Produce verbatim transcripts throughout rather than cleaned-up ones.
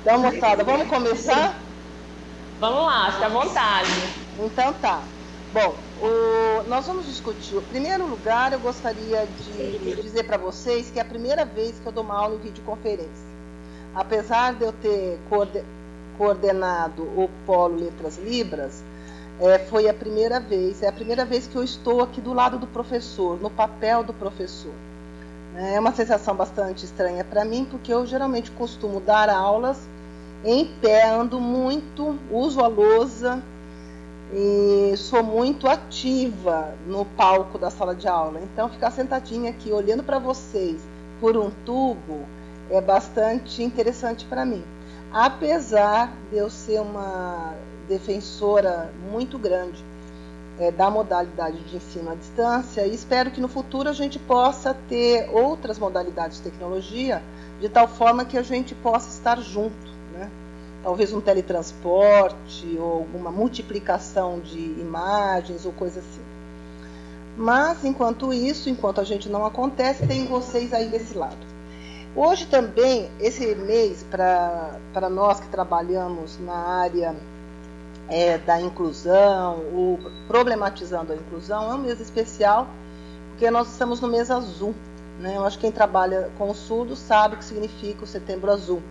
Então, moçada, vamos começar? Vamos lá, fica à vontade. Então tá. Bom, o, nós vamos discutir. Em primeiro lugar, eu gostaria de dizer para vocês que é a primeira vez que eu dou uma aula em videoconferência. Apesar de eu ter coorden, coordenado o Polo Letras Libras, é, foi a primeira vez, é a primeira vez que eu estou aqui do lado do professor, no papel do professor. É uma sensação bastante estranha para mim, porque eu geralmente costumo dar aulas em pé, ando muito, uso a lousa e sou muito ativa no palco da sala de aula. Então, ficar sentadinha aqui olhando para vocês por um tubo é bastante interessante para mim. Apesar de eu ser uma defensora muito grande é, da modalidade de ensino à distância, e espero que no futuro a gente possa ter outras modalidades de tecnologia, de tal forma que a gente possa estar junto, né? Talvez um teletransporte ou alguma multiplicação de imagens ou coisa assim. Mas, enquanto isso, enquanto a gente não acontece, tem vocês aí desse lado. Hoje também, esse mês, para nós que trabalhamos na área é, da inclusão, o problematizando a inclusão, é um mês especial, porque nós estamos no mês azul, né? Eu acho que quem trabalha com o surdo sabe o que significa o Setembro Azul.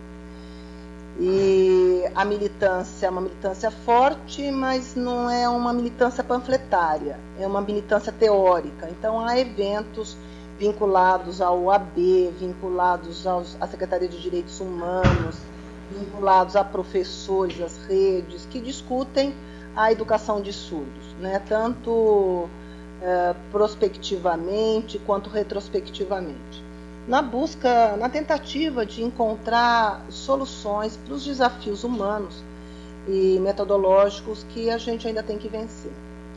E a militância é uma militância forte, mas não é uma militância panfletária, é uma militância teórica. Então há eventos vinculados ao A B, vinculados aos, à Secretaria de Direitos Humanos, vinculados a professores, às redes, que discutem a educação de surdos, né? Tanto é, prospectivamente quanto retrospectivamente. Na busca, na tentativa de encontrar soluções para os desafios humanos e metodológicos que a gente ainda tem que vencer.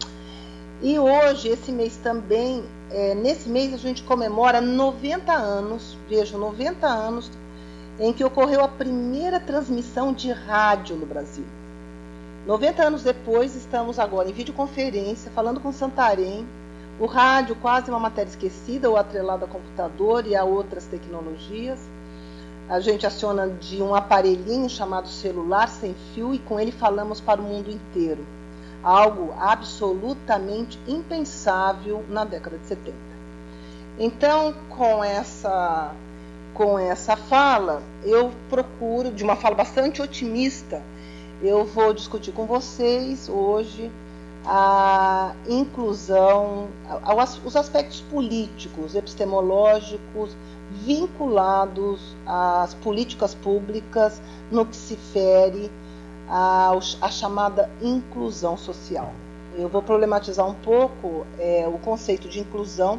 E hoje, esse mês também, é, nesse mês a gente comemora noventa anos, vejo, noventa anos, em que ocorreu a primeira transmissão de rádio no Brasil. noventa anos depois, estamos agora em videoconferência, falando com Santarém. O rádio, quase uma matéria esquecida, ou atrelada a computador e a outras tecnologias. A gente aciona de um aparelhinho chamado celular sem fio e com ele falamos para o mundo inteiro. Algo absolutamente impensável na década de setenta. Então, com essa, com essa fala, eu procuro, de uma fala bastante otimista, eu vou discutir com vocês hoje a inclusão, os aspectos políticos, epistemológicos, vinculados às políticas públicas no que se fere à chamada inclusão social. Eu vou problematizar um pouco é, o conceito de inclusão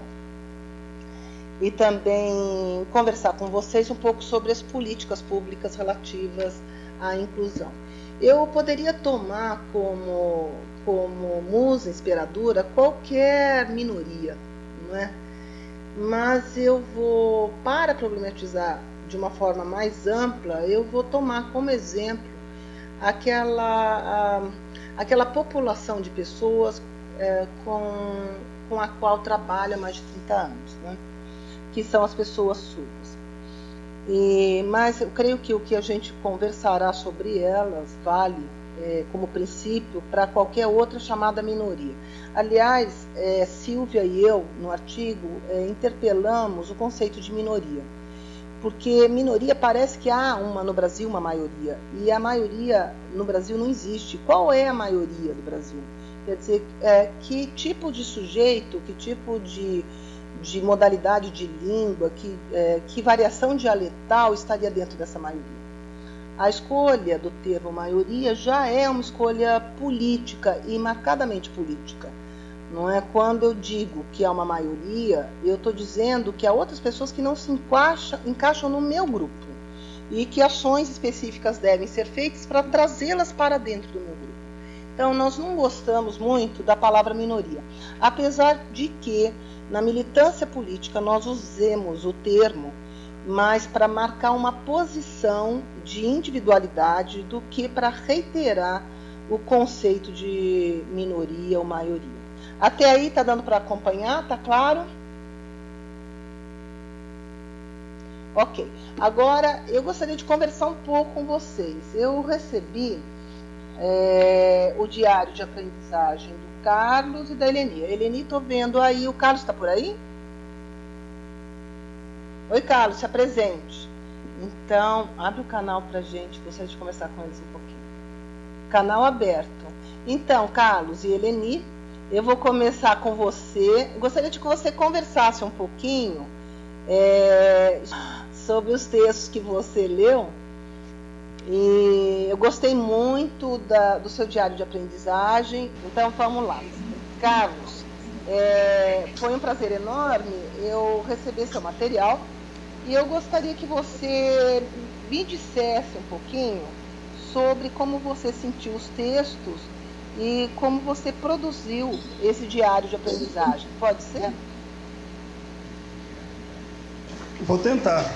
e também conversar com vocês um pouco sobre as políticas públicas relativas à inclusão. Eu poderia tomar como, como musa inspiradora qualquer minoria, não é? Mas eu vou, para problematizar de uma forma mais ampla, eu vou tomar como exemplo aquela, a, aquela população de pessoas é, com, com a qual trabalho há mais de trinta anos, né? Que são as pessoas surdas. E, mas eu creio que o que a gente conversará sobre elas vale é, como princípio para qualquer outra chamada minoria. Aliás, é, Silvia e eu, no artigo, é, interpelamos o conceito de minoria, porque minoria parece que há uma no Brasil, uma maioria, e a maioria no Brasil não existe. Qual é a maioria do Brasil? Quer dizer, é, que tipo de sujeito, que tipo de de modalidade de língua, que, é, que variação dialetal estaria dentro dessa maioria. A escolha do termo maioria já é uma escolha política e marcadamente política. Não é? Quando eu digo que há uma maioria, eu estou dizendo que há outras pessoas que não se encaixam, encaixam no meu grupo e que ações específicas devem ser feitas para trazê-las para dentro do meu grupo. Então, nós não gostamos muito da palavra minoria, apesar de que na militância política nós usemos o termo mais para marcar uma posição de individualidade do que para reiterar o conceito de minoria ou maioria. Até aí está dando para acompanhar? Está claro? Ok. Agora, eu gostaria de conversar um pouco com vocês. Eu recebi é, o diário de aprendizagem do Carlos e da Eleni. A Eleni, estou vendo aí. O Carlos está por aí? Oi, Carlos, se apresente. Então, abre o canal para a gente. Gostaria de conversar com eles um pouquinho. Canal aberto. Então, Carlos e Eleni, eu vou começar com você. Gostaria de que você conversasse um pouquinho é, sobre os textos que você leu. E eu gostei muito da, do seu diário de aprendizagem. Então, vamos lá. Carlos, é, foi um prazer enorme eu receber seu material. E eu gostaria que você me dissesse um pouquinho sobre como você sentiu os textos e como você produziu esse diário de aprendizagem. Pode ser? Vou tentar.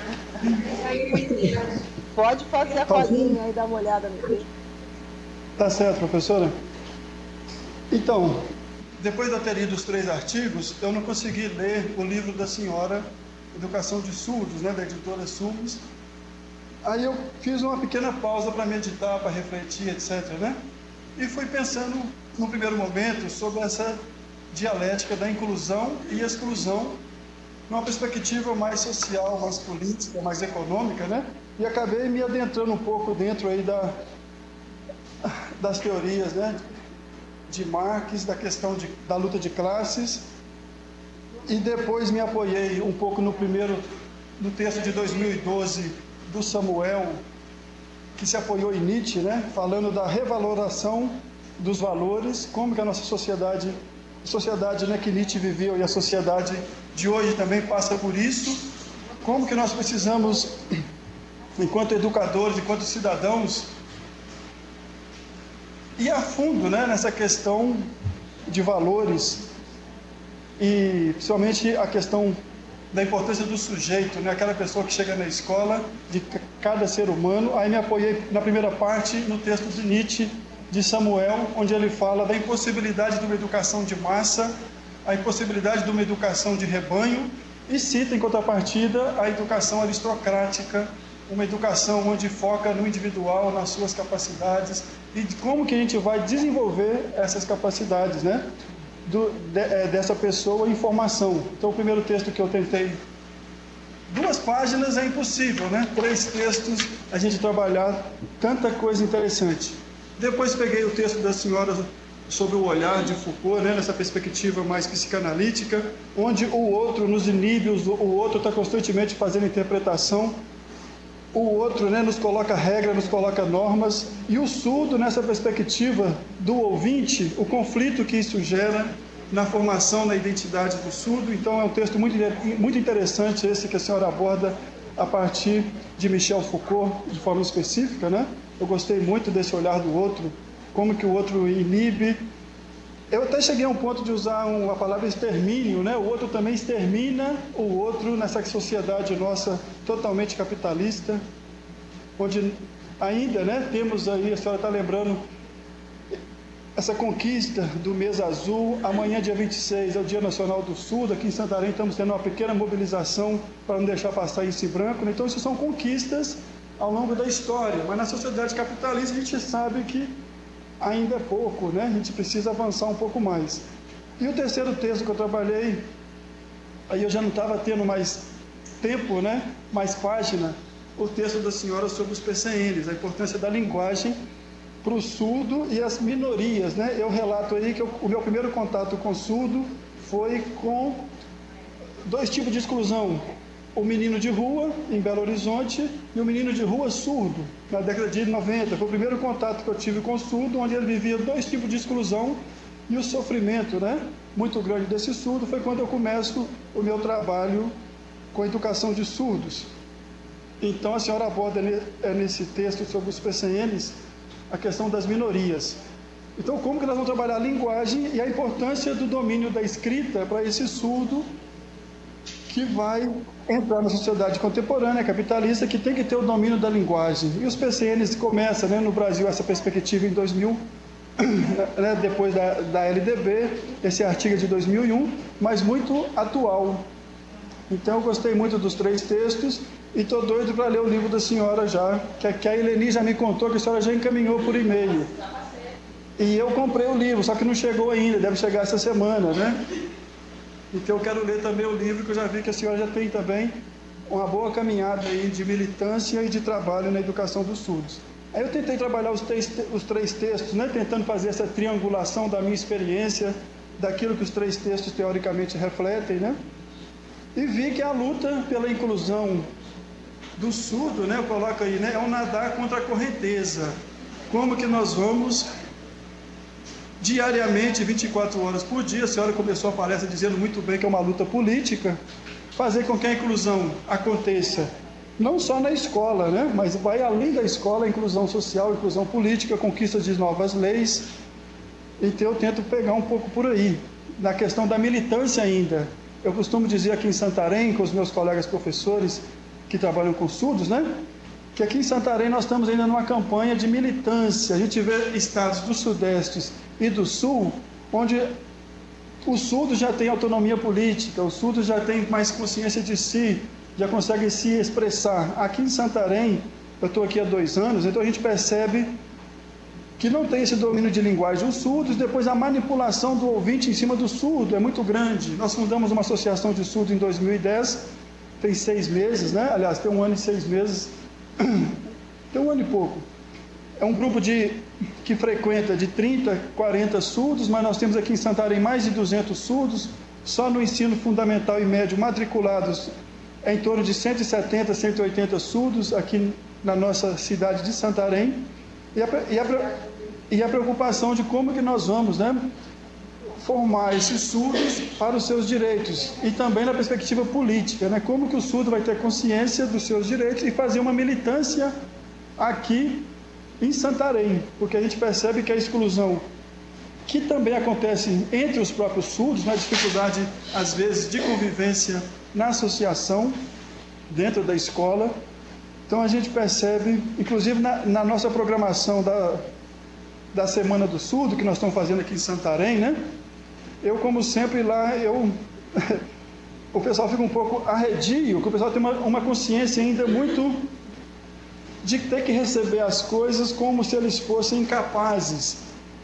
Pode fazer a colinha e dar uma olhada no texto. Tá certo, professora. Então, depois de eu ter lido os três artigos, eu não consegui ler o livro da senhora Educação de Surdos, né, da editora Sumos. Aí eu fiz uma pequena pausa para meditar, para refletir, etcétera, né? E fui pensando, no primeiro momento, sobre essa dialética da inclusão e exclusão, numa perspectiva mais social, mais política, mais econômica, né? E acabei me adentrando um pouco dentro aí da, das teorias, né, de Marx, da questão de, da luta de classes. E depois me apoiei um pouco no primeiro, no texto de dois mil e doze do Samuel, que se apoiou em Nietzsche, né, falando da revaloração dos valores, como que a nossa sociedade, a sociedade, né, que Nietzsche viveu e a sociedade de hoje também passa por isso, como que nós precisamos, enquanto educadores, enquanto cidadãos, ir a fundo, né, nessa questão de valores. E principalmente a questão da importância do sujeito, né? Aquela pessoa que chega na escola, de cada ser humano. Aí me apoiei na primeira parte no texto de Nietzsche, de Samuel, onde ele fala da impossibilidade de uma educação de massa, a impossibilidade de uma educação de rebanho, e cita em contrapartida a educação aristocrática, uma educação onde foca no individual, nas suas capacidades, e de como que a gente vai desenvolver essas capacidades, né? Do, de, é, dessa pessoa em formação. Então, o primeiro texto que eu tentei, duas páginas é impossível, né? Três textos, a gente trabalhar tanta coisa interessante. Depois peguei o texto da senhora sobre o olhar de Foucault, né? Nessa perspectiva mais psicanalítica, onde o outro nos inibe, o outro está constantemente fazendo interpretação, o outro, né, nos coloca regra, nos coloca normas, e o surdo, nessa perspectiva do ouvinte, o conflito que isso gera na formação, na identidade do surdo. Então é um texto muito, muito interessante esse que a senhora aborda a partir de Michel Foucault, de forma específica, né? Eu gostei muito desse olhar do outro, como que o outro inibe. Eu até cheguei a um ponto de usar uma palavra extermínio, né? O outro também extermina o outro nessa sociedade nossa totalmente capitalista, onde ainda, né, temos aí, a senhora está lembrando, essa conquista do mês azul. Amanhã, dia vinte e seis, é o Dia Nacional do Surdo. Aqui em Santarém estamos tendo uma pequena mobilização para não deixar passar isso em branco, né? Então, isso são conquistas ao longo da história, mas na sociedade capitalista a gente sabe que ainda é pouco, né? A gente precisa avançar um pouco mais. E o terceiro texto que eu trabalhei, aí eu já não estava tendo mais tempo, né? Mais página, o texto da senhora sobre os P C Ns, a importância da linguagem para o surdo e as minorias, né? Eu relato aí que eu, o meu primeiro contato com o surdo foi com dois tipos de exclusão: o menino de rua, em Belo Horizonte, e o menino de rua surdo, na década de noventa. Foi o primeiro contato que eu tive com o surdo, onde ele vivia dois tipos de exclusão, e o sofrimento, né, muito grande desse surdo foi quando eu começo o meu trabalho com a educação de surdos. Então, a senhora aborda nesse texto sobre os P C Ns a questão das minorias. Então, como que nós vamos trabalhar a linguagem e a importância do domínio da escrita para esse surdo que vai entrar na sociedade contemporânea, capitalista, que tem que ter o domínio da linguagem. E os P C Ns começam, né, no Brasil, essa perspectiva em dois mil, né, depois da, da L D B, esse artigo é de dois mil e um, mas muito atual. Então eu gostei muito dos três textos e estou doido para ler o livro da senhora já, que, que a Eleni já me contou que a senhora já encaminhou por e-mail. E eu comprei o livro, só que não chegou ainda, deve chegar essa semana, né? Então eu quero ler também o livro, que eu já vi que a senhora já tem também uma boa caminhada aí de militância e de trabalho na educação dos surdos. Aí eu tentei trabalhar os três, os três textos, né? Tentando fazer essa triangulação da minha experiência, daquilo que os três textos teoricamente refletem, né? E vi que a luta pela inclusão do surdo, né? Eu coloco aí, né? É um nadar contra a correnteza. Como que nós vamos diariamente, vinte e quatro horas por dia, a senhora começou a palestra dizendo muito bem que é uma luta política, fazer com que a inclusão aconteça não só na escola, né, mas vai além da escola, a inclusão social, a inclusão política, a conquista de novas leis. Então eu tento pegar um pouco por aí, na questão da militância ainda. Eu costumo dizer aqui em Santarém, com os meus colegas professores que trabalham com surdos, né, que aqui em Santarém nós estamos ainda numa campanha de militância. A gente vê estados do Sudeste e do Sul, onde o surdo já tem autonomia política, o surdo já tem mais consciência de si, já consegue se expressar. Aqui em Santarém, eu estou aqui há dois anos, então a gente percebe que não tem esse domínio de linguagem os surdos, depois a manipulação do ouvinte em cima do surdo é muito grande. Nós fundamos uma associação de surdo em dois mil e dez, tem seis meses, né? Aliás, tem um ano e seis meses, tem um ano e pouco. É um grupo de, que frequenta de trinta, quarenta surdos, mas nós temos aqui em Santarém mais de duzentos surdos, só no ensino fundamental e médio matriculados é em torno de cento e setenta, cento e oitenta surdos aqui na nossa cidade de Santarém, e a, e a, e a preocupação de como que nós vamos, né, formar esses surdos para os seus direitos, e também na perspectiva política, né, como que o surdo vai ter consciência dos seus direitos e fazer uma militância aqui em Santarém, porque a gente percebe que a exclusão, que também acontece entre os próprios surdos, na dificuldade, às vezes, de convivência na associação, dentro da escola. Então a gente percebe, inclusive na, na nossa programação da, da Semana do Surdo, que nós estamos fazendo aqui em Santarém, né? Eu, como sempre, lá, eu... o pessoal fica um pouco arredio, porque o pessoal tem uma, uma consciência ainda muito de ter que receber as coisas como se eles fossem incapazes,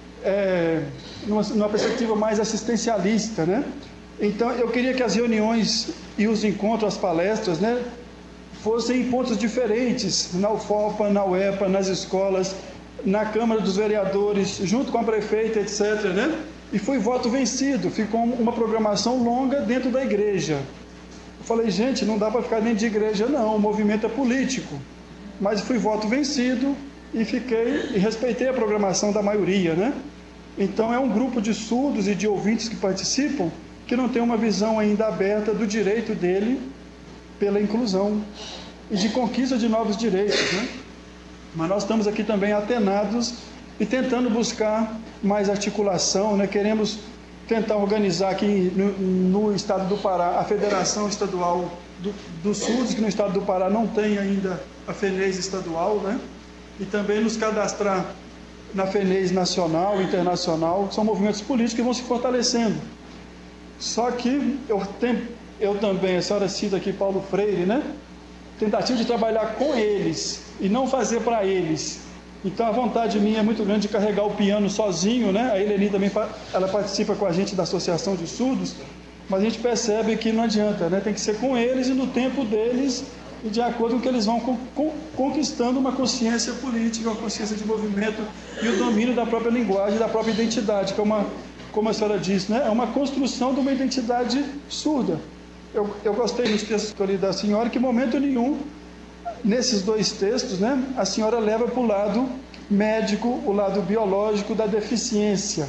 é, numa, numa perspectiva mais assistencialista, né? Então, eu queria que as reuniões e os encontros, as palestras, né, fossem em pontos diferentes, na U F O P A, na U E P A, nas escolas, na Câmara dos Vereadores, junto com a prefeita, etcétera, né? E foi voto vencido, ficou uma programação longa dentro da igreja. Eu falei, gente, não dá para ficar dentro de igreja, não, o movimento é político. Mas fui voto vencido e fiquei e respeitei a programação da maioria, né? Então é um grupo de surdos e de ouvintes que participam que não tem uma visão ainda aberta do direito dele pela inclusão e de conquista de novos direitos, né? Mas nós estamos aqui também atenados e tentando buscar mais articulação, né? Queremos tentar organizar aqui no, no estado do Pará a Federação Estadual do, dos Surdos, que no estado do Pará não tem ainda a FENES estadual, né? E também nos cadastrar na FENES nacional, internacional, que são movimentos políticos que vão se fortalecendo. Só que eu, tem, eu também, a senhora cita aqui Paulo Freire, né? Tentativa de trabalhar com eles e não fazer para eles. Então a vontade minha é muito grande de carregar o piano sozinho, né? A Eleni também ela participa com a gente da Associação de Surdos, mas a gente percebe que não adianta, né? Tem que ser com eles e no tempo deles e de acordo com que eles vão conquistando uma consciência política, uma consciência de movimento e o domínio da própria linguagem, da própria identidade, que é uma, como a senhora disse, né? É uma construção de uma identidade surda. Eu, eu gostei dos textos que eu li da senhora, que em momento nenhum, nesses dois textos, né, a senhora leva para o lado médico, o lado biológico da deficiência.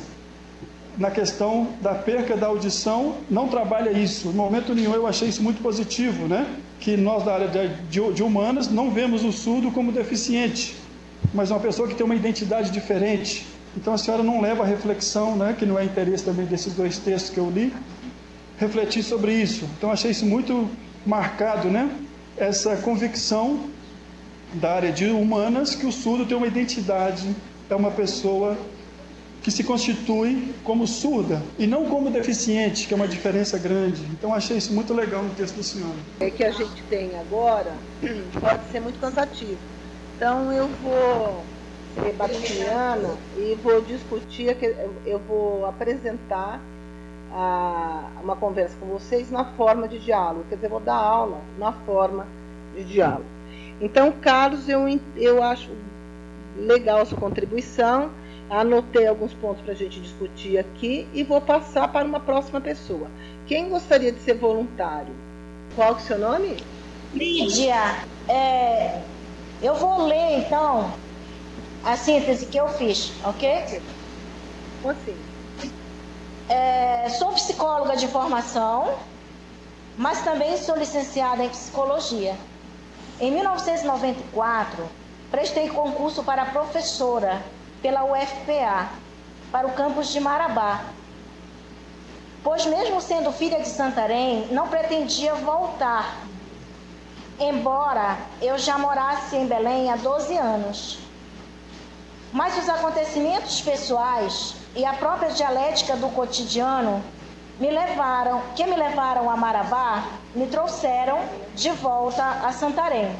Na questão da perca da audição, não trabalha isso. Em momento nenhum eu achei isso muito positivo, né? Que nós da área de, de, de humanas não vemos o surdo como deficiente, mas uma pessoa que tem uma identidade diferente. Então a senhora não leva a reflexão, né, que não é interesse também desses dois textos que eu li, refletir sobre isso. Então achei isso muito marcado, né? Essa convicção da área de humanas que o surdo tem uma identidade, é uma pessoa que se constitui como surda e não como deficiente, que é uma diferença grande. Então, achei isso muito legal no texto da senhora. É que a gente tem agora pode ser muito cansativo. Então, eu vou ser bacteriana e vou discutir, eu vou apresentar a, uma conversa com vocês na forma de diálogo, quer dizer, eu vou dar aula na forma de diálogo. Então, Carlos, eu, eu acho legal a sua contribuição, anotei alguns pontos para a gente discutir aqui e vou passar para uma próxima pessoa. Quem gostaria de ser voluntário? Qual que é o seu nome? Lídia, é, eu vou ler, então, a síntese que eu fiz, ok? Como assim? É, sou psicóloga de formação, mas também sou licenciada em psicologia. Em mil novecentos e noventa e quatro, prestei concurso para professora pela U F P A, para o campus de Marabá. Pois mesmo sendo filha de Santarém, não pretendia voltar, embora eu já morasse em Belém há doze anos. Mas os acontecimentos pessoais e a própria dialética do cotidiano me levaram, que me levaram a Marabá, me trouxeram de volta a Santarém.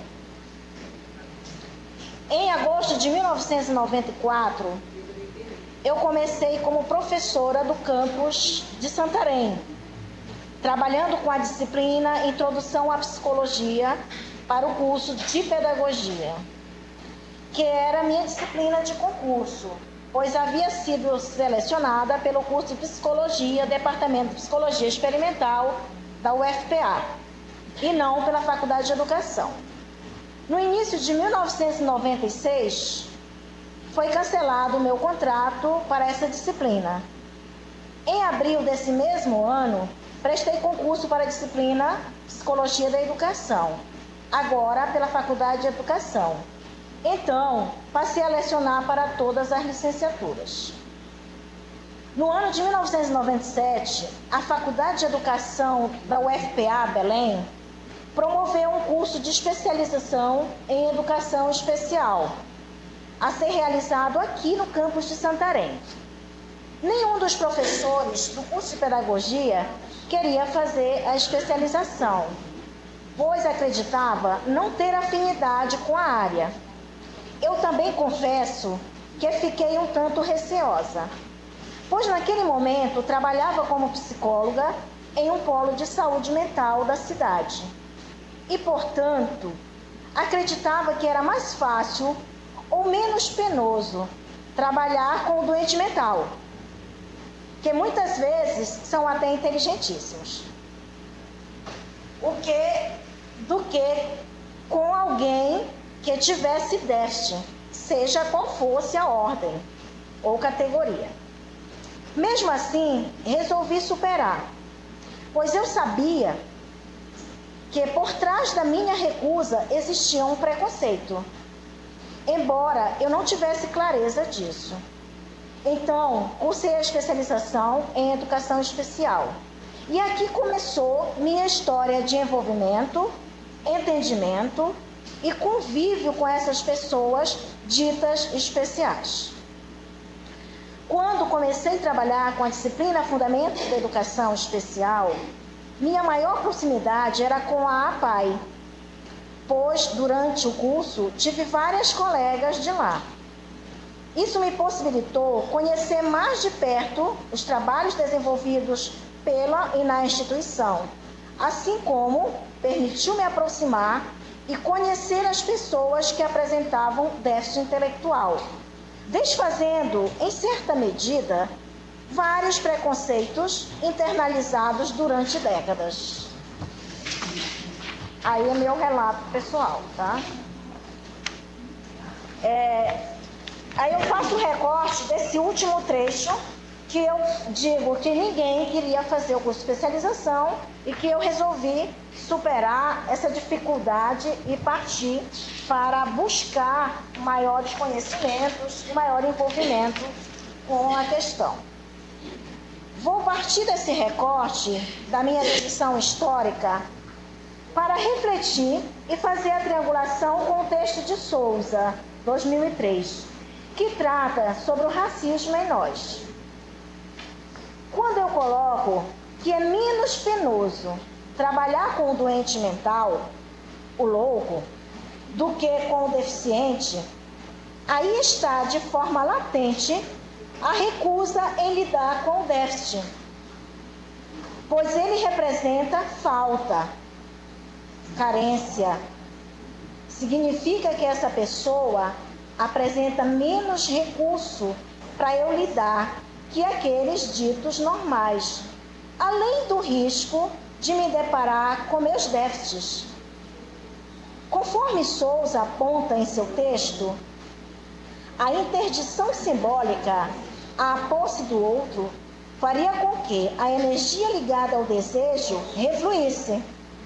Em agosto de mil novecentos e noventa e quatro, eu comecei como professora do campus de Santarém, trabalhando com a disciplina Introdução à Psicologia para o curso de Pedagogia, que era a minha disciplina de concurso, pois havia sido selecionada pelo curso de Psicologia, Departamento de Psicologia Experimental da U F P A, e não pela Faculdade de Educação. No início de mil novecentos e noventa e seis, foi cancelado o meu contrato para essa disciplina. Em abril desse mesmo ano, prestei concurso para a disciplina Psicologia da Educação, agora pela Faculdade de Educação. Então, passei a lecionar para todas as licenciaturas. No ano de mil novecentos e noventa e sete, a Faculdade de Educação da U F P A Belém promoveu um curso de especialização em educação especial, a ser realizado aqui no campus de Santarém. Nenhum dos professores do curso de pedagogia queria fazer a especialização, pois acreditava não ter afinidade com a área. Eu também confesso que fiquei um tanto receosa, pois naquele momento trabalhava como psicóloga em um polo de saúde mental da cidade. E, portanto, acreditava que era mais fácil ou menos penoso trabalhar com o doente mental, que muitas vezes são até inteligentíssimos, o que, do que com alguém que tivesse déficit, seja qual fosse a ordem ou categoria. Mesmo assim, resolvi superar, pois eu sabia que por trás da minha recusa existia um preconceito, embora eu não tivesse clareza disso. Então, cursei a especialização em educação especial. E aqui começou minha história de envolvimento, entendimento e convívio com essas pessoas ditas especiais. Quando comecei a trabalhar com a disciplina Fundamentos da Educação Especial, minha maior proximidade era com a A P A I, pois durante o curso tive várias colegas de lá. Isso me possibilitou conhecer mais de perto os trabalhos desenvolvidos pela e na instituição, assim como permitiu me aproximar e conhecer as pessoas que apresentavam déficit intelectual, desfazendo, em certa medida, vários preconceitos internalizados durante décadas. Aí é meu relato pessoal, tá? É, aí eu faço um recorte desse último trecho, que eu digo que ninguém queria fazer o curso de especialização e que eu resolvi superar essa dificuldade e partir para buscar maiores conhecimentos e maior envolvimento com a questão. Vou partir desse recorte da minha dedicação histórica para refletir e fazer a triangulação com o texto de Souza, dois mil e três, que trata sobre o racismo em nós. Quando eu coloco que é menos penoso trabalhar com o doente mental, o louco, do que com o deficiente, aí está de forma latente a recusa em lidar com o déficit, pois ele representa falta, carência. Significa que essa pessoa apresenta menos recurso para eu lidar que aqueles ditos normais, além do risco de me deparar com meus déficits. Conforme Souza aponta em seu texto, a interdição simbólica à posse do outro faria com que a energia ligada ao desejo refluísse,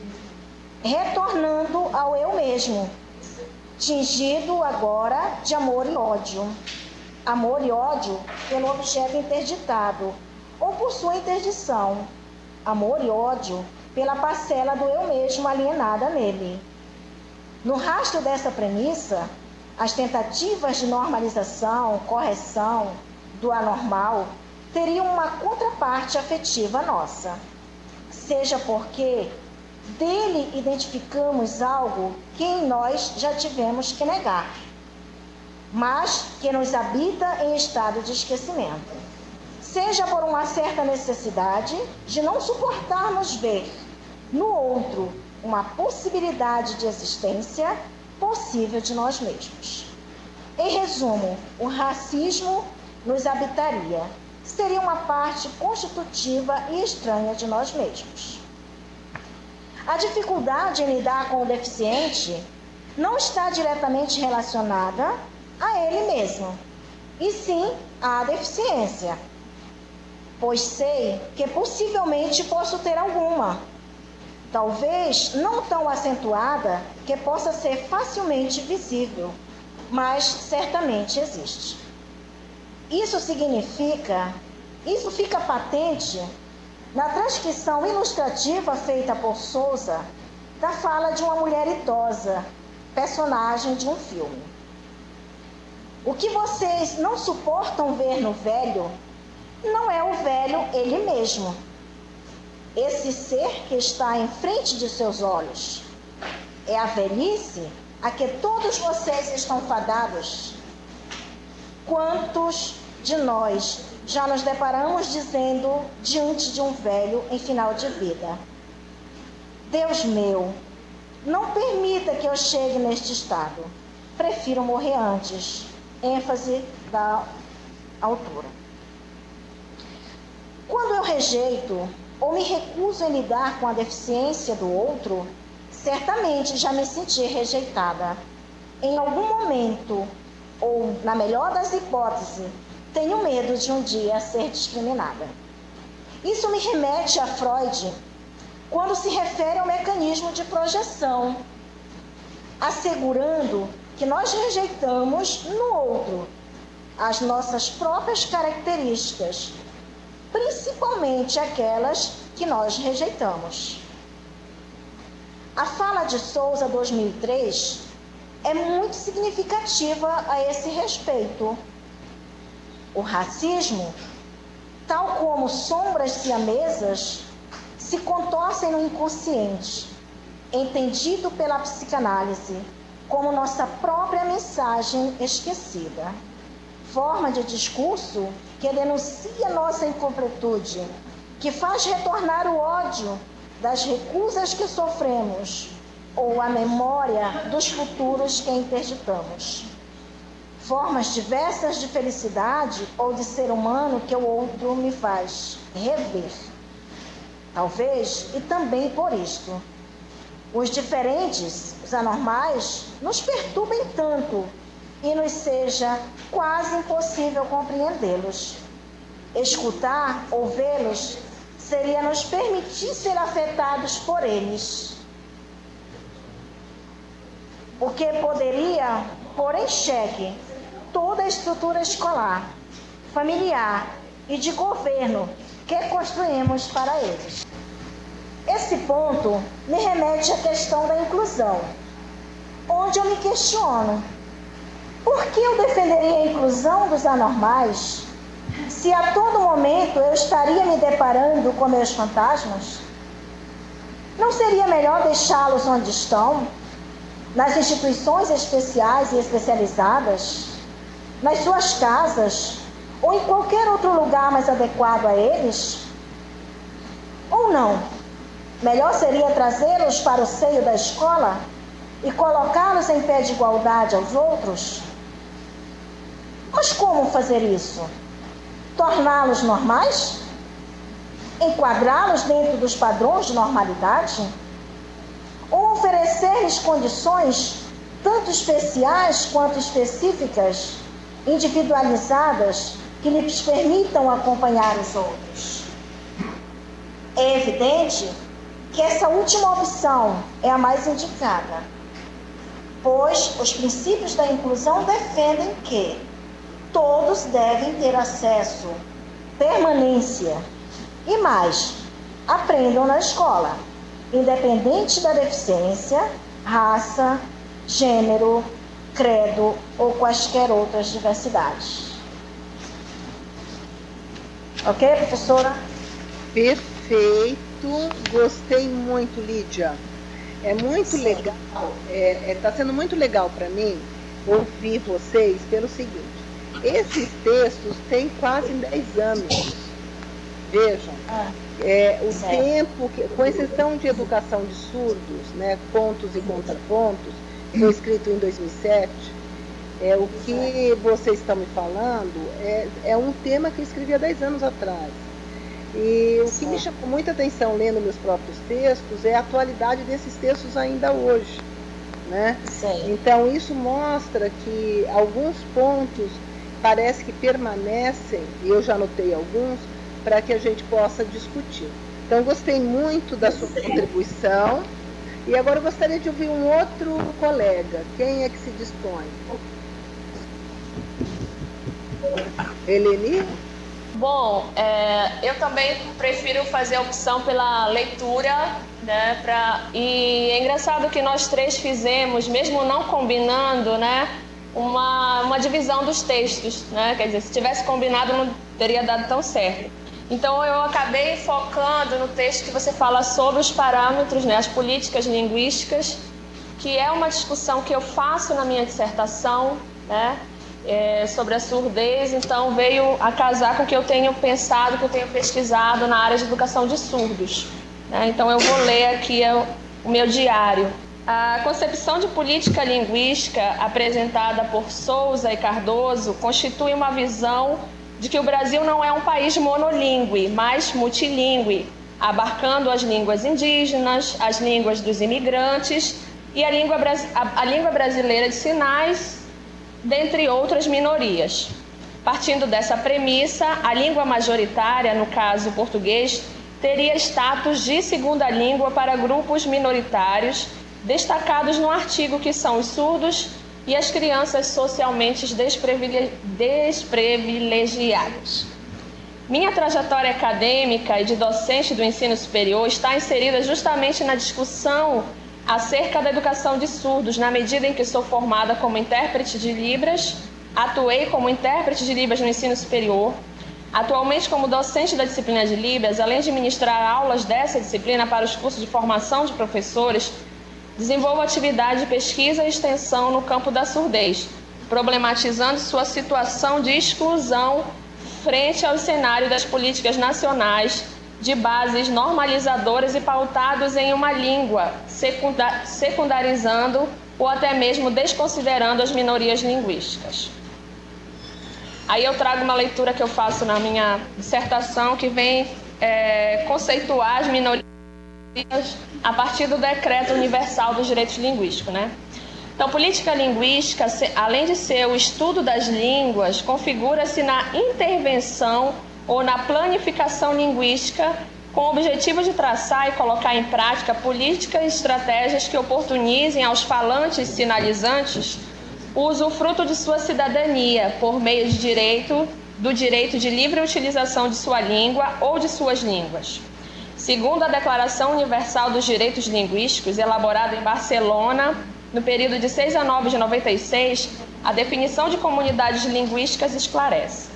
retornando ao eu mesmo, tingido agora de amor e ódio. Amor e ódio pelo objeto interditado ou por sua interdição. Amor e ódio pela parcela do eu mesmo alienada nele. No rastro dessa premissa, as tentativas de normalização, correção do anormal teriam uma contraparte afetiva nossa. Seja porque dele identificamos algo que em nós já tivemos que negar, mas que nos habita em estado de esquecimento. Seja por uma certa necessidade de não suportarmos ver no outro uma possibilidade de existência possível de nós mesmos. Em resumo, o racismo nos habitaria, seria uma parte constitutiva e estranha de nós mesmos. A dificuldade em lidar com o deficiente não está diretamente relacionada a ele mesmo, e sim à deficiência, pois sei que possivelmente posso ter alguma, talvez não tão acentuada que possa ser facilmente visível, mas certamente existe. Isso significa, isso fica patente na transcrição ilustrativa feita por Souza da fala de uma mulher idosa, personagem de um filme. O que vocês não suportam ver no velho não é o velho ele mesmo, esse ser que está em frente de seus olhos. É a velhice a que todos vocês estão fadados. Quantos de nós já nos deparamos dizendo diante de um velho em final de vida: Deus meu, não permita que eu chegue neste estado. Prefiro morrer antes. ênfase da autora. Quando eu rejeito ou me recuso em lidar com a deficiência do outro, certamente já me senti rejeitada. Em algum momento, ou na melhor das hipóteses, tenho medo de um dia ser discriminada. Isso me remete a Freud, quando se refere ao mecanismo de projeção, assegurando que nós rejeitamos no outro as nossas próprias características, principalmente aquelas que nós rejeitamos. A fala de Souza, dois mil e três, é muito significativa a esse respeito. O racismo, tal como sombras siamesas, se contorcem no inconsciente, entendido pela psicanálise como nossa própria mensagem esquecida. Forma de discurso que denuncia nossa incompletude, que faz retornar o ódio das recusas que sofremos ou a memória dos futuros que interditamos. Formas diversas de felicidade ou de ser humano que o outro me faz rever. Talvez, e também por isto, os diferentes, os anormais, nos perturbem tanto e nos seja quase impossível compreendê-los. Escutar ou vê-los seria nos permitir ser afetados por eles, o que poderia pôr em xeque toda a estrutura escolar, familiar e de governo que construímos para eles. Esse ponto me remete à questão da inclusão, onde eu me questiono: Por que eu defenderia a inclusão dos anormais se a todo momento eu estaria me deparando com meus fantasmas? Não seria melhor deixá-los onde estão, nas instituições especiais e especializadas, nas suas casas ou em qualquer outro lugar mais adequado a eles? Ou não? Melhor seria trazê-los para o seio da escola e colocá-los em pé de igualdade aos outros? Mas como fazer isso? Torná-los normais? Enquadrá-los dentro dos padrões de normalidade? Ou oferecer-lhes condições tanto especiais quanto específicas, individualizadas, que lhes permitam acompanhar os outros? É evidente que essa última opção é a mais indicada, pois os princípios da inclusão defendem que todos devem ter acesso, permanência e mais, aprendam na escola, independente da deficiência, raça, gênero, credo ou quaisquer outras diversidades. Ok, professora? Perfeito, gostei muito, Lídia. É muito Sim. legal, está é, é, tá sendo muito legal para mim ouvir vocês pelo seguinte: esses textos têm quase dez anos. Vejam, ah, é, o certo. tempo, que, com exceção de educação de surdos, né, pontos e contrapontos, foi escrito em dois mil e sete, é, o que vocês estão me falando é, é um tema que eu escrevi há dez anos atrás. E o que me chamou muita atenção lendo meus próprios textos é a atualidade desses textos ainda hoje, né? Sim. Então isso mostra que alguns pontos parece que permanecem, e eu já anotei alguns, para que a gente possa discutir. Então, gostei muito da sua contribuição. E agora eu gostaria de ouvir um outro colega. Quem é que se dispõe? Eleni? Bom, é, eu também prefiro fazer a opção pela leitura, né? Pra, e é engraçado que nós três fizemos, mesmo não combinando, né? Uma, uma divisão dos textos, né? Quer dizer, se tivesse combinado não teria dado tão certo. Então eu acabei focando no texto que você fala sobre os parâmetros, né, as políticas linguísticas, que é uma discussão que eu faço na minha dissertação, né, é, sobre a surdez. Então veio a casar com o que eu tenho pensado, que eu tenho pesquisado na área de educação de surdos, né? Então eu vou ler aqui o meu diário. A concepção de política linguística apresentada por Souza e Cardoso constitui uma visão de que o Brasil não é um país monolíngue, mas multilíngue, abarcando as línguas indígenas, as línguas dos imigrantes e a língua, a, a língua brasileira de sinais, dentre outras minorias. Partindo dessa premissa, a língua majoritária, no caso português, teria status de segunda língua para grupos minoritários, destacados no artigo, que são os surdos e as crianças socialmente desprivilegiadas. Minha trajetória acadêmica e de docente do ensino superior está inserida justamente na discussão acerca da educação de surdos, na medida em que sou formada como intérprete de Libras, atuei como intérprete de Libras no ensino superior, atualmente como docente da disciplina de Libras, além de ministrar aulas dessa disciplina para os cursos de formação de professores, desenvolvo atividade de pesquisa e extensão no campo da surdez, problematizando sua situação de exclusão frente ao cenário das políticas nacionais de bases normalizadoras e pautados em uma língua, secundarizando ou até mesmo desconsiderando as minorias linguísticas. Aí eu trago uma leitura que eu faço na minha dissertação, que vem é, conceituar as minorias a partir do Decreto Universal dos Direitos Linguísticos, né? Então, política linguística, além de ser o estudo das línguas, configura-se na intervenção ou na planificação linguística com o objetivo de traçar e colocar em prática políticas e estratégias que oportunizem aos falantes sinalizantes o usufruto de sua cidadania por meio de direito, do direito de livre utilização de sua língua ou de suas línguas. Segundo a Declaração Universal dos Direitos Linguísticos, elaborada em Barcelona, no período de seis a nove de noventa e seis, A definição de comunidades linguísticas esclarece.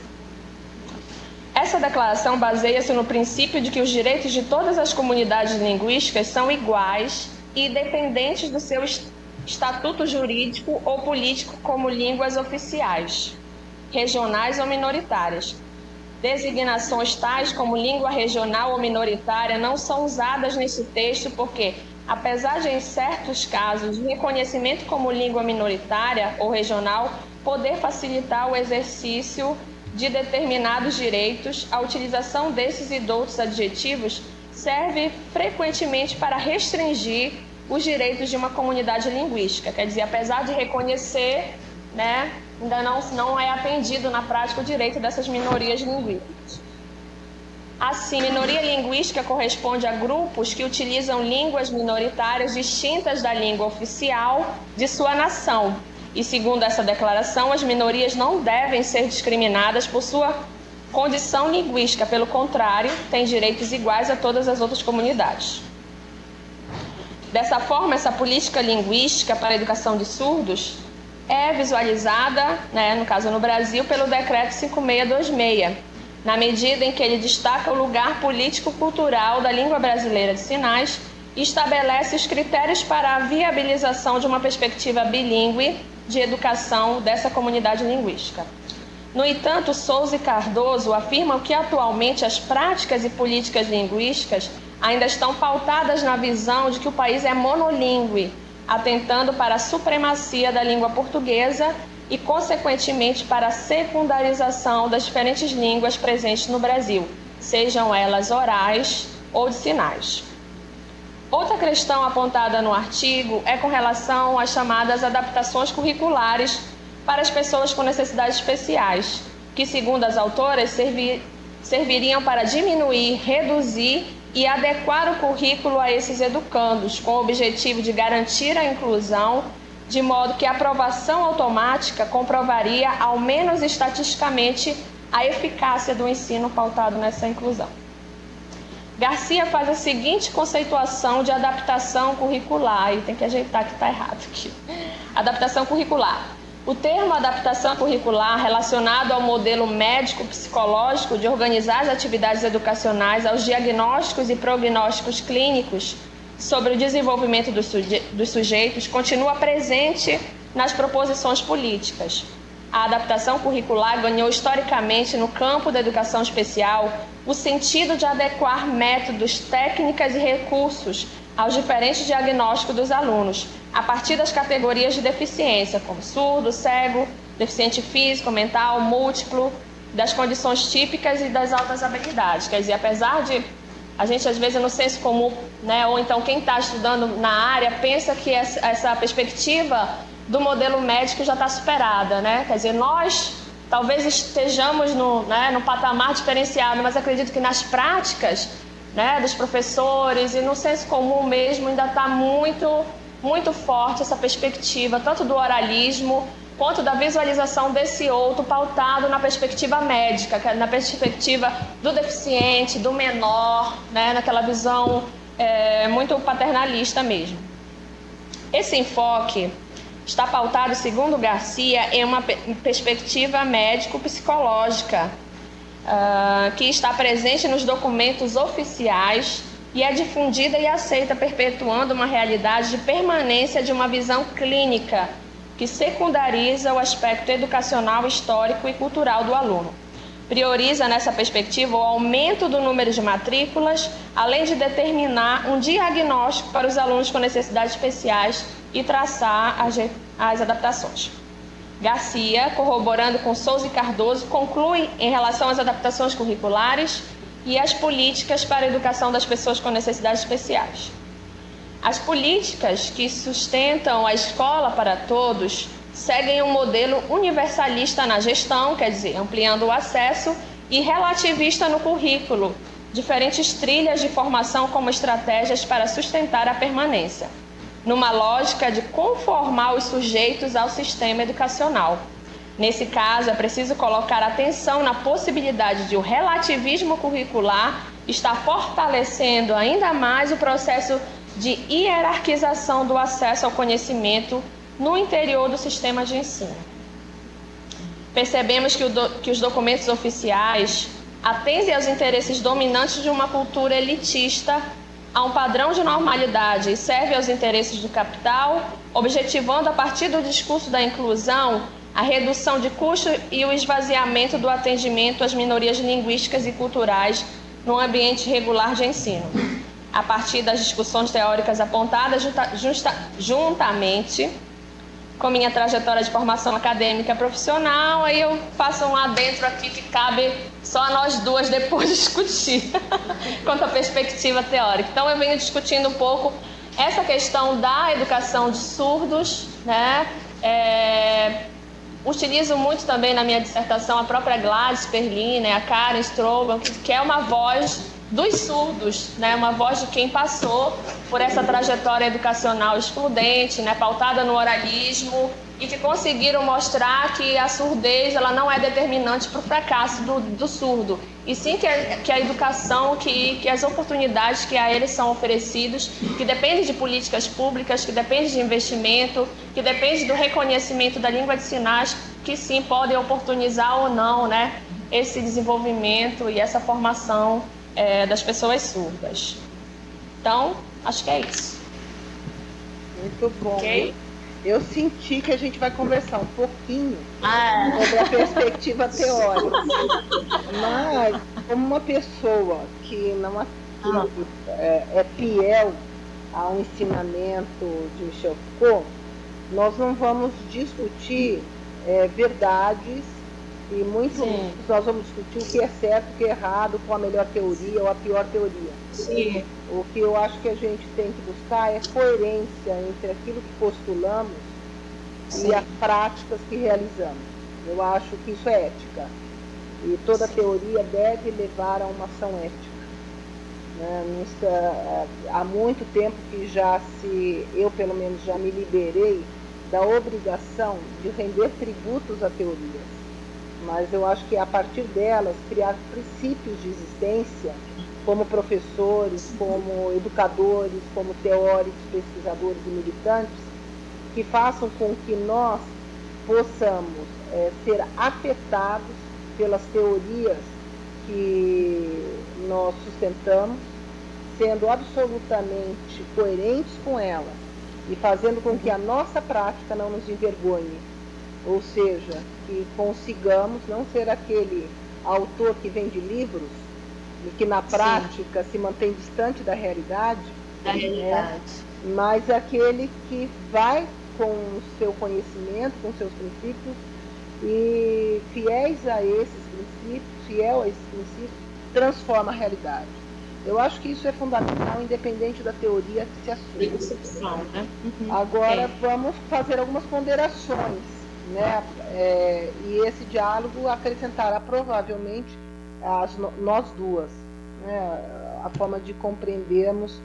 Essa declaração baseia-se no princípio de que os direitos de todas as comunidades linguísticas são iguais e independentes do seu estatuto jurídico ou político como línguas oficiais, regionais ou minoritárias. Designações tais como língua regional ou minoritária não são usadas nesse texto porque, apesar de, em certos casos, o reconhecimento como língua minoritária ou regional poder facilitar o exercício de determinados direitos, a utilização desses e de outros adjetivos serve frequentemente para restringir os direitos de uma comunidade linguística. Quer dizer, apesar de reconhecer, né, ainda não, não é atendido na prática o direito dessas minorias linguísticas. Assim, minoria linguística corresponde a grupos que utilizam línguas minoritárias distintas da língua oficial de sua nação. E, segundo essa declaração, as minorias não devem ser discriminadas por sua condição linguística. Pelo contrário, têm direitos iguais a todas as outras comunidades. Dessa forma, essa política linguística para a educação de surdos é visualizada, né, no caso no Brasil, pelo Decreto cinco mil seiscentos e vinte e seis, na medida em que ele destaca o lugar político-cultural da língua brasileira de sinais e estabelece os critérios para a viabilização de uma perspectiva bilíngue de educação dessa comunidade linguística. No entanto, Souza e Cardoso afirmam que atualmente as práticas e políticas linguísticas ainda estão pautadas na visão de que o país é monolíngue, atentando para a supremacia da língua portuguesa e, consequentemente, para a secundarização das diferentes línguas presentes no Brasil, sejam elas orais ou de sinais. Outra questão apontada no artigo é com relação às chamadas adaptações curriculares para as pessoas com necessidades especiais, que, segundo as autoras, servir, serviriam para diminuir, reduzir e adequar o currículo a esses educandos, com o objetivo de garantir a inclusão, de modo que a aprovação automática comprovaria, ao menos estatisticamente, a eficácia do ensino pautado nessa inclusão. Garcia faz a seguinte conceituação de adaptação curricular, e tem que ajeitar que está errado aqui. Adaptação curricular. O termo adaptação curricular, relacionado ao modelo médico-psicológico de organizar as atividades educacionais aos diagnósticos e prognósticos clínicos sobre o desenvolvimento dos, suje dos sujeitos, continua presente nas proposições políticas. A adaptação curricular ganhou historicamente no campo da educação especial o sentido de adequar métodos, técnicas e recursos aos diferentes diagnósticos dos alunos, a partir das categorias de deficiência, como surdo, cego, deficiente físico, mental, múltiplo, das condições típicas e das altas habilidades. Quer dizer, apesar de a gente, às vezes, no senso comum, né, ou então quem está estudando na área, pensa que essa, essa perspectiva do modelo médico já está superada, né? Quer dizer, nós talvez estejamos no, né, no patamar diferenciado, mas acredito que nas práticas, né, dos professores e no senso comum mesmo ainda está muito, muito forte essa perspectiva, tanto do oralismo quanto da visualização desse outro pautado na perspectiva médica, na perspectiva do deficiente, do menor, né, naquela visão é, muito paternalista mesmo. Esse enfoque está pautado, segundo Garcia, em uma perspectiva médico-psicológica, uh, que está presente nos documentos oficiais e é difundida e aceita, perpetuando uma realidade de permanência de uma visão clínica que secundariza o aspecto educacional, histórico e cultural do aluno. Prioriza, nessa perspectiva, o aumento do número de matrículas, além de determinar um diagnóstico para os alunos com necessidades especiais e traçar as, as adaptações. Garcia, corroborando com Souza e Cardoso, conclui em relação às adaptações curriculares e as políticas para a educação das pessoas com necessidades especiais. As políticas que sustentam a escola para todos seguem um modelo universalista na gestão, quer dizer, ampliando o acesso, e relativista no currículo, diferentes trilhas de formação como estratégias para sustentar a permanência, numa lógica de conformar os sujeitos ao sistema educacional. Nesse caso, é preciso colocar atenção na possibilidade de o relativismo curricular estar fortalecendo ainda mais o processo de hierarquização do acesso ao conhecimento no interior do sistema de ensino. percebemos que, o do, que os documentos oficiais atendem aos interesses dominantes de uma cultura elitista, a um padrão de normalidade e servem aos interesses do capital, objetivando, a partir do discurso da inclusão, a redução de custos e o esvaziamento do atendimento às minorias linguísticas e culturais no ambiente regular de ensino. A partir das discussões teóricas apontadas, justa, justa, juntamente com minha trajetória de formação acadêmica e profissional, aí eu faço um adentro aqui que cabe só a nós duas depois discutir, quanto à perspectiva teórica. Então, eu venho discutindo um pouco essa questão da educação de surdos, né? É, utilizo muito também na minha dissertação a própria Gladys Perlin, né? A Karen Stroban, que é uma voz dos surdos, né? Uma voz de quem passou por essa trajetória educacional excludente, né? Pautada no oralismo, e que conseguiram mostrar que a surdez ela não é determinante para o fracasso do, do surdo, e sim que a, que a educação, que, que as oportunidades que a eles são oferecidos, que depende de políticas públicas, que depende de investimento, que depende do reconhecimento da língua de sinais, que sim podem oportunizar ou não, né, esse desenvolvimento e essa formação é, das pessoas surdas. Então, acho que é isso. Muito bom. Ok? Eu senti que a gente vai conversar um pouquinho ah. sobre a perspectiva teórica, mas como uma pessoa que não ah. é, é fiel ao ensinamento de Michel Foucault, nós não vamos discutir é, verdades, e muito Sim. nós vamos discutir o que é certo, o que é errado, qual a melhor teoria ou a pior teoria. Sim. O que eu acho que a gente tem que buscar é coerência entre aquilo que postulamos Sim. e as práticas que realizamos. Eu acho que isso é ética. E toda Sim. teoria deve levar a uma ação ética. Né? Há muito tempo que já se, eu pelo menos já me liberei da obrigação de render tributos a teorias. Mas eu acho que a partir delas criar princípios de existência, como professores, como educadores, como teóricos, pesquisadores e militantes, que façam com que nós possamos é, ser afetados pelas teorias que nós sustentamos, sendo absolutamente coerentes com elas e fazendo com que a nossa prática não nos envergonhe. Ou seja, que consigamos não ser aquele autor que vende livros e que na prática Sim. se mantém distante da realidade, da realidade. Né? Mas aquele que vai com o seu conhecimento, com seus princípios, e fiéis a esses princípios, fiel a esses princípios, transforma a realidade. Eu acho que isso é fundamental, independente da teoria que se assume. Né? Uhum. Agora é. vamos fazer algumas ponderações, né? É, e esse diálogo acrescentará provavelmente as, nós duas, né? A forma de compreendermos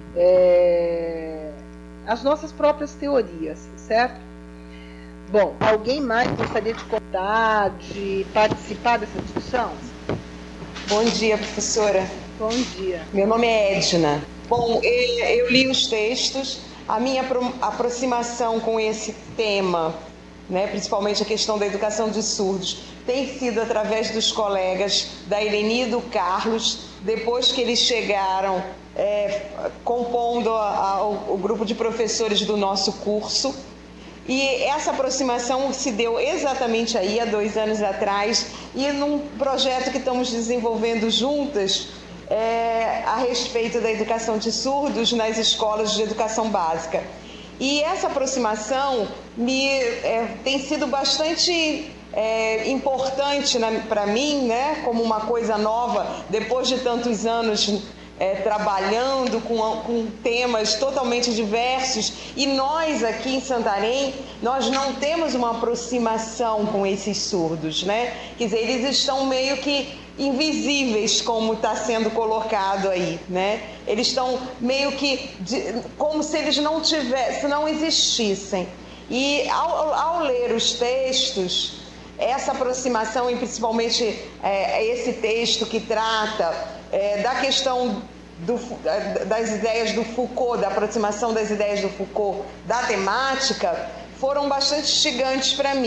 é, as nossas próprias teorias, certo? Bom, alguém mais gostaria de contar, de participar dessa discussão? Bom dia, professora. Bom dia. Meu nome é Edna. Bom, eu li os textos. A minha aproximação com esse tema, né, principalmente a questão da educação de surdos, tem sido através dos colegas da Eleni e do Carlos, depois que eles chegaram é, compondo a, a, o grupo de professores do nosso curso. E essa aproximação se deu exatamente aí, há dois anos atrás, e num projeto que estamos desenvolvendo juntas é, a respeito da educação de surdos nas escolas de educação básica. E essa aproximação me, é, tem sido bastante é, importante para mim, né, como uma coisa nova, depois de tantos anos é, trabalhando com, com temas totalmente diversos. E nós aqui em Santarém, nós não temos uma aproximação com esses surdos, né? Quer dizer, eles estão meio que invisíveis, como está sendo colocado aí, né? Eles estão meio que de, como se eles não tivessem, não existissem. E ao, ao ler os textos, essa aproximação, e principalmente é, esse texto que trata é, da questão do, das ideias do Foucault, da aproximação das ideias do Foucault da temática, foram bastante instigantes para mim.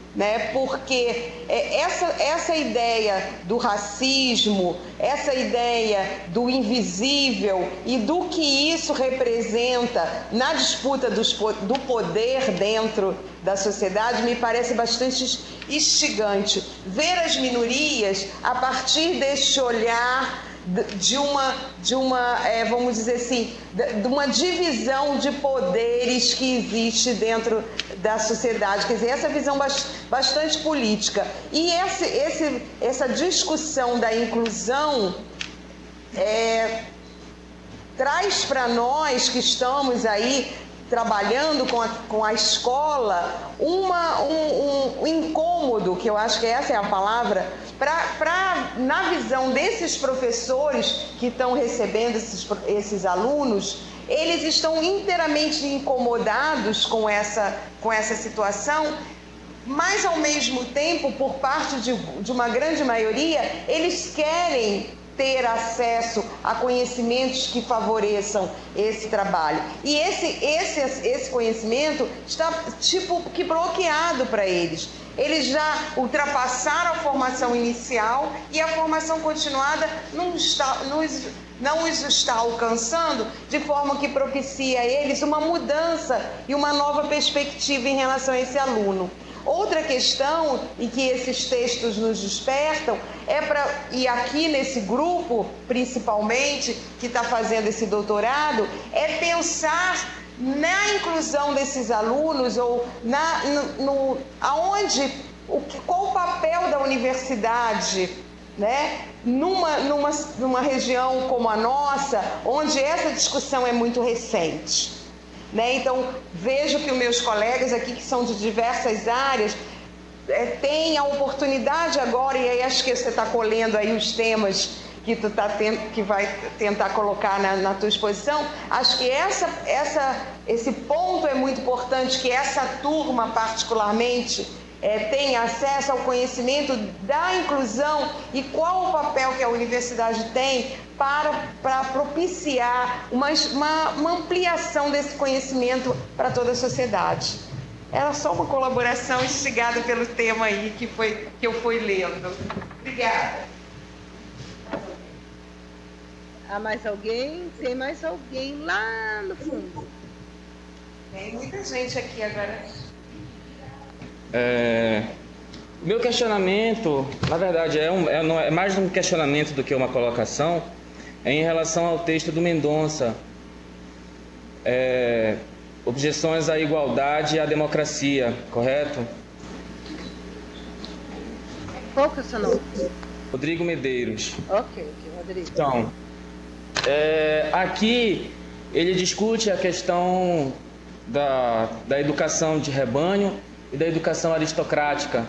né? Porque essa, essa ideia do racismo, essa ideia do invisível e do que isso representa na disputa dos, do poder dentro da sociedade me parece bastante instigante. Ver as minorias a partir deste olhar de uma, de uma é, vamos dizer assim, de uma divisão de poderes que existe dentro da sociedade, quer dizer, essa visão bastante política. E esse, esse, essa discussão da inclusão é, traz para nós que estamos aí trabalhando com a, com a escola uma, um, um, um incômodo, que eu acho que essa é a palavra, para, na visão desses professores que estão recebendo esses, esses alunos, eles estão inteiramente incomodados com essa, com essa situação, mas ao mesmo tempo, por parte de, de uma grande maioria, eles querem ter acesso a conhecimentos que favoreçam esse trabalho. E esse, esse, esse conhecimento está tipo que bloqueado para eles. Eles já ultrapassaram a formação inicial e a formação continuada não, está, não, não os está alcançando, de forma que propicia a eles uma mudança e uma nova perspectiva em relação a esse aluno. Outra questão, e que esses textos nos despertam, é para, e aqui nesse grupo, principalmente, que está fazendo esse doutorado, é pensar na inclusão desses alunos, ou na, no, no, aonde, o, qual o papel da universidade, né? Numa, numa, numa região como a nossa, onde essa discussão é muito recente. Né? Então, vejo que os meus colegas aqui, que são de diversas áreas, é, têm a oportunidade agora, e aí acho que você está colhendo aí os temas que tu tá tent, que vai tentar colocar na, na tua exposição. Acho que essa, essa, esse ponto é muito importante, que essa turma particularmente é, tenha acesso ao conhecimento da inclusão e qual o papel que a universidade tem para, para propiciar uma, uma, uma ampliação desse conhecimento para toda a sociedade. Era só uma colaboração instigada pelo tema aí que, foi, que eu fui lendo. Obrigada. Há mais alguém? Tem mais alguém lá no fundo? Tem muita gente aqui agora. É, meu questionamento, na verdade, é, um, é, não, é mais um questionamento do que uma colocação, é em relação ao texto do Mendonça. É, objeções à igualdade e à democracia, correto? Qual que é o seu nome? Rodrigo Medeiros. Ok, ok, Rodrigo. Então, é, aqui ele discute a questão da, da educação de rebanho e da educação aristocrática.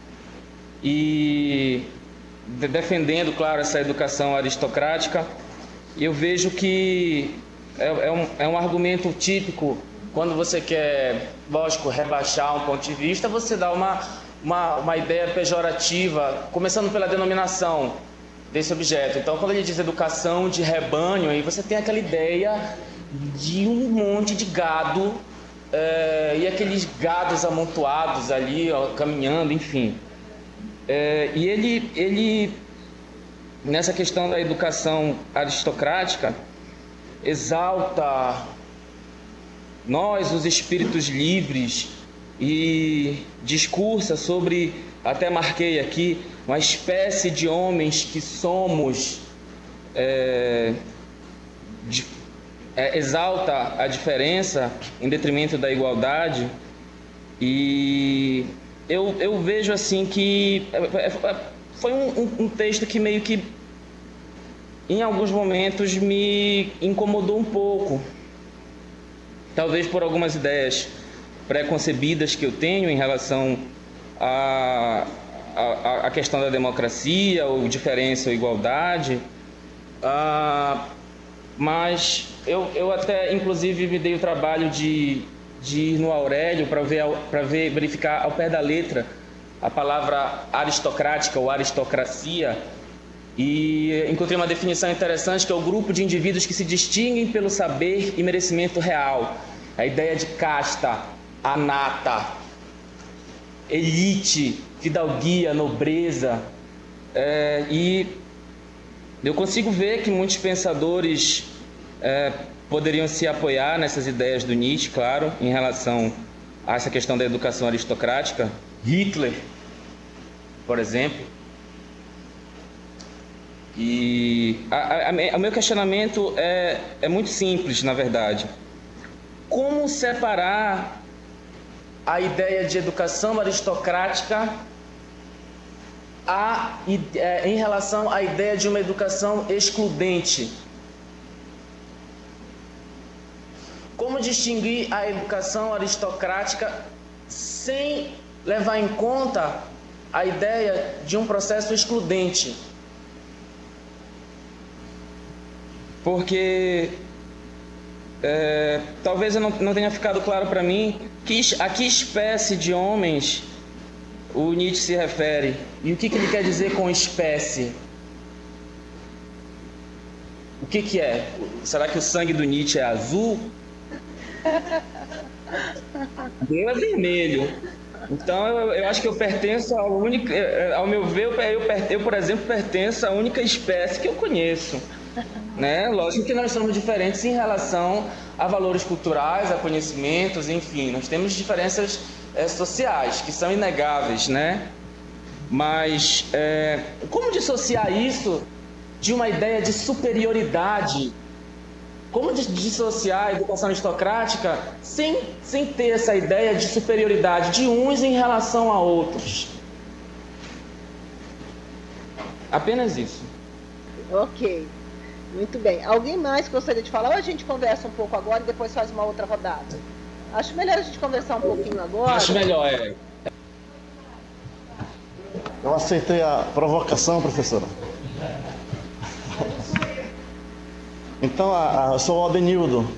E de, defendendo, claro, essa educação aristocrática, eu vejo que é, é, um, é um argumento típico. Quando você quer, lógico, rebaixar um ponto de vista, você dá uma, uma, uma ideia pejorativa, começando pela denominação desse objeto. Então, quando ele diz educação de rebanho, aí você tem aquela ideia de um monte de gado, é, e aqueles gados amontoados ali, ó, caminhando, enfim. É, e ele, ele, nessa questão da educação aristocrática, exalta nós, os espíritos livres, e discursa sobre, até marquei aqui, uma espécie de homens que somos, é, de, é, exalta a diferença em detrimento da igualdade. E eu, eu vejo assim que foi um, um texto que meio que em alguns momentos me incomodou um pouco, talvez por algumas ideias preconcebidas que eu tenho em relação à a, a, a questão da democracia, ou diferença ou igualdade. Ah, mas eu, eu até, inclusive, me dei o trabalho de, de ir no Aurélio para ver, para ver, verificar ao pé da letra a palavra aristocrática ou aristocracia, e encontrei uma definição interessante, que é o grupo de indivíduos que se distinguem pelo saber e merecimento real. A ideia de casta, a nata. elite, fidalguia, nobreza. É, e eu consigo ver que muitos pensadores é, poderiam se apoiar nessas ideias do Nietzsche, claro, em relação a essa questão da educação aristocrática. Hitler, por exemplo. E o meu questionamento é, é muito simples, na verdade. Como separar a ideia de educação aristocrática a, em relação à ideia de uma educação excludente? Como distinguir a educação aristocrática sem levar em conta a ideia de um processo excludente? Porque é, talvez eu não, não tenha ficado claro para mim que, a que espécie de homens o Nietzsche se refere e o que, que ele quer dizer com espécie. O que, que é? Será que o sangue do Nietzsche é azul? Meu é vermelho. Então eu, eu acho que eu pertenço ao único, ao meu ver, eu, eu, eu por exemplo pertenço à única espécie que eu conheço. Né? Lógico que nós somos diferentes em relação a valores culturais, a conhecimentos, enfim, nós temos diferenças é, sociais que são inegáveis, né? Mas é, como dissociar isso de uma ideia de superioridade? Como dissociar a educação aristocrática sem, sem ter essa ideia de superioridade de uns em relação a outros? Apenas isso. Ok. Muito bem. Alguém mais gostaria de falar? Ou a gente conversa um pouco agora e depois faz uma outra rodada? Acho melhor a gente conversar um pouquinho agora. Acho melhor, é. Eu aceitei a provocação, professora. Então, a, a, eu sou o Aldenildo.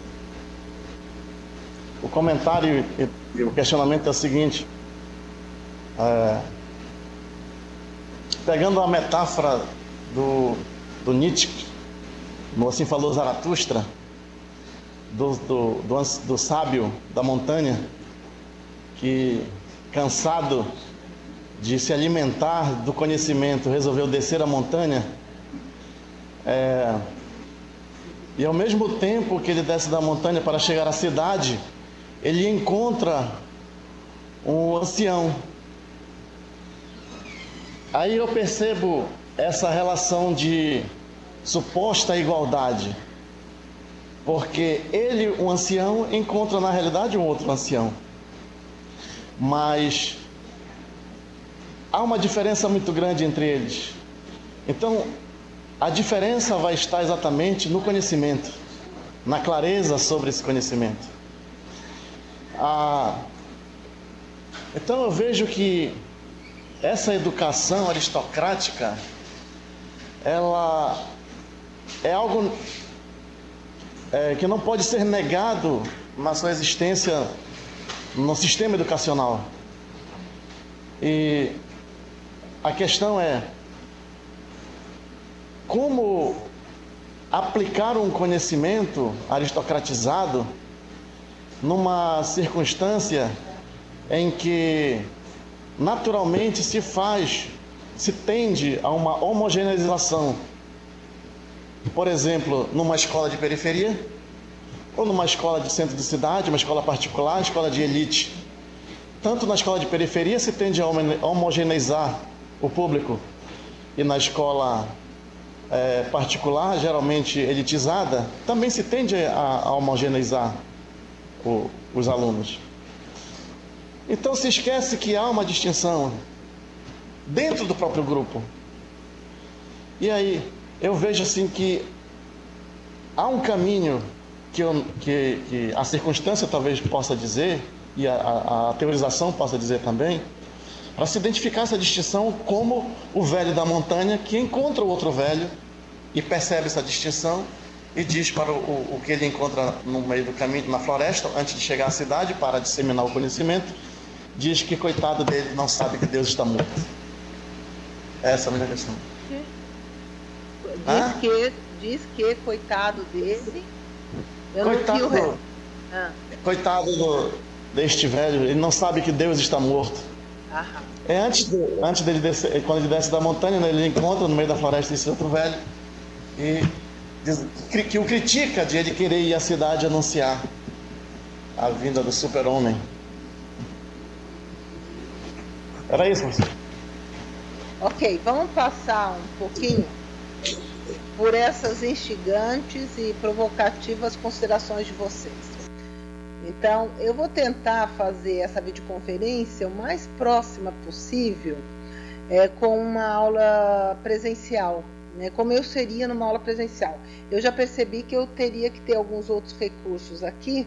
O comentário e, e o questionamento é o seguinte. É, pegando a metáfora do, do Nietzsche, no Assim Falou Zaratustra, do, do, do, do sábio da montanha, que, cansado de se alimentar do conhecimento, resolveu descer a montanha, é, e ao mesmo tempo que ele desce da montanha para chegar à cidade, ele encontra um ancião. Aí eu percebo essa relação de suposta igualdade, porque ele, um ancião, encontra na realidade um outro ancião, mas há uma diferença muito grande entre eles. Então a diferença vai estar exatamente no conhecimento, na clareza sobre esse conhecimento. Ah, então eu vejo que essa educação aristocrática, ela é algo é, que não pode ser negado na sua existência no sistema educacional. E a questão é como aplicar um conhecimento aristocratizado numa circunstância em que naturalmente se faz, se tende a uma homogeneização. Por exemplo, numa escola de periferia, ou numa escola de centro de cidade, uma escola particular, escola de elite. Tanto na escola de periferia se tende a homogeneizar o público, e na escola é, particular, geralmente elitizada, também se tende a, a homogeneizar o, os alunos. Então se esquece que há uma distinção dentro do próprio grupo. E aí eu vejo assim que há um caminho que, eu, que, que a circunstância talvez possa dizer, e a, a, a teorização possa dizer também, para se identificar essa distinção como o velho da montanha que encontra o outro velho e percebe essa distinção e diz para o, o, o que ele encontra no meio do caminho, na floresta, antes de chegar à cidade, para disseminar o conhecimento, diz que coitado dele não sabe que Deus está morto. Essa é a minha questão. Diz, ah? que, diz que coitado dele. Eu coitado não vi o resto. Ah. Coitado do, deste velho, ele não sabe que Deus está morto. Aham. É antes, de, antes dele descer, quando ele desce da montanha, né, ele encontra no meio da floresta esse outro velho e diz, que, que o critica de ele querer ir à cidade anunciar a vinda do super-homem. Era isso, Marcelo. Ok, vamos passar um pouquinho por essas instigantes e provocativas considerações de vocês. Então, eu vou tentar fazer essa videoconferência o mais próxima possível é, com uma aula presencial, né, como eu seria numa aula presencial. Eu já percebi que eu teria que ter alguns outros recursos aqui,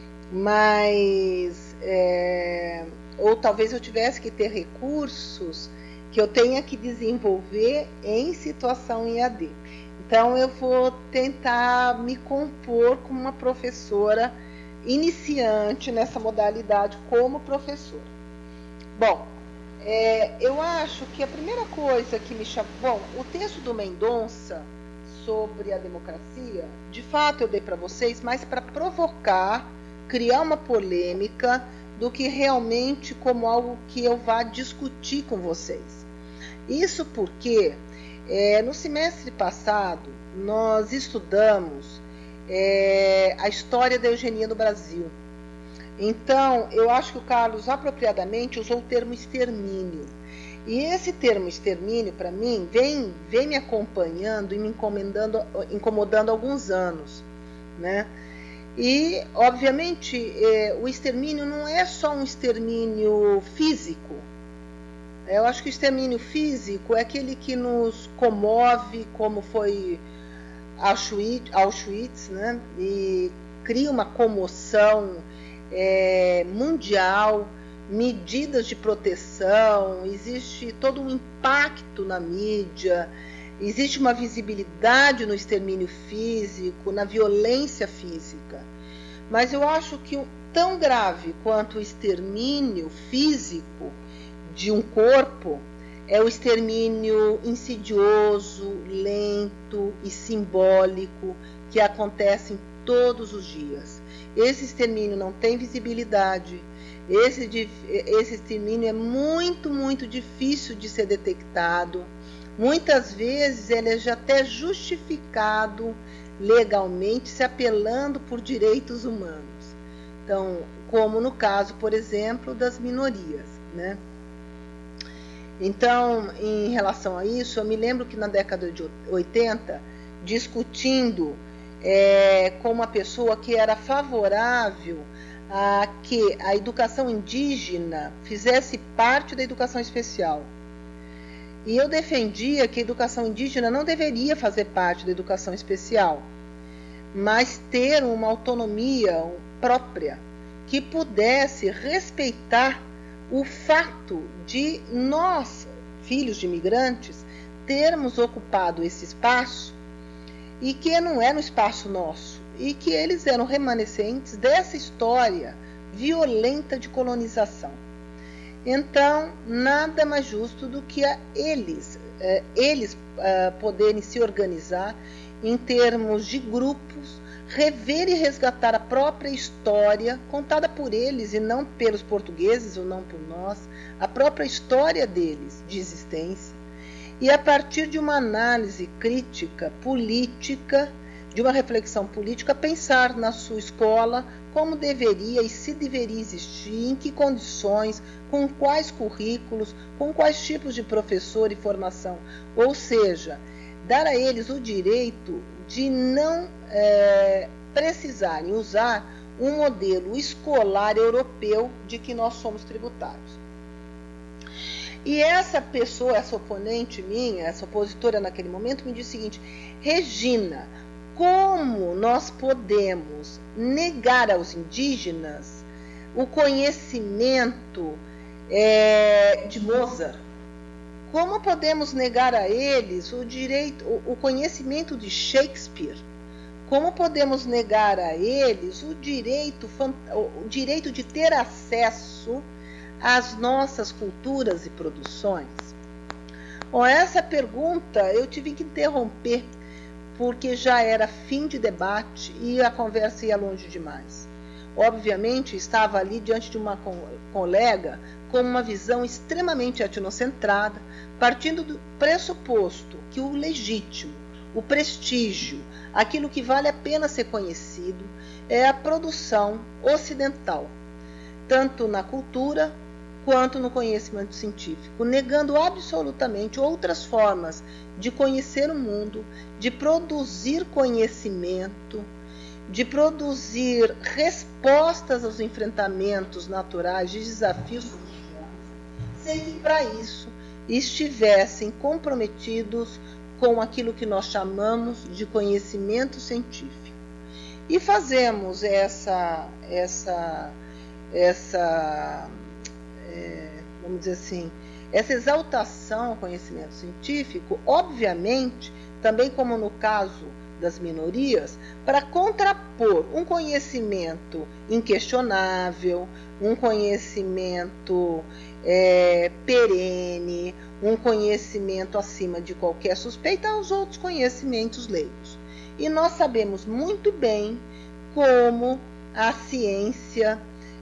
mas é, ou talvez eu tivesse que ter recursos que eu tenha que desenvolver em situação em A D. Então, eu vou tentar me compor como uma professora iniciante nessa modalidade como professora. Bom, é, eu acho que a primeira coisa que me chamou... Bom, o texto do Mendonça sobre a democracia, de fato eu dei para vocês, mas para provocar, criar uma polêmica, do que realmente como algo que eu vá discutir com vocês. Isso porque é, no semestre passado nós estudamos é, a história da eugenia no Brasil. Então, eu acho que o Carlos apropriadamente usou o termo extermínio. E esse termo extermínio, para mim, vem, vem me acompanhando e me incomodando, incomodando há alguns anos, né? E, obviamente, é, o extermínio não é só um extermínio físico. Eu acho que o extermínio físico é aquele que nos comove, como foi Auschwitz, Auschwitz, né? E cria uma comoção é, mundial, medidas de proteção, existe todo um impacto na mídia, existe uma visibilidade no extermínio físico, na violência física. Mas eu acho que tão grave quanto o extermínio físico de um corpo é o extermínio insidioso, lento e simbólico que acontece em todos os dias. Esse extermínio não tem visibilidade, esse, esse extermínio é muito, muito difícil de ser detectado. Muitas vezes ele é já até justificado legalmente, se apelando por direitos humanos. Então, como no caso, por exemplo, das minorias, né? Então, em relação a isso, eu me lembro que na década de oitenta, discutindo é, com uma pessoa que era favorável a que a educação indígena fizesse parte da educação especial. E eu defendia que a educação indígena não deveria fazer parte da educação especial, mas ter uma autonomia própria que pudesse respeitar o fato de nós, filhos de imigrantes, termos ocupado esse espaço e que não era um espaço nosso, e que eles eram remanescentes dessa história violenta de colonização. Então, nada mais justo do que a eles, eh, eles uh, poderem se organizar em termos de grupos, rever e resgatar a própria história, contada por eles e não pelos portugueses ou não por nós, a própria história deles de existência, e a partir de uma análise crítica, política, de uma reflexão política, pensar na sua escola como deveria e se deveria existir, em que condições, com quais currículos, com quais tipos de professor e formação. Ou seja, dar a eles o direito de não é, precisarem usar um modelo escolar europeu de que nós somos tributários. E essa pessoa, essa oponente minha, essa opositora naquele momento, me disse o seguinte: Regina, como nós podemos negar aos indígenas o conhecimento é, de Mozart? Como podemos negar a eles o direito, o conhecimento de Shakespeare? Como podemos negar a eles o direito, o direito de ter acesso às nossas culturas e produções? Bom, essa pergunta eu tive que interromper, porque já era fim de debate e a conversa ia longe demais. Obviamente, estava ali diante de uma colega como uma visão extremamente etnocentrada, partindo do pressuposto que o legítimo, o prestígio, aquilo que vale a pena ser conhecido, é a produção ocidental, tanto na cultura quanto no conhecimento científico, negando absolutamente outras formas de conhecer o mundo, de produzir conhecimento, de produzir respostas aos enfrentamentos naturais, de desafios cotidianos, sem que para isso estivessem comprometidos com aquilo que nós chamamos de conhecimento científico. E fazemos essa, essa, essa é, vamos dizer assim, essa exaltação ao conhecimento científico, obviamente, também como no caso das minorias, para contrapor um conhecimento inquestionável, um conhecimento é, perene, um conhecimento acima de qualquer suspeita aos outros conhecimentos leigos. E nós sabemos muito bem como a ciência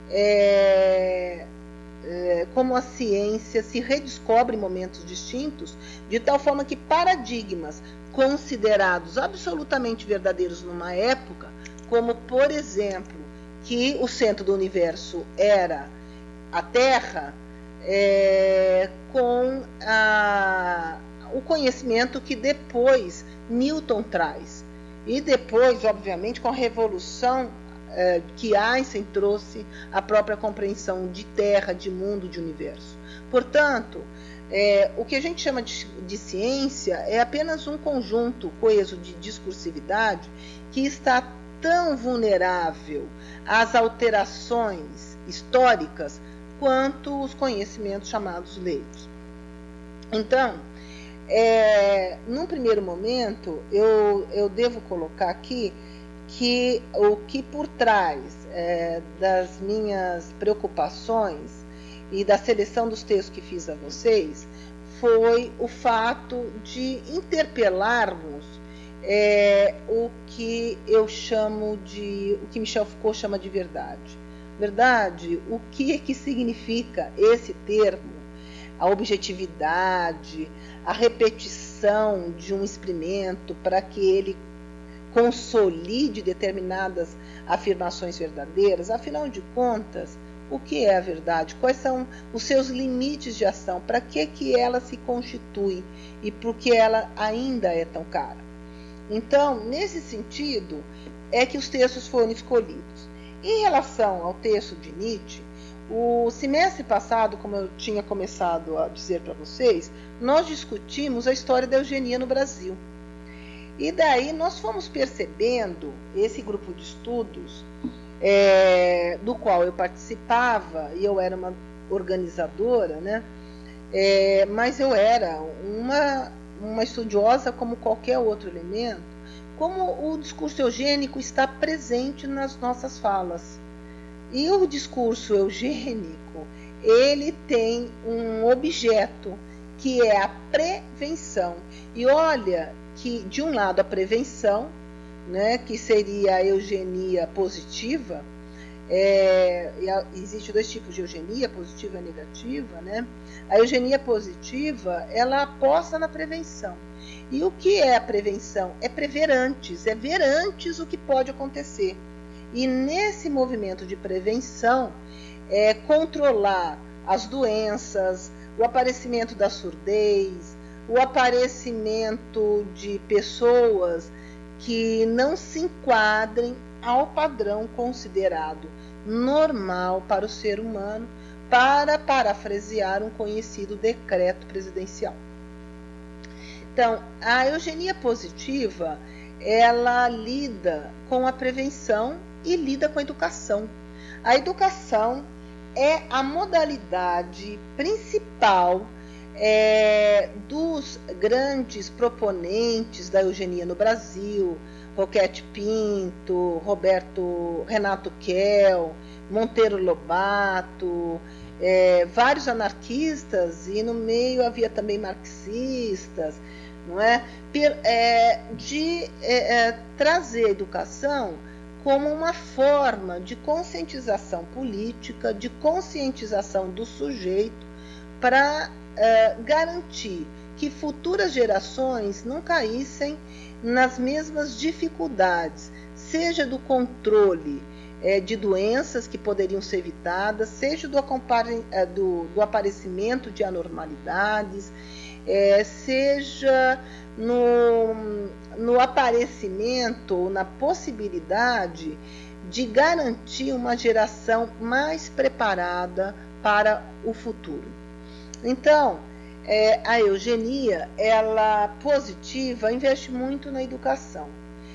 é, é, como a ciência se redescobre em momentos distintos, de tal forma que paradigmas considerados absolutamente verdadeiros numa época, como, por exemplo, que o centro do universo era a Terra, é, com a, o conhecimento que depois Newton traz. E depois, obviamente, com a revolução é, que Einstein trouxe, a própria compreensão de Terra, de mundo, de universo. Portanto, É, o que a gente chama de, de ciência é apenas um conjunto coeso de discursividade que está tão vulnerável às alterações históricas quanto os conhecimentos chamados leigos. Então, é, num primeiro momento, eu, eu devo colocar aqui que o que por trás é, das minhas preocupações e da seleção dos textos que fiz a vocês, foi o fato de interpelarmos é, o que eu chamo de, o que Michel Foucault chama de verdade. Verdade, o que é que significa esse termo? A objetividade, a repetição de um experimento para que ele consolide determinadas afirmações verdadeiras. Afinal de contas, o que é a verdade? Quais são os seus limites de ação? Para que, que ela se constitui e por que ela ainda é tão cara? Então, nesse sentido, é que os textos foram escolhidos. Em relação ao texto de Nietzsche, o semestre passado, como eu tinha começado a dizer para vocês, nós discutimos a história da eugenia no Brasil. E daí nós fomos percebendo, esse grupo de estudos, É, do qual eu participava, e eu era uma organizadora, né? É, mas eu era uma, uma estudiosa como qualquer outro elemento, como o discurso eugênico está presente nas nossas falas. E o discurso eugênico, ele tem um objeto, que é a prevenção. E olha que, de um lado, a prevenção, né, que seria a eugenia positiva, é, existe dois tipos de eugenia, positiva e negativa, né? A eugenia positiva, ela aposta na prevenção. E o que é a prevenção? É prever antes, é ver antes o que pode acontecer. E nesse movimento de prevenção, é controlar as doenças, o aparecimento da surdez, o aparecimento de pessoas que não se enquadrem ao padrão considerado normal para o ser humano, para parafrasear um conhecido decreto presidencial. Então, a eugenia positiva, ela lida com a prevenção e lida com a educação. A educação é a modalidade principal É, dos grandes proponentes da eugenia no Brasil, Roquete Pinto, Roberto, Renato Kell, Monteiro Lobato, é, vários anarquistas, e no meio havia também marxistas, não é? é de é, é, trazer a educação como uma forma de conscientização política, de conscientização do sujeito para uh, garantir que futuras gerações não caíssem nas mesmas dificuldades, seja do controle eh, de doenças que poderiam ser evitadas, seja do, eh, do, do aparecimento de anormalidades, eh, seja no, no aparecimento ou na possibilidade de garantir uma geração mais preparada para o futuro. Então, É, a eugenia, ela positiva, investe muito na educação.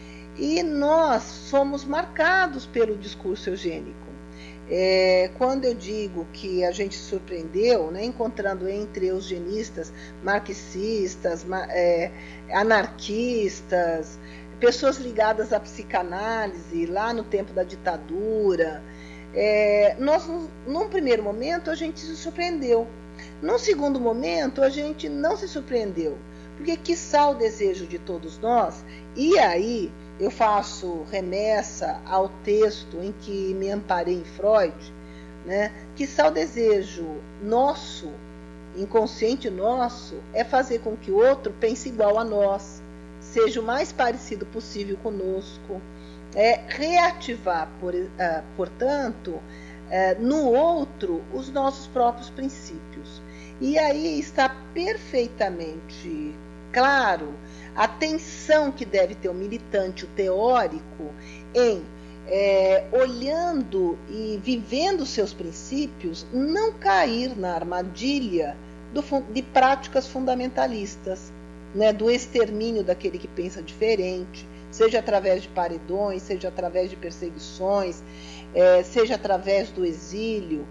E nós somos marcados pelo discurso eugênico. É, quando eu digo que a gente se surpreendeu, né, encontrando entre eugenistas marxistas, é, anarquistas, pessoas ligadas à psicanálise, lá no tempo da ditadura, é, nós, num primeiro momento, a gente se surpreendeu. Num segundo momento, a gente não se surpreendeu, porque quiçá o desejo de todos nós, e aí eu faço remessa ao texto em que me amparei em Freud, né? Quiçá o desejo nosso, inconsciente nosso, é fazer com que o outro pense igual a nós, seja o mais parecido possível conosco, é reativar, por, uh, portanto, uh, no outro os nossos próprios princípios. E aí está perfeitamente claro a tensão que deve ter o militante, o teórico, em, é, olhando e vivendo seus princípios, não cair na armadilha do, de práticas fundamentalistas, né, do extermínio daquele que pensa diferente, seja através de paredões, seja através de perseguições, é, seja através do exílio,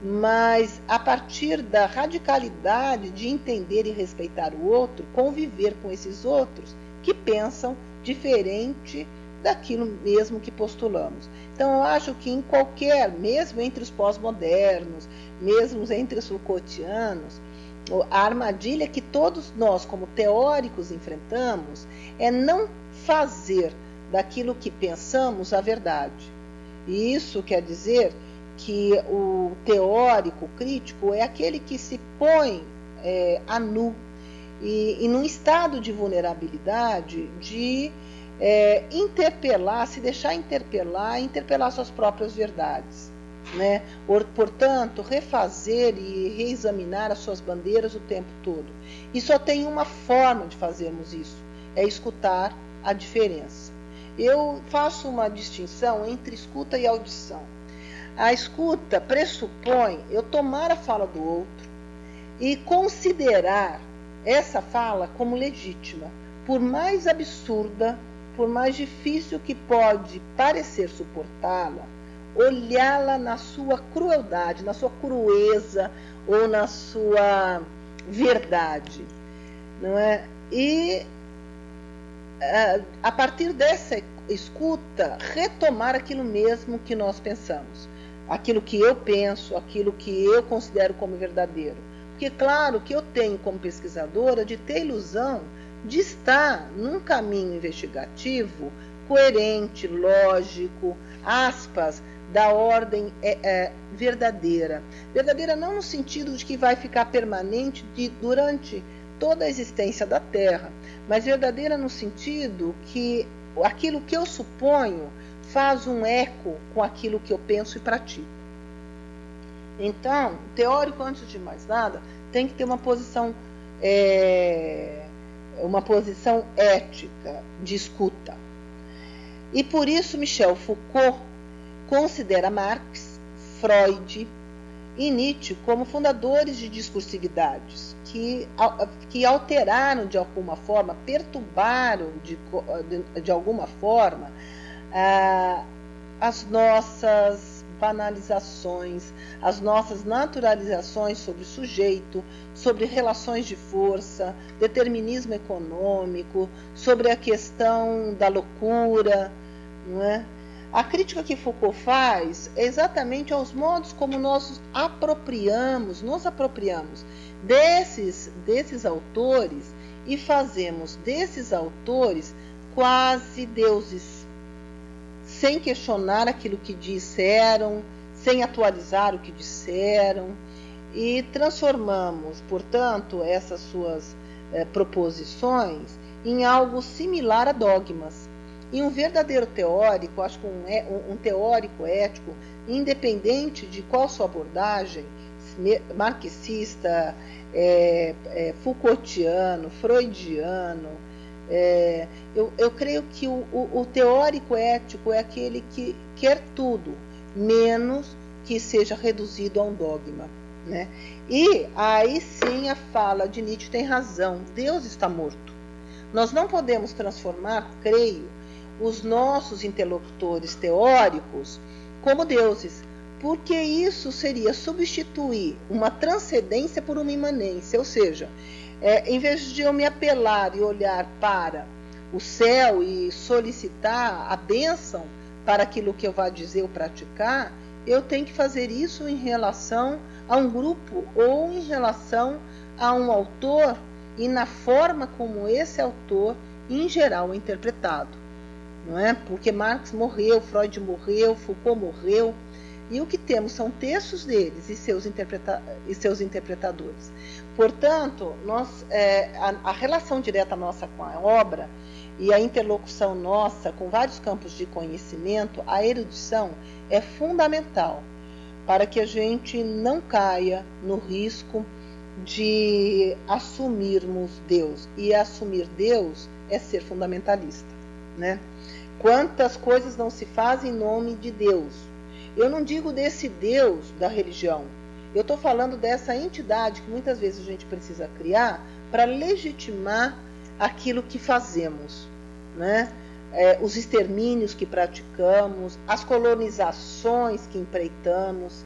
mas a partir da radicalidade de entender e respeitar o outro, conviver com esses outros que pensam diferente daquilo mesmo que postulamos. Então eu acho que em qualquer, mesmo entre os pós-modernos, mesmo entre os Foucaultianos, a armadilha que todos nós como teóricos enfrentamos é não fazer daquilo que pensamos a verdade. E isso quer dizer que o teórico crítico é aquele que se põe é, a nu e, e num estado de vulnerabilidade de é, interpelar, se deixar interpelar, interpelar suas próprias verdades, né? Portanto, refazer e reexaminar as suas bandeiras o tempo todo. E só tem uma forma de fazermos isso, é escutar a diferença. Eu faço uma distinção entre escuta e audição. A escuta pressupõe eu tomar a fala do outro e considerar essa fala como legítima, por mais absurda, por mais difícil que pode parecer suportá-la, olhá-la na sua crueldade, na sua crueza ou na sua verdade, não é? E a partir dessa escuta, retomar aquilo mesmo que nós pensamos, aquilo que eu penso, aquilo que eu considero como verdadeiro. Porque claro que eu tenho como pesquisadora de ter ilusão de estar num caminho investigativo coerente, lógico, aspas, da ordem é, é, verdadeira. Verdadeira não no sentido de que vai ficar permanente de, durante toda a existência da Terra, mas verdadeira no sentido que aquilo que eu suponho faz um eco com aquilo que eu penso e pratico. Então, o teórico, antes de mais nada, tem que ter uma posição, é, uma posição ética de escuta. E por isso Michel Foucault considera Marx, Freud e Nietzsche como fundadores de discursividades que, que alteraram de alguma forma, perturbaram de, de, de alguma forma ah, as nossas banalizações, as nossas naturalizações sobre o sujeito, sobre relações de força, determinismo econômico, sobre a questão da loucura, não é? A crítica que Foucault faz é exatamente aos modos como nós apropriamos, nos apropriamos desses, desses autores e fazemos desses autores quase deuses, sem questionar aquilo que disseram, sem atualizar o que disseram, e transformamos, portanto, essas suas eh, proposições em algo similar a dogmas. E um verdadeiro teórico, acho que um, um teórico ético, independente de qual sua abordagem, marxista, é, é, Foucaultiano, freudiano, é, eu, eu creio que o, o, o teórico ético é aquele que quer tudo, menos que seja reduzido a um dogma, né? E aí sim a fala de Nietzsche tem razão, Deus está morto. Nós não podemos transformar, creio, os nossos interlocutores teóricos como deuses, porque isso seria substituir uma transcendência por uma imanência, ou seja, é, em vez de eu me apelar e olhar para o céu e solicitar a bênção para aquilo que eu vá dizer ou praticar, eu tenho que fazer isso em relação a um grupo ou em relação a um autor e na forma como esse autor, em geral, é interpretado. Não é? Porque Marx morreu, Freud morreu, Foucault morreu, e o que temos são textos deles e seus, interpreta e seus interpretadores. Portanto, nós, é, a, a relação direta nossa com a obra e a interlocução nossa com vários campos de conhecimento, a erudição é fundamental para que a gente não caia no risco de assumirmos Deus. E assumir Deus é ser fundamentalista, né? Quantas coisas não se fazem em nome de Deus? Eu não digo desse Deus da religião. Eu estou falando dessa entidade que muitas vezes a gente precisa criar para legitimar aquilo que fazemos, né? É, os extermínios que praticamos, as colonizações que empreitamos,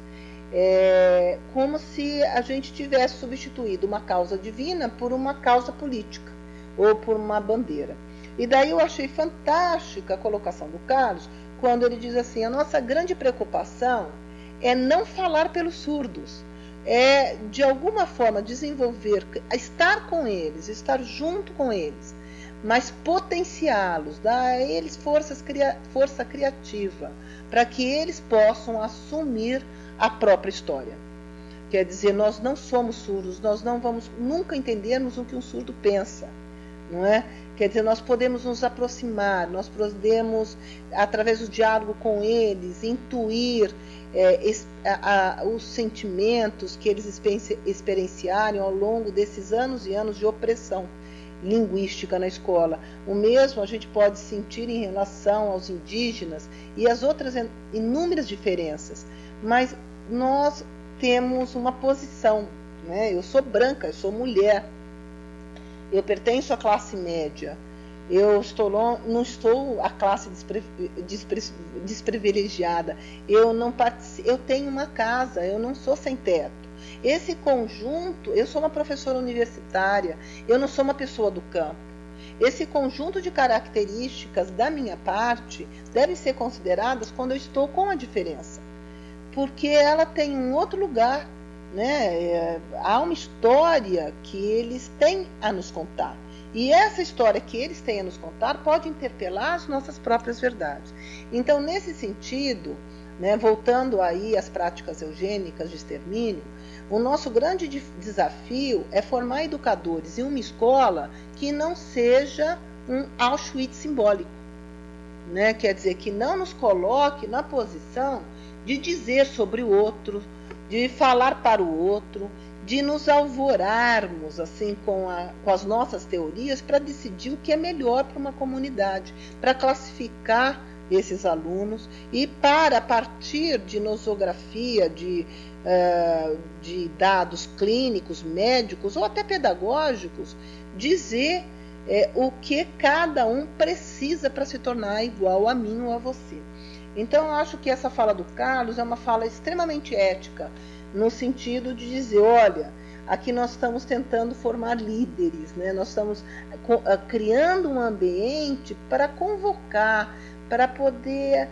é, como se a gente tivesse substituído uma causa divina por uma causa política ou por uma bandeira. E daí eu achei fantástica a colocação do Carlos, quando ele diz assim, a nossa grande preocupação é não falar pelos surdos, é de alguma forma desenvolver, estar com eles, estar junto com eles, mas potenciá-los, dar a eles forças, força criativa, para que eles possam assumir a própria história. Quer dizer, nós não somos surdos, nós não vamos nunca entendermos o que um surdo pensa, não é? Quer dizer, nós podemos nos aproximar, nós podemos, através do diálogo com eles, intuir é, es, a, a, os sentimentos que eles experienciaram ao longo desses anos e anos de opressão linguística na escola. O mesmo a gente pode sentir em relação aos indígenas e as outras inúmeras diferenças, mas nós temos uma posição, né? Eu sou branca, eu sou mulher, eu pertenço à classe média, eu estou, não estou a classe despre, despre, desprivilegiada, eu, não participo, eu tenho uma casa, eu não sou sem teto. Esse conjunto, eu sou uma professora universitária, eu não sou uma pessoa do campo. Esse conjunto de características da minha parte devem ser consideradas quando eu estou com a diferença, porque ela tem um outro lugar, né? É, há uma história que eles têm a nos contar. E essa história que eles têm a nos contar pode interpelar as nossas próprias verdades. Então, nesse sentido, né, voltando aí às práticas eugênicas de extermínio, o nosso grande desafio é formar educadores em uma escola que não seja um Auschwitz simbólico, né? Quer dizer, que não nos coloque na posição de dizer sobre o outro, de falar para o outro, de nos alvorarmos assim com, a, com as nossas teorias para decidir o que é melhor para uma comunidade, para classificar esses alunos e para, a partir de nosografia, de, uh, de dados clínicos, médicos ou até pedagógicos, dizer é, o que cada um precisa para se tornar igual a mim ou a você. Então, eu acho que essa fala do Carlos é uma fala extremamente ética, no sentido de dizer, olha, aqui nós estamos tentando formar líderes, né? Nós estamos criando um ambiente para convocar, para poder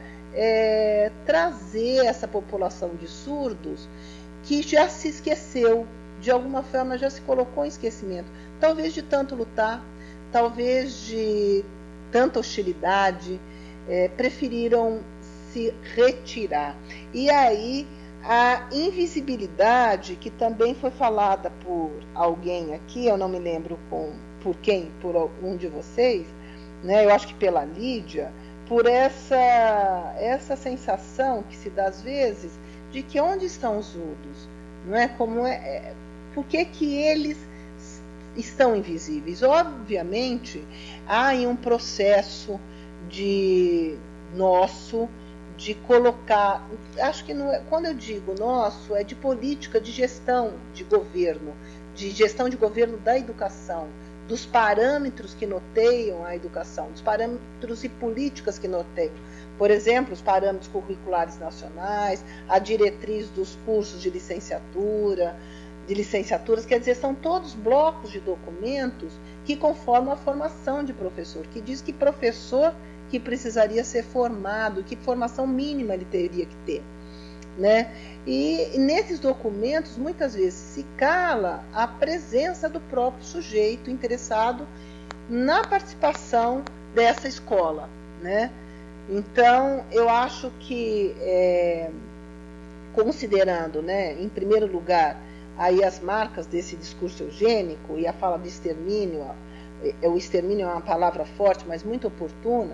é, trazer essa população de surdos que já se esqueceu, de alguma forma já se colocou em esquecimento, talvez de tanto lutar, talvez de tanta hostilidade, é, preferiram se retirar. E aí a invisibilidade, que também foi falada por alguém aqui, eu não me lembro com, por quem, por um de vocês, né, eu acho que pela Lídia, por essa, essa sensação que se dá às vezes de que onde estão os surdos? Não é? Como é, é, por que que eles estão invisíveis? Obviamente, há aí um processo de nosso, de colocar, acho que não é, quando eu digo nosso, é de política de gestão de governo, de gestão de governo da educação, dos parâmetros que noteiam a educação, dos parâmetros e políticas que noteiam. Por exemplo, os parâmetros curriculares nacionais, a diretriz dos cursos de licenciatura, de licenciaturas, quer dizer, são todos blocos de documentos que conformam a formação de professor, que diz que professor que precisaria ser formado, que formação mínima ele teria que ter, né? E nesses documentos, muitas vezes, se cala a presença do próprio sujeito interessado na participação dessa escola, né? Então, eu acho que, é, considerando, né, em primeiro lugar, aí as marcas desse discurso eugênico e a fala de extermínio, o extermínio é uma palavra forte, mas muito oportuna,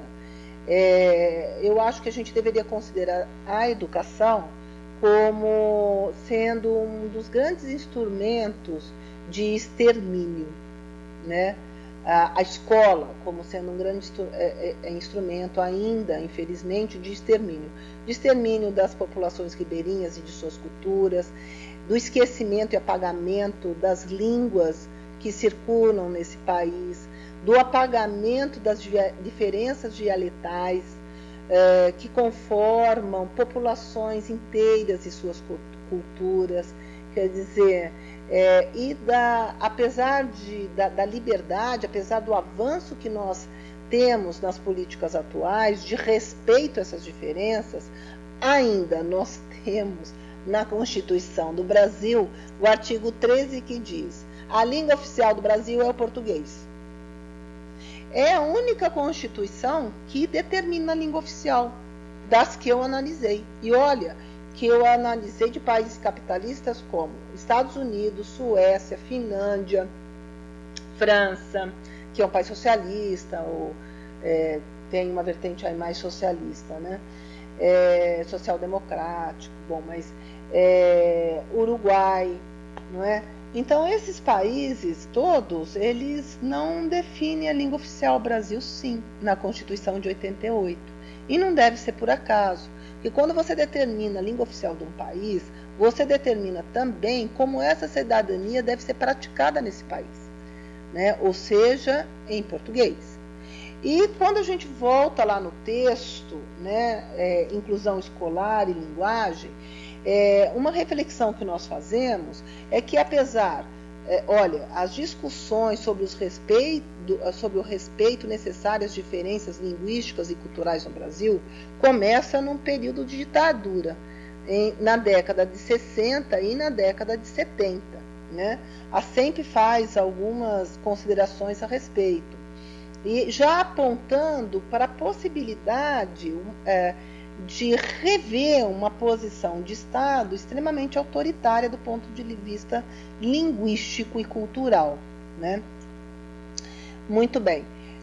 é, eu acho que a gente deveria considerar a educação como sendo um dos grandes instrumentos de extermínio, né? A, a escola como sendo um grande instru é, é, instrumento ainda, infelizmente, de extermínio. De extermínio das populações ribeirinhas e de suas culturas, do esquecimento e apagamento das línguas que circulam nesse país, do apagamento das diferenças dialetais eh, que conformam populações inteiras e suas culturas, quer dizer, é, e da, apesar de, da, da liberdade, apesar do avanço que nós temos nas políticas atuais, de respeito a essas diferenças, ainda nós temos na Constituição do Brasil o artigo treze que diz: a língua oficial do Brasil é o português. É a única Constituição que determina a língua oficial das que eu analisei. E olha, que eu analisei de países capitalistas como Estados Unidos, Suécia, Finlândia, França, que é um país socialista, ou é, tem uma vertente aí mais socialista, né? É, social-democrático, bom, mas é, Uruguai, não é? Então, esses países todos, eles não definem a língua oficial. O Brasil, sim, na Constituição de oitenta e oito. E não deve ser por acaso. Porque quando você determina a língua oficial de um país, você determina também como essa cidadania deve ser praticada nesse país, né? Ou seja, em português. E quando a gente volta lá no texto, né, é, inclusão escolar e linguagem, é, uma reflexão que nós fazemos é que, apesar, é, olha, as discussões sobre, os respeito, sobre o respeito necessário às diferenças linguísticas e culturais no Brasil começa num período de ditadura, em, na década de sessenta e na década de setenta, né? A SEMP faz algumas considerações a respeito, e já apontando para a possibilidade é, de rever uma posição de Estado extremamente autoritária do ponto de vista linguístico e cultural, né? Muito bem.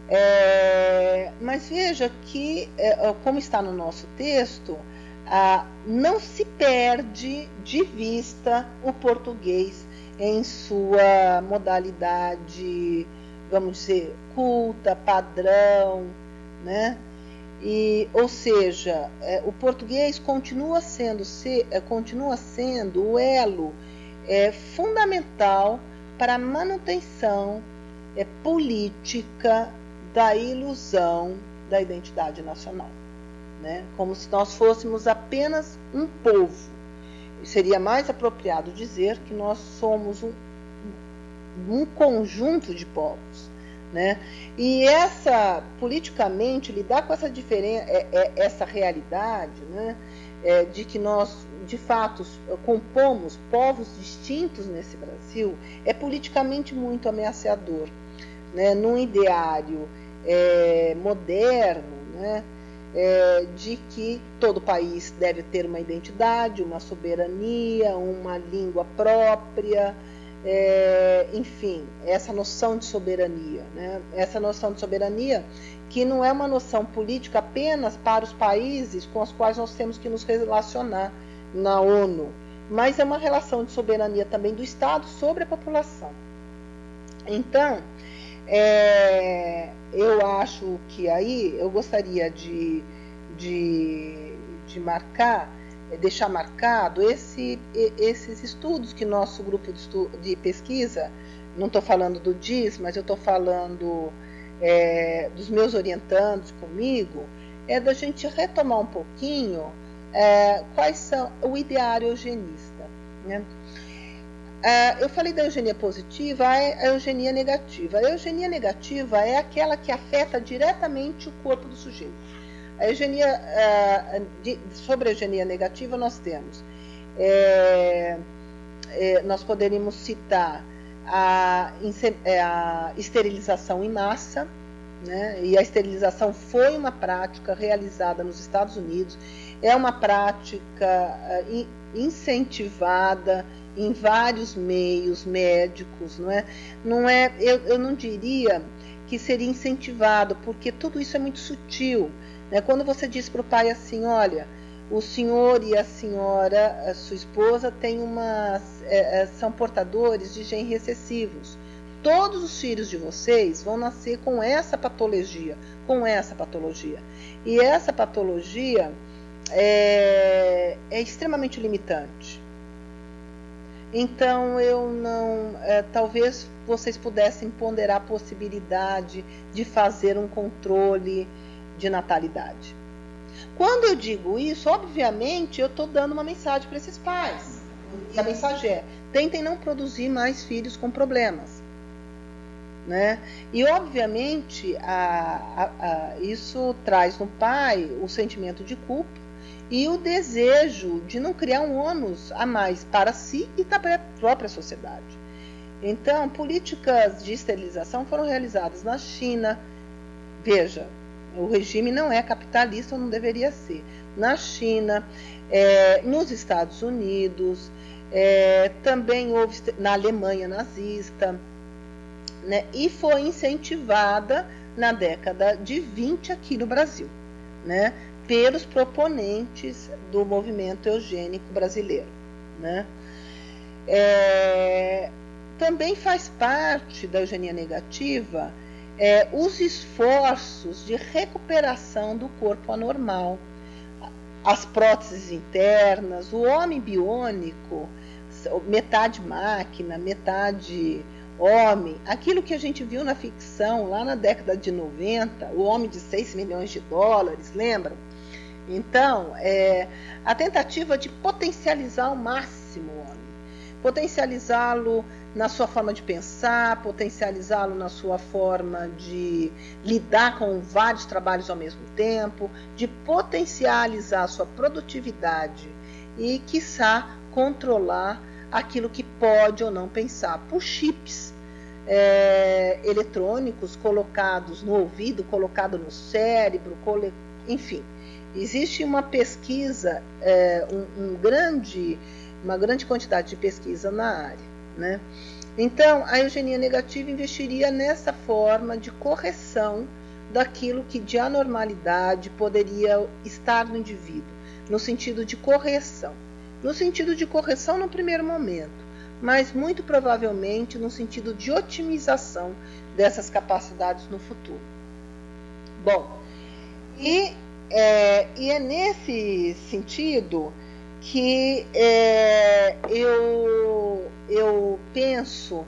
É, mas veja que, é, como está no nosso texto, ah, não se perde de vista o português em sua modalidade, vamos dizer, culta, padrão, né? E, ou seja, é, o português continua sendo, se, é, continua sendo o elo é, fundamental para a manutenção é, política da ilusão da identidade nacional, né? Como se nós fôssemos apenas um povo. Seria mais apropriado dizer que nós somos um, um conjunto de povos, né? E essa, politicamente, lidar com essa diferença, é, é, essa realidade, né, é, de que nós, de fato, compomos povos distintos nesse Brasil, é politicamente muito ameaçador, né? Num ideário é, moderno, né, é, de que todo país deve ter uma identidade, uma soberania, uma língua própria, é, enfim, essa noção de soberania, né? Essa noção de soberania que não é uma noção política apenas para os países com os quais nós temos que nos relacionar na ONU, mas é uma relação de soberania também do Estado sobre a população. Então, é, eu acho que aí eu gostaria de, de, de marcar, deixar marcado esse, esses estudos que nosso grupo de, estu, de pesquisa, não estou falando do D I S, mas eu estou falando é, dos meus orientandos comigo, é da gente retomar um pouquinho é, quais são o ideário eugenista, né? Uh, eu falei da eugenia positiva, a eugenia negativa. A eugenia negativa é aquela que afeta diretamente o corpo do sujeito. A eugenia, uh, de, sobre a eugenia negativa nós temos, é, é, nós poderíamos citar a, a esterilização em massa, né? E a esterilização foi uma prática realizada nos Estados Unidos, é uma prática uh, incentivada em vários meios médicos, não é? Não é, eu, eu não diria que seria incentivado, porque tudo isso é muito sutil, né? Quando você diz para o pai assim, olha, o senhor e a senhora, a sua esposa, têm uma, é, são portadores de genes recessivos. Todos os filhos de vocês vão nascer com essa patologia, com essa patologia. E essa patologia é, é extremamente limitante. Então, eu não, é, talvez vocês pudessem ponderar a possibilidade de fazer um controle de natalidade. Quando eu digo isso, obviamente, eu estou dando uma mensagem para esses pais. E a mensagem é, tentem não produzir mais filhos com problemas, né? E, obviamente, a, a, a, isso traz no pai o sentimento de culpa e o desejo de não criar um ônus a mais para si e para a própria sociedade. Então, políticas de esterilização foram realizadas na China. Veja, o regime não é capitalista, ou não deveria ser. Na China, é, nos Estados Unidos, é, também houve na Alemanha nazista, né, e foi incentivada na década de vinte aqui no Brasil, né, pelos proponentes do movimento eugênico brasileiro, né? É, também faz parte da eugenia negativa é, os esforços de recuperação do corpo anormal, as próteses internas, o homem biônico, metade máquina, metade homem, aquilo que a gente viu na ficção lá na década de noventa, o homem de seis milhões de dólares, lembram? Então, é, a tentativa de potencializar ao máximo o homem, potencializá-lo na sua forma de pensar, potencializá-lo na sua forma de lidar com vários trabalhos ao mesmo tempo, de potencializar a sua produtividade e, quiçá, controlar aquilo que pode ou não pensar, por chips é, eletrônicos colocados no ouvido, colocado no cérebro, enfim. Existe uma pesquisa, é, um, um grande, uma grande quantidade de pesquisa na área, né? Então, a eugenia negativa investiria nessa forma de correção daquilo que de anormalidade poderia estar no indivíduo, no sentido de correção. No sentido de correção no primeiro momento, mas muito provavelmente no sentido de otimização dessas capacidades no futuro. Bom, e é, e é nesse sentido que é, eu, eu penso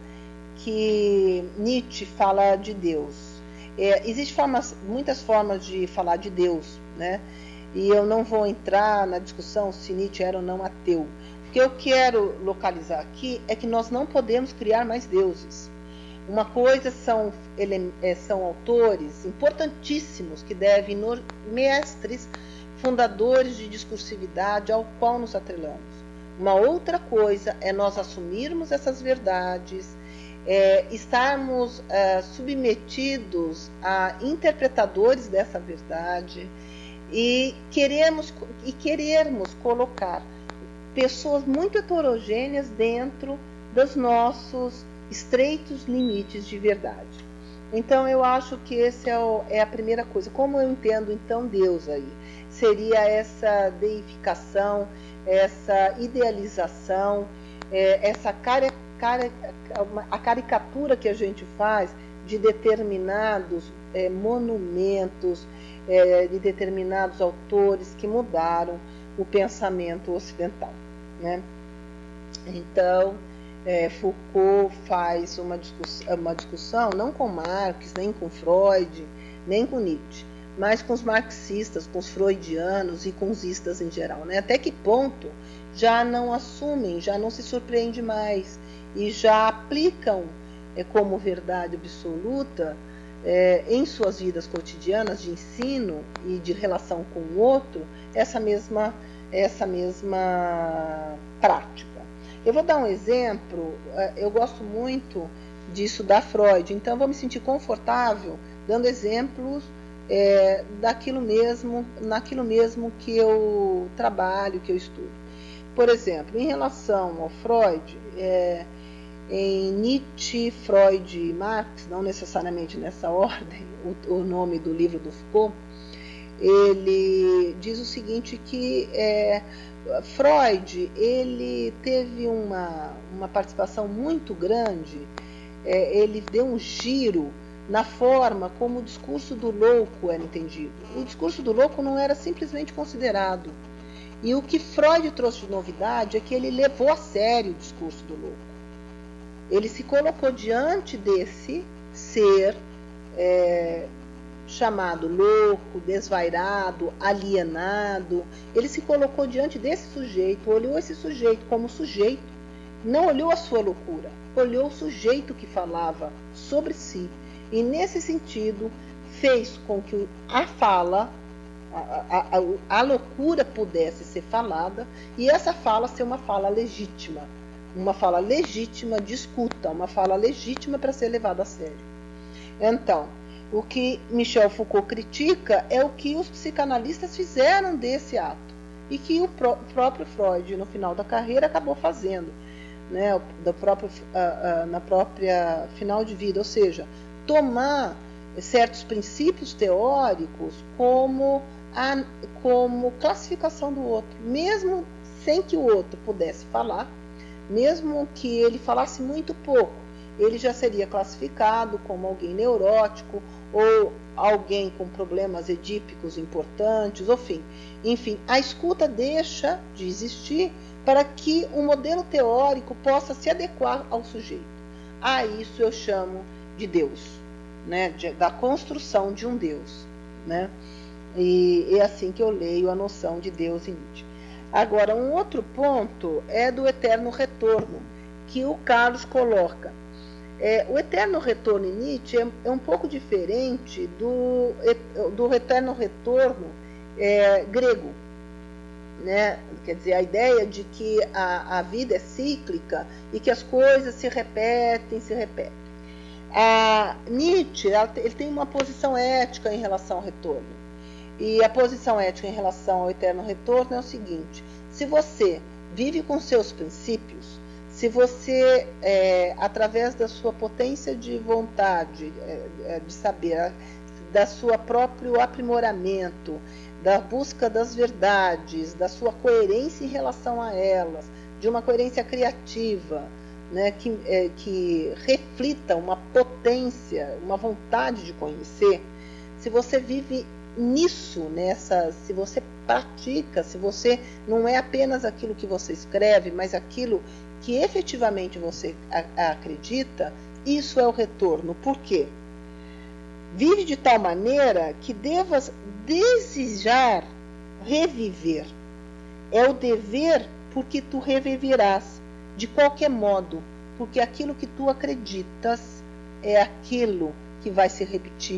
que Nietzsche fala de Deus. É, Existem formas, muitas formas de falar de Deus, né? E eu não vou entrar na discussão se Nietzsche era ou não ateu. O que eu quero localizar aqui é que nós não podemos criar mais deuses. Uma coisa são, ele, são autores importantíssimos que devem, mestres, fundadores de discursividade ao qual nos atrelamos. Uma outra coisa é nós assumirmos essas verdades, é, estarmos é, submetidos a interpretadores dessa verdade, e queremos, e querermos colocar pessoas muito heterogêneas dentro dos nossos estreitos limites de verdade. Então eu acho que esse é, o, é a primeira coisa. Como eu entendo então Deus aí? Seria essa deificação, essa idealização, é, essa cari, cari, a caricatura que a gente faz de determinados é, monumentos, é, de determinados autores que mudaram o pensamento ocidental, né? Então, é, Foucault faz uma discussão, uma discussão não com Marx, nem com Freud, nem com Nietzsche, mas com os marxistas, com os freudianos e com os istas em geral, né? Até que ponto já não assumem, já não se surpreende mais e já aplicam é, como verdade absoluta é, em suas vidas cotidianas de ensino e de relação com o outro essa mesma, essa mesma prática. Eu vou dar um exemplo, eu gosto muito de estudar Freud, então eu vou me sentir confortável dando exemplos é, daquilo mesmo, naquilo mesmo que eu trabalho, que eu estudo. Por exemplo, em relação ao Freud, é, em Nietzsche, Freud e Marx, não necessariamente nessa ordem, o, o nome do livro do Foucault, ele diz o seguinte, que é, Freud ele teve uma, uma participação muito grande, é, ele deu um giro na forma como o discurso do louco era entendido. O discurso do louco não era simplesmente considerado. E o que Freud trouxe de novidade é que ele levou a sério o discurso do louco. Ele se colocou diante desse ser é, chamado louco, desvairado, alienado. Ele se colocou diante desse sujeito, olhou esse sujeito como sujeito, não olhou a sua loucura, olhou o sujeito que falava sobre si. E nesse sentido fez com que a fala, a, a, a loucura pudesse ser falada e essa fala ser uma fala legítima, uma fala legítima de escuta, uma fala legítima para ser levada a sério. Então, o que Michel Foucault critica é o que os psicanalistas fizeram desse ato e que o pró próprio Freud, no final da carreira, acabou fazendo, né, do próprio, uh, uh, na própria final de vida, ou seja, tomar certos princípios teóricos como, a, como classificação do outro, mesmo sem que o outro pudesse falar, mesmo que ele falasse muito pouco, ele já seria classificado como alguém neurótico ou alguém com problemas edípicos importantes, enfim, enfim, a escuta deixa de existir para que o modelo teórico possa se adequar ao sujeito. A isso eu chamo de Deus, né? de, da construção de um Deus, né? E é assim que eu leio a noção de Deus em Nietzsche. Agora, um outro ponto é do eterno retorno, que o Carlos coloca. É, o eterno retorno em Nietzsche é, é um pouco diferente do, do eterno retorno é, grego, né? Quer dizer, a ideia de que a, a vida é cíclica e que as coisas se repetem, se repetem. A Nietzsche ela, ele tem uma posição ética em relação ao retorno. E a posição ética em relação ao eterno retorno é o seguinte: se você vive com seus princípios, se você, é, através da sua potência de vontade, é, de saber, da sua próprio aprimoramento, da busca das verdades, da sua coerência em relação a elas, de uma coerência criativa, né, que, é, que reflita uma potência, uma vontade de conhecer, se você vive nisso, nessa, se você pratica, se você não é apenas aquilo que você escreve, mas aquilo que efetivamente você acredita, isso é o retorno. Por quê? Vive de tal maneira que devas desejar reviver. É o dever porque tu reviverás de qualquer modo, porque aquilo que tu acreditas é aquilo que vai se repetir.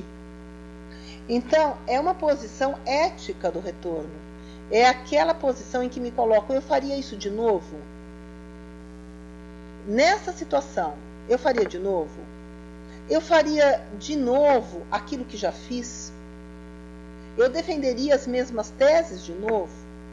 Então, é uma posição ética do retorno. É aquela posição em que me coloco: eu faria isso de novo? Nessa situação, eu faria de novo? Eu faria de novo aquilo que já fiz? eu defenderia as mesmas teses de novo?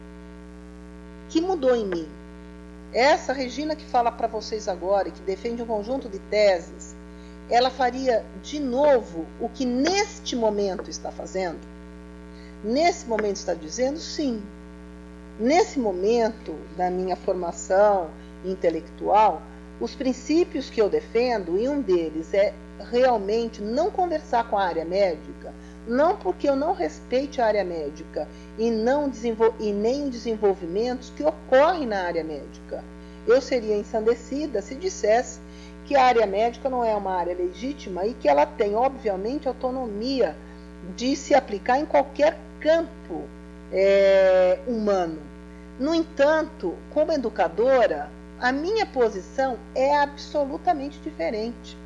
O que mudou em mim? Essa Regina que fala para vocês agora, e que defende um conjunto de teses, ela faria de novo o que neste momento está fazendo? Nesse momento está dizendo sim. Nesse momento da minha formação intelectual, os princípios que eu defendo, e um deles é realmente não conversar com a área médica, não porque eu não respeite a área médica e, não e nem os desenvolvimentos que ocorrem na área médica. Eu seria ensandecida se dissesse que a área médica não é uma área legítima e que ela tem, obviamente, autonomia de se aplicar em qualquer campo é, humano. No entanto, como educadora, a minha posição é absolutamente diferente.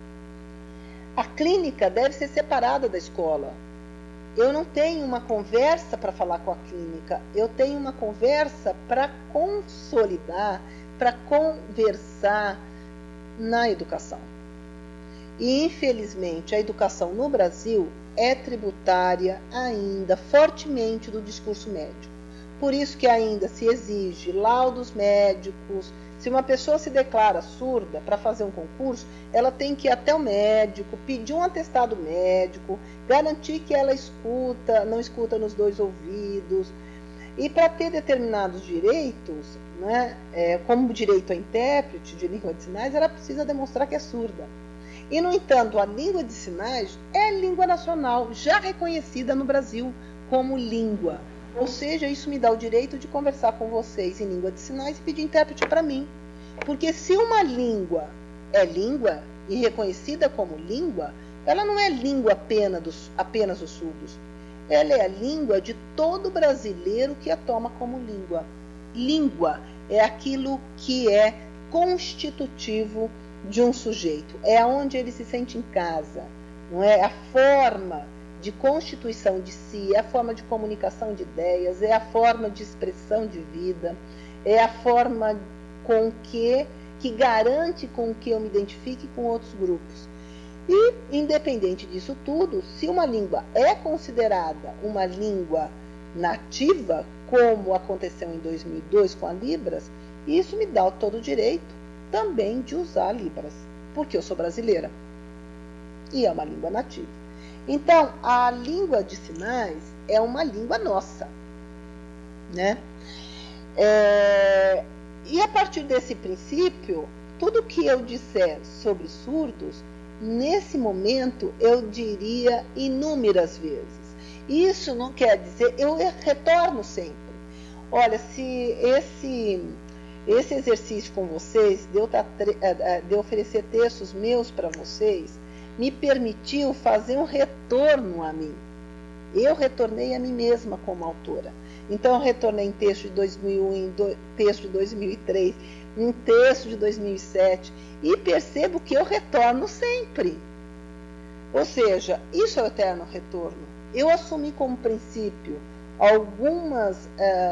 A clínica deve ser separada da escola. Eu não tenho uma conversa para falar com a clínica, eu tenho uma conversa para consolidar, para conversar na educação. E, infelizmente, a educação no Brasil é tributária ainda fortemente do discurso médico. Por isso que ainda se exige laudos médicos. Se uma pessoa se declara surda para fazer um concurso, ela tem que ir até o médico, pedir um atestado médico, garantir que ela escuta, não escuta nos dois ouvidos. E para ter determinados direitos, né, é, como direito a intérprete de língua de sinais, ela precisa demonstrar que é surda. E, no entanto, a língua de sinais é língua nacional, já reconhecida no Brasil como língua. Ou seja, isso me dá o direito de conversar com vocês em língua de sinais e pedir intérprete para mim. Porque se uma língua é língua e reconhecida como língua, ela não é língua apenas dos, apenas dos surdos. Ela é a língua de todo brasileiro que a toma como língua. Língua é aquilo que é constitutivo de um sujeito. É onde ele se sente em casa. Não é a forma de constituição de si, é a forma de comunicação de ideias, é a forma de expressão de vida, é a forma com que, que garante com que eu me identifique com outros grupos. E, independente disso tudo, se uma língua é considerada uma língua nativa, como aconteceu em dois mil e dois com a Libras, isso me dá todo o direito também de usar a Libras, porque eu sou brasileira e é uma língua nativa. Então, a língua de sinais é uma língua nossa, né? É, e a partir desse princípio, tudo que eu disser sobre surdos, nesse momento, eu diria inúmeras vezes. Isso não quer dizer, eu retorno sempre. Olha, se esse, esse exercício com vocês, de eu, de eu oferecer textos meus para vocês, me permitiu fazer um retorno a mim. Eu retornei a mim mesma como autora. Então, eu retornei em texto de dois mil e um, em do, texto de dois mil e três, em texto de dois mil e sete, e percebo que eu retorno sempre. Ou seja, isso é o eterno retorno. Eu assumi como princípio algumas, é,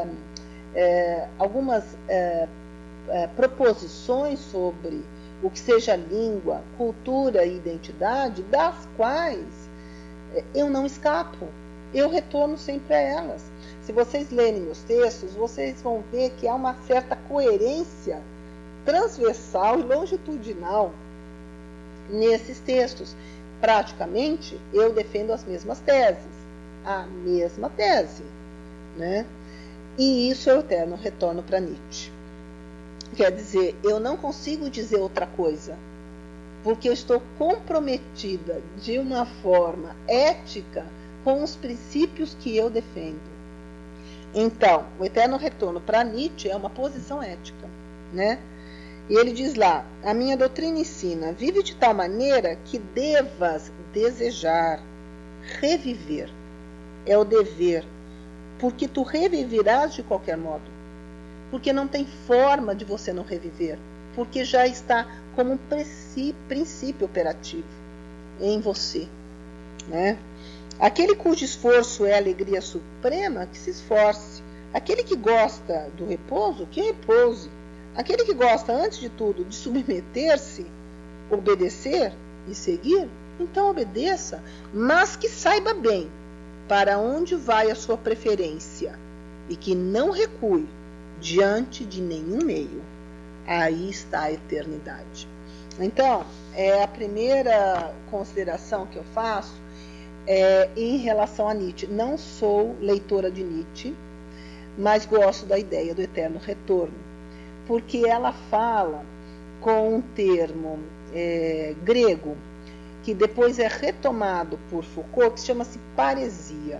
é, algumas é, é, proposições sobre o que seja língua, cultura e identidade, das quais eu não escapo. Eu retorno sempre a elas. Se vocês lerem meus textos, vocês vão ver que há uma certa coerência transversal e longitudinal nesses textos. Praticamente, eu defendo as mesmas teses, a mesma tese, né? E isso é o eterno retorno para Nietzsche. Quer dizer, eu não consigo dizer outra coisa, porque eu estou comprometida de uma forma ética com os princípios que eu defendo. Então, o eterno retorno para Nietzsche é uma posição ética, né? E ele diz lá, a minha doutrina ensina, vive de tal maneira que devas desejar reviver. É o dever, porque tu reviverás de qualquer modo. Porque não tem forma de você não reviver, porque já está como um princípio operativo em você, né? Aquele cujo esforço é a alegria suprema, que se esforce. Aquele que gosta do repouso, que repouse. Aquele que gosta, antes de tudo, de submeter-se, obedecer e seguir, então obedeça, mas que saiba bem para onde vai a sua preferência e que não recue diante de nenhum meio. Aí está a eternidade. Então, é a primeira consideração que eu faço é em relação a Nietzsche. Não sou leitora de Nietzsche, mas gosto da ideia do eterno retorno, porque ela fala com um termo é, grego que depois é retomado por Foucault, que chama-se paresia.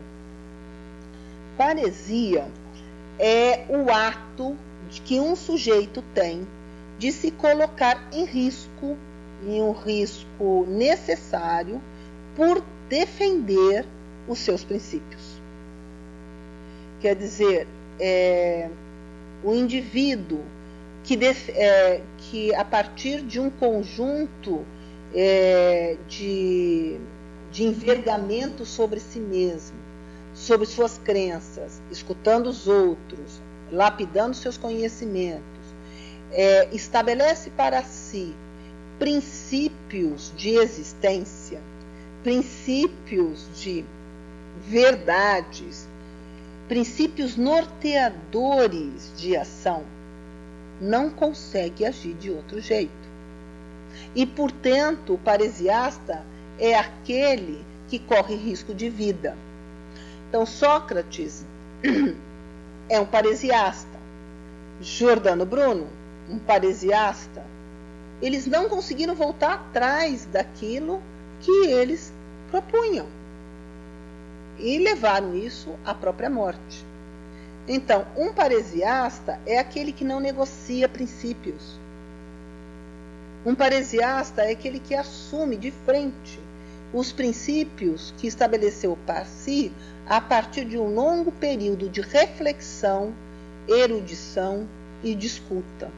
Paresia é o ato de que um sujeito tem de se colocar em risco, em um risco necessário, por defender os seus princípios. Quer dizer, é, o indivíduo que, def, é, que a partir de um conjunto é, de, de envergamento sobre si mesmo, sobre suas crenças, escutando os outros, lapidando seus conhecimentos, é, estabelece para si princípios de existência, princípios de verdades, princípios norteadores de ação, não consegue agir de outro jeito. E, portanto, o paresiasta é aquele que corre risco de vida. Então, Sócrates é um paresiasta. Giordano Bruno, um paresiasta. Eles não conseguiram voltar atrás daquilo que eles propunham e levaram isso à própria morte. Então, um paresiasta é aquele que não negocia princípios. Um paresiasta é aquele que assume de frente os princípios que estabeleceu para si a partir de um longo período de reflexão, erudição e de escuta.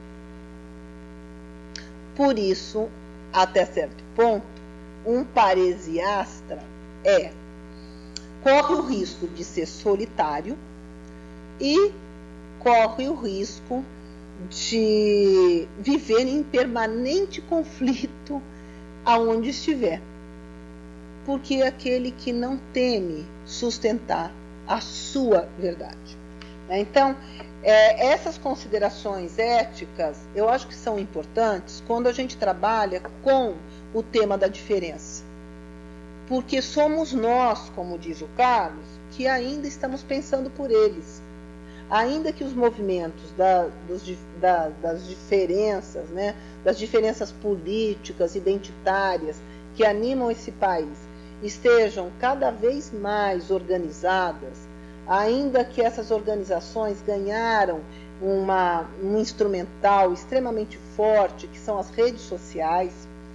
Por isso, até certo ponto, um paresiasta é, corre o risco de ser solitário e corre o risco de viver em permanente conflito aonde estiver. Porque é aquele que não teme sustentar a sua verdade. Então, é, essas considerações éticas, eu acho que são importantes quando a gente trabalha com o tema da diferença. Porque somos nós, como diz o Carlos, que ainda estamos pensando por eles. Ainda que os movimentos da, dos, da, das diferenças, né, das diferenças políticas, identitárias, que animam esse país, estejam cada vez mais organizadas, ainda que essas organizações ganharam uma, um instrumental extremamente forte, que são as redes sociais,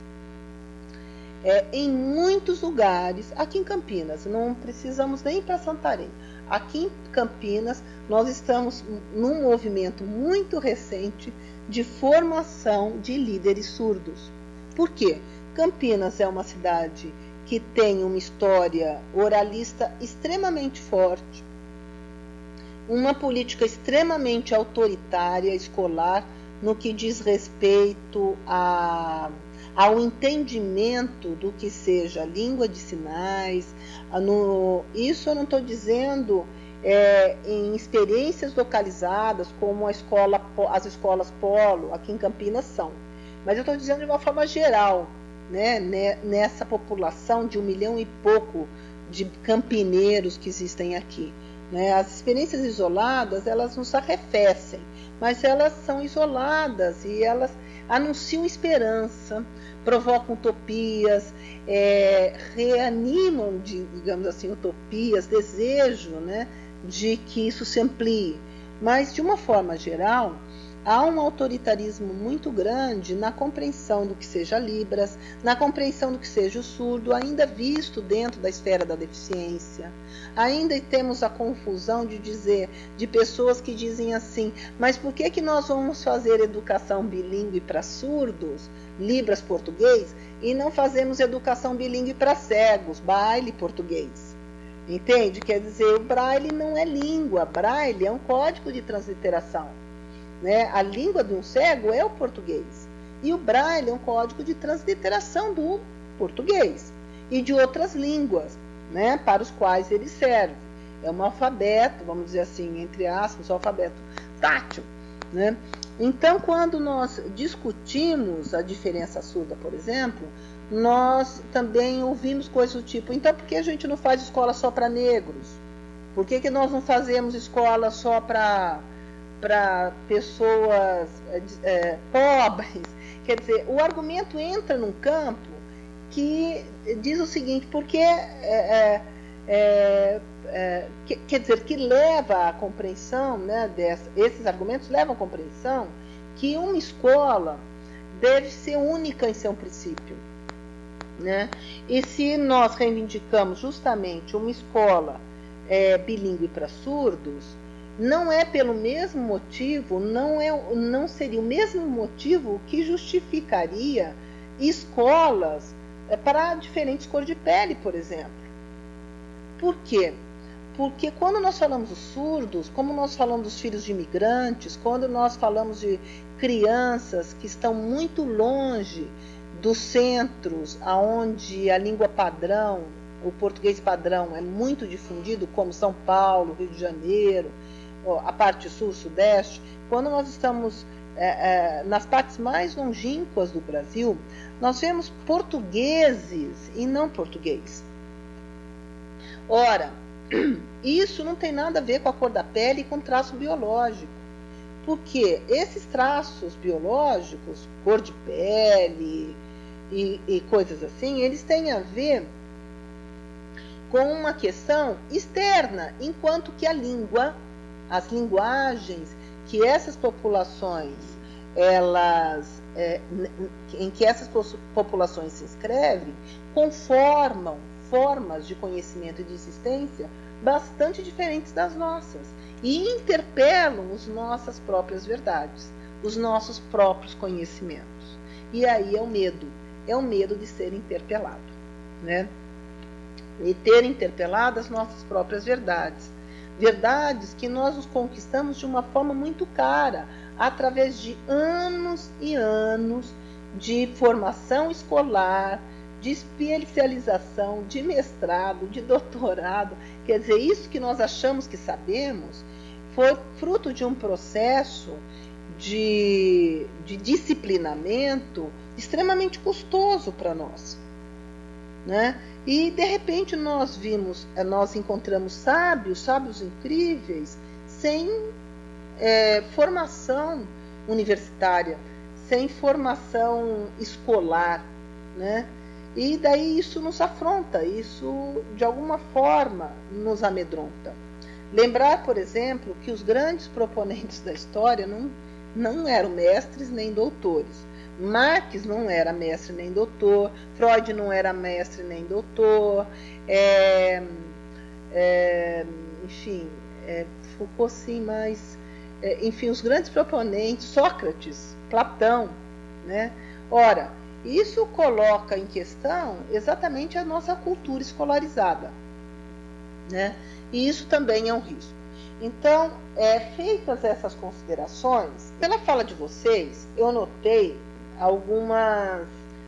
é, em muitos lugares, aqui em Campinas, não precisamos nem ir para Santarém, aqui em Campinas nós estamos num movimento muito recente de formação de líderes surdos. Por quê? Campinas é uma cidade que tem uma história oralista extremamente forte, uma política extremamente autoritária escolar no que diz respeito a, ao entendimento do que seja língua de sinais. No, isso eu não estou dizendo é, em experiências localizadas como a escola, as escolas Polo aqui em Campinas são, mas eu estou dizendo de uma forma geral, né, nessa população de um milhão e pouco de campineiros que existem aqui. Né? As experiências isoladas, elas nos arrefecem, mas elas são isoladas e elas anunciam esperança, provocam utopias, é, reanimam, de, digamos assim, utopias, desejo, né, de que isso se amplie. Mas, de uma forma geral, há um autoritarismo muito grande na compreensão do que seja Libras, na compreensão do que seja o surdo, ainda visto dentro da esfera da deficiência. Ainda temos a confusão de dizer, de pessoas que dizem assim, mas por que que nós vamos fazer educação bilíngue para surdos, Libras português, e não fazemos educação bilíngue para cegos, Braille português? Entende? Quer dizer, o Braille não é língua, Braille é um código de transliteração. Né? A língua de um cego é o português. E o Braille é um código de transliteração do português e de outras línguas. né, para os quais ele serve. É um alfabeto, vamos dizer assim, entre aspas, um alfabeto tátil, né? Então, quando nós discutimos a diferença surda, por exemplo, nós também ouvimos coisas do tipo, então por que a gente não faz escola só para negros? Por que, que nós não fazemos escola só para para pessoas é, pobres? Quer dizer, o argumento entra num campo que diz o seguinte, porque é, é, é, que, quer dizer, que leva à compreensão, né, dessa, esses argumentos levam à compreensão que uma escola deve ser única em seu princípio, né? E se nós reivindicamos justamente uma escola é, bilíngue para surdos, não é pelo mesmo motivo, não, é, não seria o mesmo motivo que justificaria escolas é, para diferentes cores de pele, por exemplo. Por quê? Porque quando nós falamos dos surdos, como nós falamos dos filhos de imigrantes, quando nós falamos de crianças que estão muito longe dos centros onde a língua padrão, o português padrão é muito difundido, como São Paulo, Rio de Janeiro, a parte sul, sudeste, quando nós estamos é, é, nas partes mais longínquas do Brasil, nós vemos portugueses e não português. Ora, isso não tem nada a ver com a cor da pele e com traço biológico, porque esses traços biológicos, cor de pele e, e coisas assim, eles têm a ver com uma questão externa, enquanto que a língua, as linguagens que essas populações, elas, é, em que essas populações se inscrevem, conformam formas de conhecimento e de existência bastante diferentes das nossas e interpelam as nossas próprias verdades, os nossos próprios conhecimentos. E aí é o medo, é o medo de ser interpelado, né? E ter interpelado as nossas próprias verdades. Verdades que nós nos conquistamos de uma forma muito cara, através de anos e anos de formação escolar, de especialização, de mestrado, de doutorado. Quer dizer, isso que nós achamos que sabemos foi fruto de um processo de, de disciplinamento extremamente custoso para nós, né? E de repente nós vimos, nós encontramos sábios, sábios incríveis, sem é, formação universitária, sem formação escolar, né? E daí isso nos afronta, isso de alguma forma nos amedronta. Lembrar, por exemplo, que os grandes proponentes da história não, não eram mestres nem doutores. Marx não era mestre nem doutor, Freud não era mestre nem doutor, é, é, enfim, é, Foucault sim, mas, é, enfim, os grandes proponentes, Sócrates, Platão, né? Ora, isso coloca em questão exatamente a nossa cultura escolarizada, né? E isso também é um risco. Então, é, feitas essas considerações, pela fala de vocês, eu notei algumas,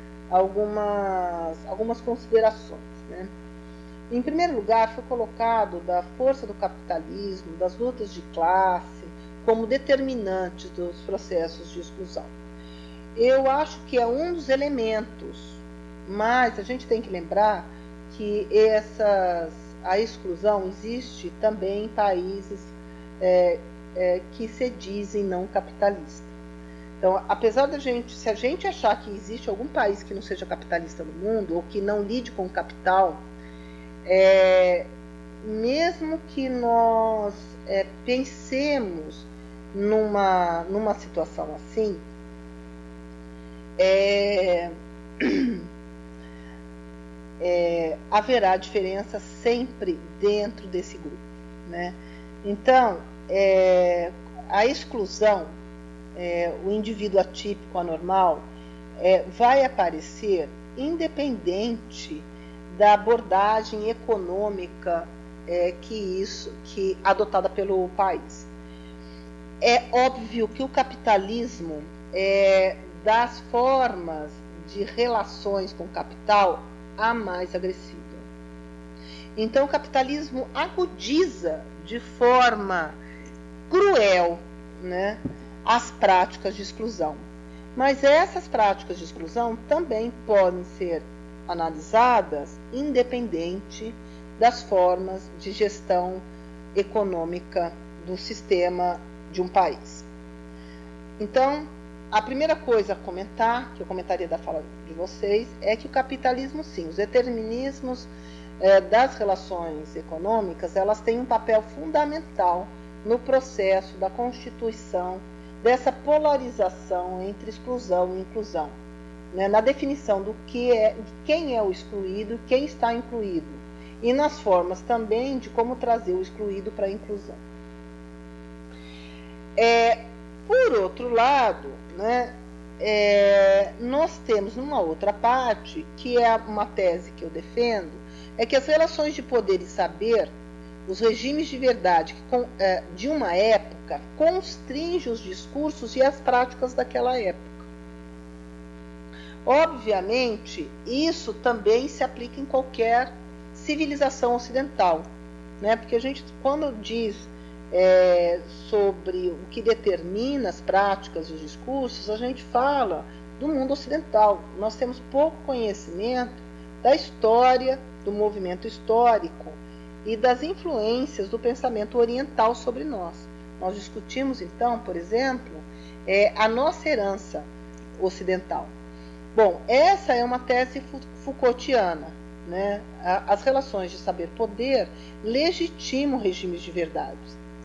algumas, algumas considerações, né? Em primeiro lugar, foi colocado da força do capitalismo, das lutas de classe, como determinantes dos processos de exclusão. Eu acho que é um dos elementos, mas a gente tem que lembrar que essas, a exclusão existe também em países é, é, que se dizem não capitalistas. Então, apesar da gente, se a gente achar que existe algum país que não seja capitalista no mundo, ou que não lide com o capital, é, mesmo que nós é, pensemos numa, numa situação assim, é, é, haverá diferença sempre dentro desse grupo, né? Então, é, a exclusão, É, o indivíduo atípico, anormal, é, vai aparecer independente da abordagem econômica é, que isso, que adotada pelo país. É óbvio que o capitalismo é das formas de relações com o capital a mais agressiva. Então o capitalismo agudiza de forma cruel, né, as práticas de exclusão. Mas essas práticas de exclusão também podem ser analisadas independente das formas de gestão econômica do sistema de um país. Então, a primeira coisa a comentar, que eu comentaria da fala de vocês, é que o capitalismo, sim, os determinismos eh, das relações econômicas, elas têm um papel fundamental no processo da constituição dessa polarização entre exclusão e inclusão, né, na definição do que é, de quem é o excluído e quem está incluído, e nas formas também de como trazer o excluído para a inclusão. É, por outro lado, né, é, nós temos numa outra parte, que é uma tese que eu defendo, é que as relações de poder e saber, os regimes de verdade de uma época, constringem os discursos e as práticas daquela época. Obviamente, isso também se aplica em qualquer civilização ocidental, né? Porque a gente, quando diz é, sobre o que determina as práticas e os discursos, a gente fala do mundo ocidental. Nós temos pouco conhecimento da história, do movimento histórico e das influências do pensamento oriental sobre nós. Nós discutimos, então, por exemplo, é, a nossa herança ocidental. Bom, essa é uma tese Foucaultiana, né? As relações de saber-poder legitimam regimes de verdade,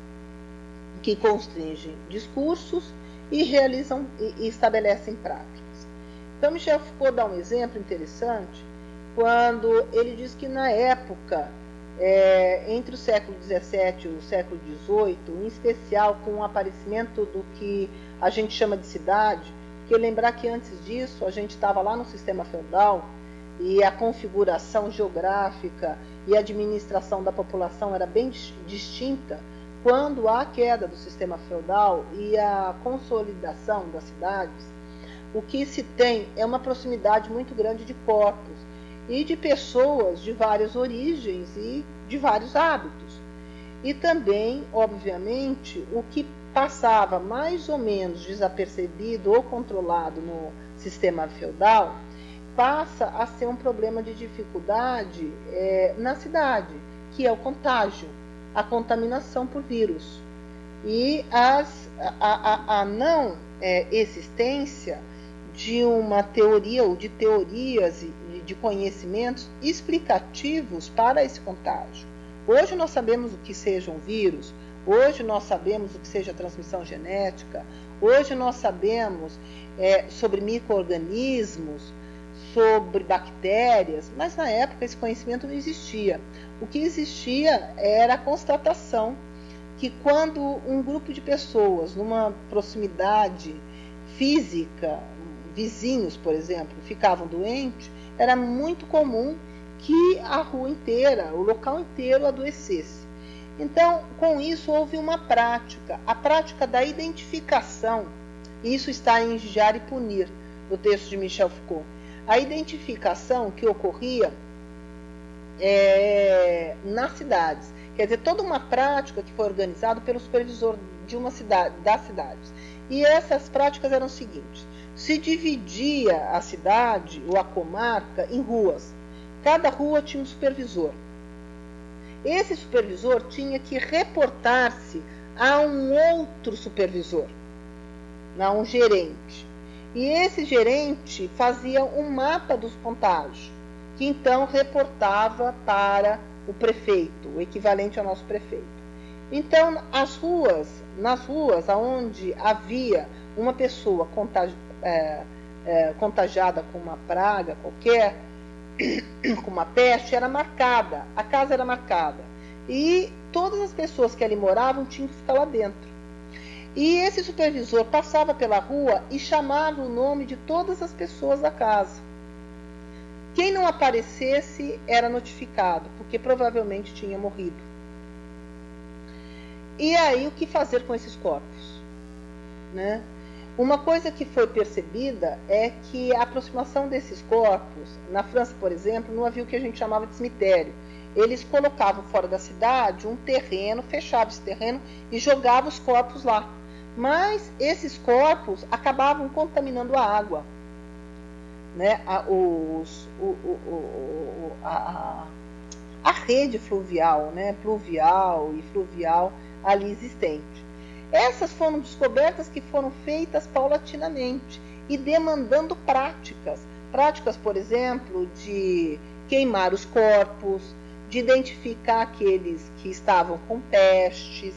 que constringem discursos e realizam e estabelecem práticas. Então, Michel Foucault dá um exemplo interessante quando ele diz que na época, é, entre o século dezessete e o século dezoito, em especial com o aparecimento do que a gente chama de cidade, porque lembrar que antes disso a gente estava lá no sistema feudal e a configuração geográfica e administração da população era bem distinta. Quando há a queda do sistema feudal e a consolidação das cidades, o que se tem é uma proximidade muito grande de corpos e de pessoas de várias origens e de vários hábitos. E também, obviamente, o que passava mais ou menos desapercebido ou controlado no sistema feudal passa a ser um problema de dificuldade é, na cidade, que é o contágio, a contaminação por vírus. E as, a, a, a não é, existência de uma teoria ou de teorias e de conhecimentos explicativos para esse contágio. Hoje nós sabemos o que seja um vírus, hoje nós sabemos o que seja transmissão genética, hoje nós sabemos é, sobre micro-organismos, sobre bactérias, mas na época esse conhecimento não existia. O que existia era a constatação que quando um grupo de pessoas, numa proximidade física, vizinhos, por exemplo, ficavam doentes, era muito comum que a rua inteira, o local inteiro adoecesse. Então, com isso, houve uma prática, a prática da identificação. Isso está em Vigiar e Punir, no texto de Michel Foucault. A identificação que ocorria é, nas cidades. Quer dizer, toda uma prática que foi organizada pelo supervisor de uma cidade, das cidades. E essas práticas eram as seguintes: se dividia a cidade ou a comarca em ruas. Cada rua tinha um supervisor. Esse supervisor tinha que reportar-se a um outro supervisor, a um gerente. E esse gerente fazia um mapa dos contágios, que então reportava para o prefeito, o equivalente ao nosso prefeito. Então, as ruas, nas ruas onde havia uma pessoa contagi é, é, contagiada com uma praga qualquer, com uma peste, era marcada, a casa era marcada. E todas as pessoas que ali moravam tinham que ficar lá dentro. E esse supervisor passava pela rua e chamava o nome de todas as pessoas da casa. Quem não aparecesse era notificado, porque provavelmente tinha morrido. E aí, o que fazer com esses corpos, né? Uma coisa que foi percebida é que a aproximação desses corpos, na França, por exemplo, não havia o que a gente chamava de cemitério. eles colocavam fora da cidade um terreno, fechavam esse terreno e jogavam os corpos lá. Mas esses corpos acabavam contaminando a água, né? a, os, o, o, o, a, a rede fluvial, né? pluvial e fluvial ali existente. Essas foram descobertas que foram feitas paulatinamente e demandando práticas. Práticas, por exemplo, de queimar os corpos, de identificar aqueles que estavam com pestes.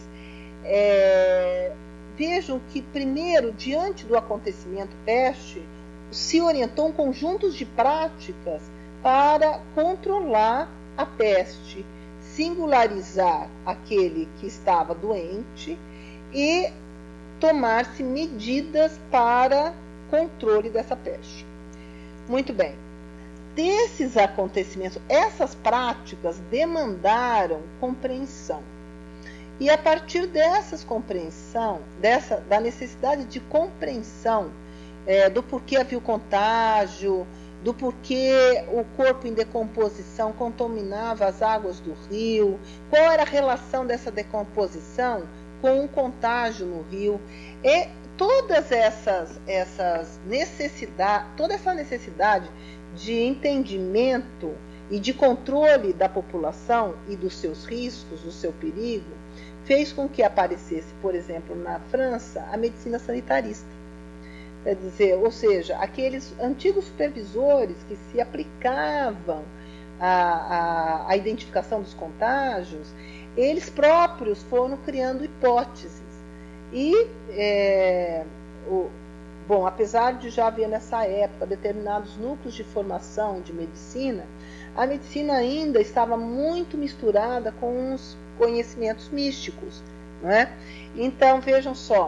É, vejam que, primeiro, diante do acontecimento peste, se orientou um conjunto de práticas para controlar a peste, singularizar aquele que estava doente e tomar-se medidas para controle dessa peste. Muito bem. Desses acontecimentos, essas práticas demandaram compreensão. E a partir dessas compreensão, dessa, da necessidade de compreensão é, do porquê havia o contágio, do porquê o corpo em decomposição contaminava as águas do rio, qual era a relação dessa decomposição com o contágio no rio, e todas essas, essas necessidades, toda essa necessidade de entendimento e de controle da população e dos seus riscos, do seu perigo, fez com que aparecesse, por exemplo, na França, a medicina sanitarista. Quer dizer, ou seja, aqueles antigos supervisores que se aplicavam à, à, à identificação dos contágios, eles próprios foram criando hipóteses. E, é, o, bom, apesar de já haver nessa época determinados núcleos de formação de medicina, a medicina ainda estava muito misturada com os conhecimentos místicos, não é? Então, vejam só,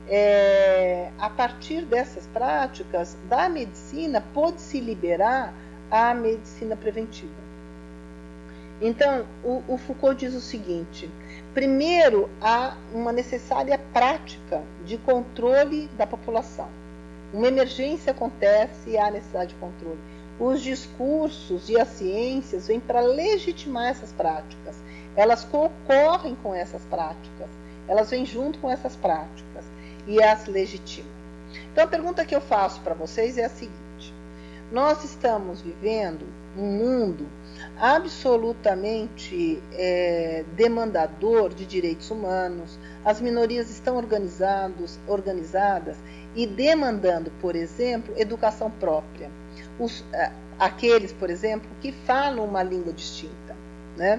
é, a partir dessas práticas da medicina pôde-se liberar a medicina preventiva. Então, o, o Foucault diz o seguinte: primeiro, há uma necessária prática de controle da população. Uma emergência acontece e há necessidade de controle. Os discursos e as ciências vêm para legitimar essas práticas. Elas concorrem com essas práticas. Elas vêm junto com essas práticas e as legitimam. Então, a pergunta que eu faço para vocês é a seguinte: nós estamos vivendo um mundo absolutamente é, demandador de direitos humanos, as minorias estão organizados, organizadas e demandando, por exemplo, educação própria. Os, aqueles, por exemplo, que falam uma língua distinta, né?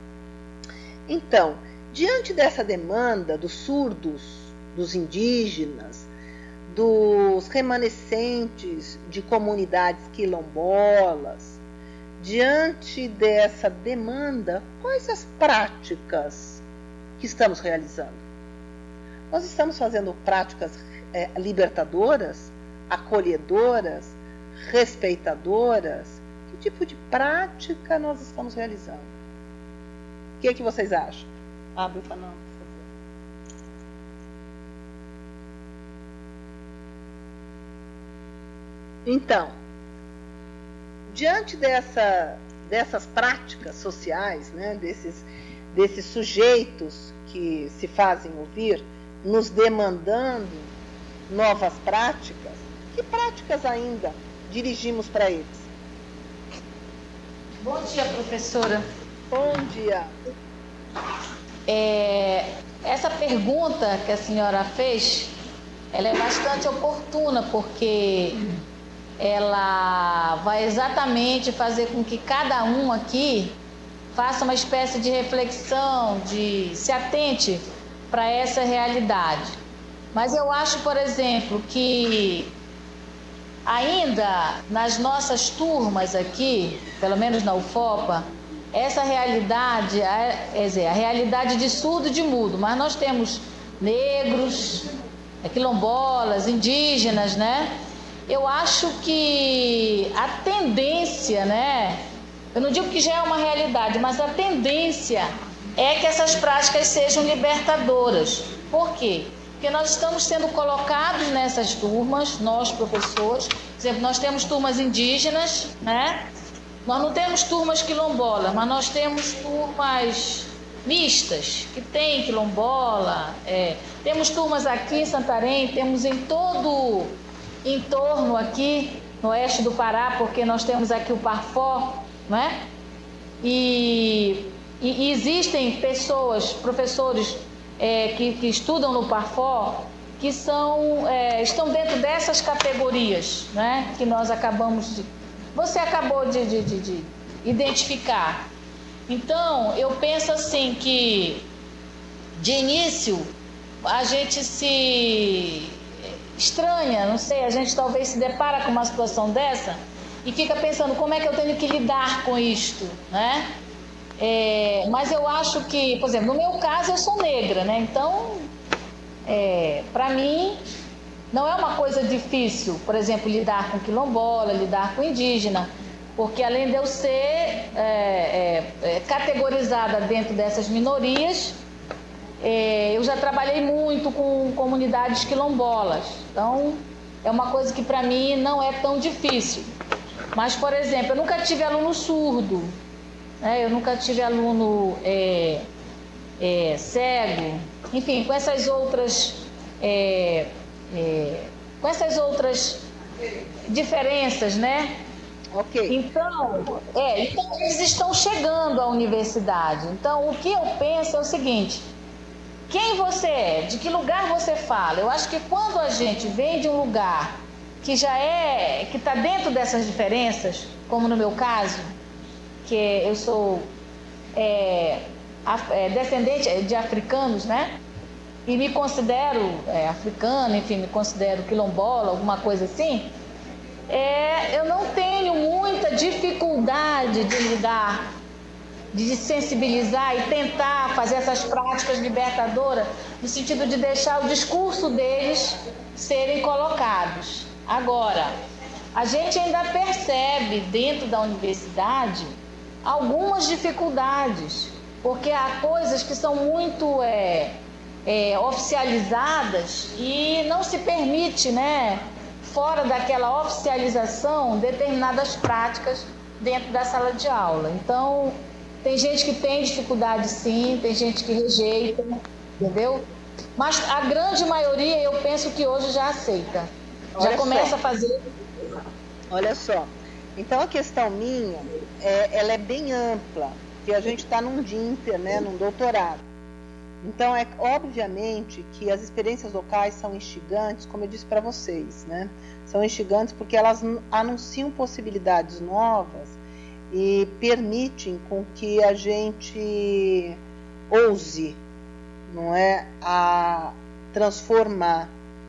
Então, diante dessa demanda dos surdos, dos indígenas, dos remanescentes de comunidades quilombolas, diante dessa demanda, quais as práticas que estamos realizando? Nós estamos fazendo práticas é, libertadoras, acolhedoras, respeitadoras? Que tipo de prática nós estamos realizando? O que é que vocês acham? Abre o canal, por favor. Então, diante dessa, dessas práticas sociais, né, desses, desses sujeitos que se fazem ouvir, nos demandando novas práticas, que práticas ainda dirigimos para eles? Bom dia, professora. Bom dia. É, essa pergunta que a senhora fez, ela é bastante oportuna, porque ela vai exatamente fazer com que cada um aqui faça uma espécie de reflexão, de se atente para essa realidade. Mas eu acho, por exemplo, que ainda nas nossas turmas aqui, pelo menos na U F O P A, essa realidade, quer dizer, a realidade de surdo e de mudo, mas nós temos negros, quilombolas, indígenas, né? Eu acho que a tendência, né? Eu não digo que já é uma realidade, mas a tendência é que essas práticas sejam libertadoras. Por quê? Porque nós estamos sendo colocados nessas turmas, nós professores, por exemplo, nós temos turmas indígenas, né? nós não temos turmas quilombolas, mas nós temos turmas mistas, que tem quilombola, é, temos turmas aqui em Santarém, temos em todo o entorno aqui, no oeste do Pará, porque nós temos aqui o Parfó, né? E, e, e existem pessoas, professores é, que, que estudam no Parfó, que são, é, estão dentro dessas categorias, né? Que nós acabamos de... Você acabou de, de, de, de identificar. Então, eu penso assim que, de início, a gente se estranha, não sei, a gente talvez se depara com uma situação dessa e fica pensando como é que eu tenho que lidar com isto, né? É, mas eu acho que, por exemplo, no meu caso eu sou negra, né? Então, é, para mim, não é uma coisa difícil, por exemplo, lidar com quilombola, lidar com indígena, porque além de eu ser é, é, é, categorizada dentro dessas minorias, é, eu já trabalhei muito com comunidades quilombolas, então é uma coisa que para mim não é tão difícil. Mas, por exemplo, eu nunca tive aluno surdo, né? Eu nunca tive aluno é, é, cego, enfim, com essas outras, é, é, com essas outras diferenças, né? Ok. Então, é, então, eles estão chegando à universidade. Então, o que eu penso é o seguinte: quem você é? De que lugar você fala? Eu acho que quando a gente vem de um lugar que já é, que está dentro dessas diferenças, como no meu caso, que eu sou é, af, é, descendente de africanos, né? E me considero é, africana, enfim, me considero quilombola, alguma coisa assim. É, eu não tenho muita dificuldade de lidar, de sensibilizar e tentar fazer essas práticas libertadoras, no sentido de deixar o discurso deles serem colocados. Agora, a gente ainda percebe dentro da universidade algumas dificuldades, porque há coisas que são muito é, é, oficializadas e não se permite, né, fora daquela oficialização, determinadas práticas dentro da sala de aula. Então, tem gente que tem dificuldade sim, tem gente que rejeita, entendeu? Mas a grande maioria, eu penso que hoje já aceita. Já Olha começa só. a fazer... Olha só, então a questão minha, é, ela é bem ampla, porque a gente está num D I N T E R, né, num doutorado. Então, é obviamente que as experiências locais são instigantes, como eu disse para vocês, né? São instigantes porque elas anunciam possibilidades novas e permitem com que a gente ouse, não é, a transformar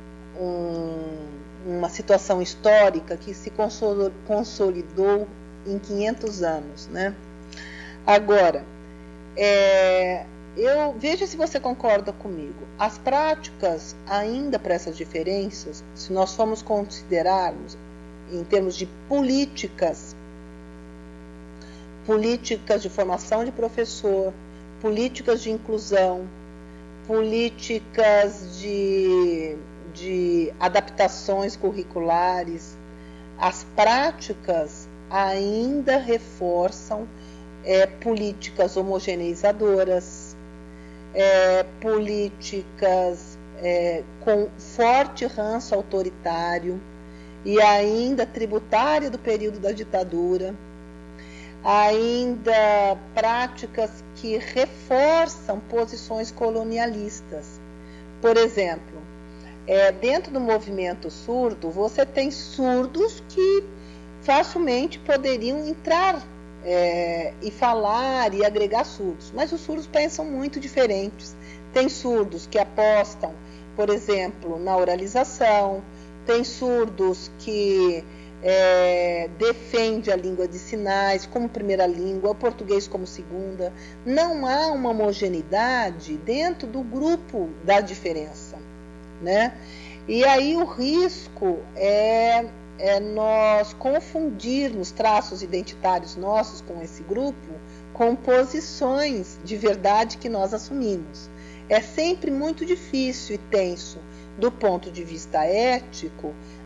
um, uma situação histórica que se consolidou em quinhentos anos, né? Agora, é... eu veja se você concorda comigo. As práticas, ainda para essas diferenças, se nós formos considerarmos em termos de políticas, políticas de formação de professor, políticas de inclusão, políticas de, de adaptações curriculares, as práticas ainda reforçam é, políticas homogeneizadoras, É, políticas é, com forte ranço autoritário e ainda tributária do período da ditadura, ainda práticas que reforçam posições colonialistas. Por exemplo, é, dentro do movimento surdo, você tem surdos que facilmente poderiam entrar É, e falar e agregar surdos, mas os surdos pensam muito diferentes. Tem surdos que apostam, por exemplo, na oralização, tem surdos que é, defendem a língua de sinais como primeira língua, o português como segunda. Não há uma homogeneidade dentro do grupo da diferença, né? E aí o risco é é nós confundirmos traços identitários nossos com esse grupo com posições de verdade que nós assumimos. É sempre muito difícil e tenso, do ponto de vista ético,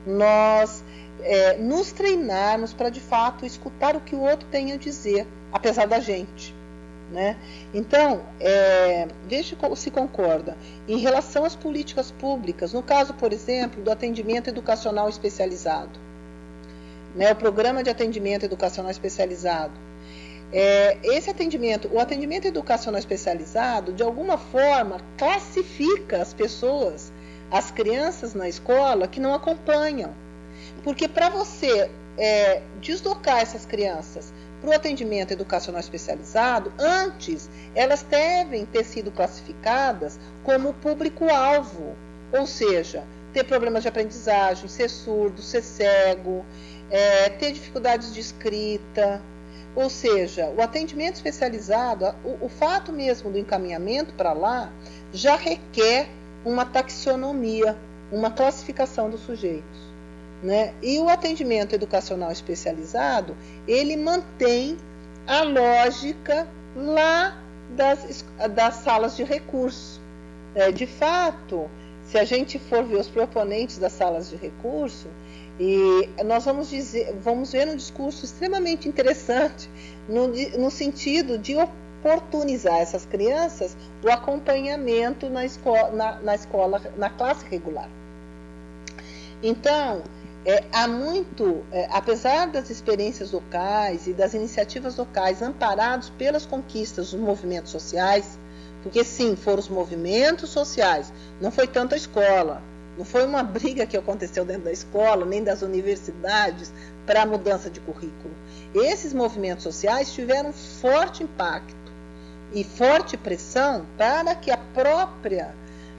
nós é, nos treinarmos para, de fato, escutar o que o outro tem a dizer, apesar da gente. Né? Então, é, veja se concorda. Em relação às políticas públicas, no caso, por exemplo, do atendimento educacional especializado, né, o programa de atendimento educacional especializado, é, esse atendimento, o atendimento educacional especializado, de alguma forma, classifica as pessoas, as crianças na escola que não acompanham. Porque para você é, deslocar essas crianças para o atendimento educacional especializado, antes elas devem ter sido classificadas como público-alvo, ou seja, ter problemas de aprendizagem, ser surdo, ser cego, é, ter dificuldades de escrita. Ou seja, o atendimento especializado, o, o fato mesmo do encaminhamento para lá, já requer uma taxonomia, uma classificação dos sujeitos. Né? E o atendimento educacional especializado, ele mantém a lógica lá das, das salas de recurso. É, de fato, se a gente for ver os proponentes das salas de recurso, e nós vamos, dizer, vamos ver um discurso extremamente interessante no, no sentido de oportunizar essas crianças o acompanhamento na escola, na, na, escola, na classe regular. Então, É, há muito, é, apesar das experiências locais e das iniciativas locais amparados pelas conquistas dos movimentos sociais, porque sim, foram os movimentos sociais, não foi tanto a escola, não foi uma briga que aconteceu dentro da escola, nem das universidades para a mudança de currículo. Esses movimentos sociais tiveram forte impacto e forte pressão para que a própria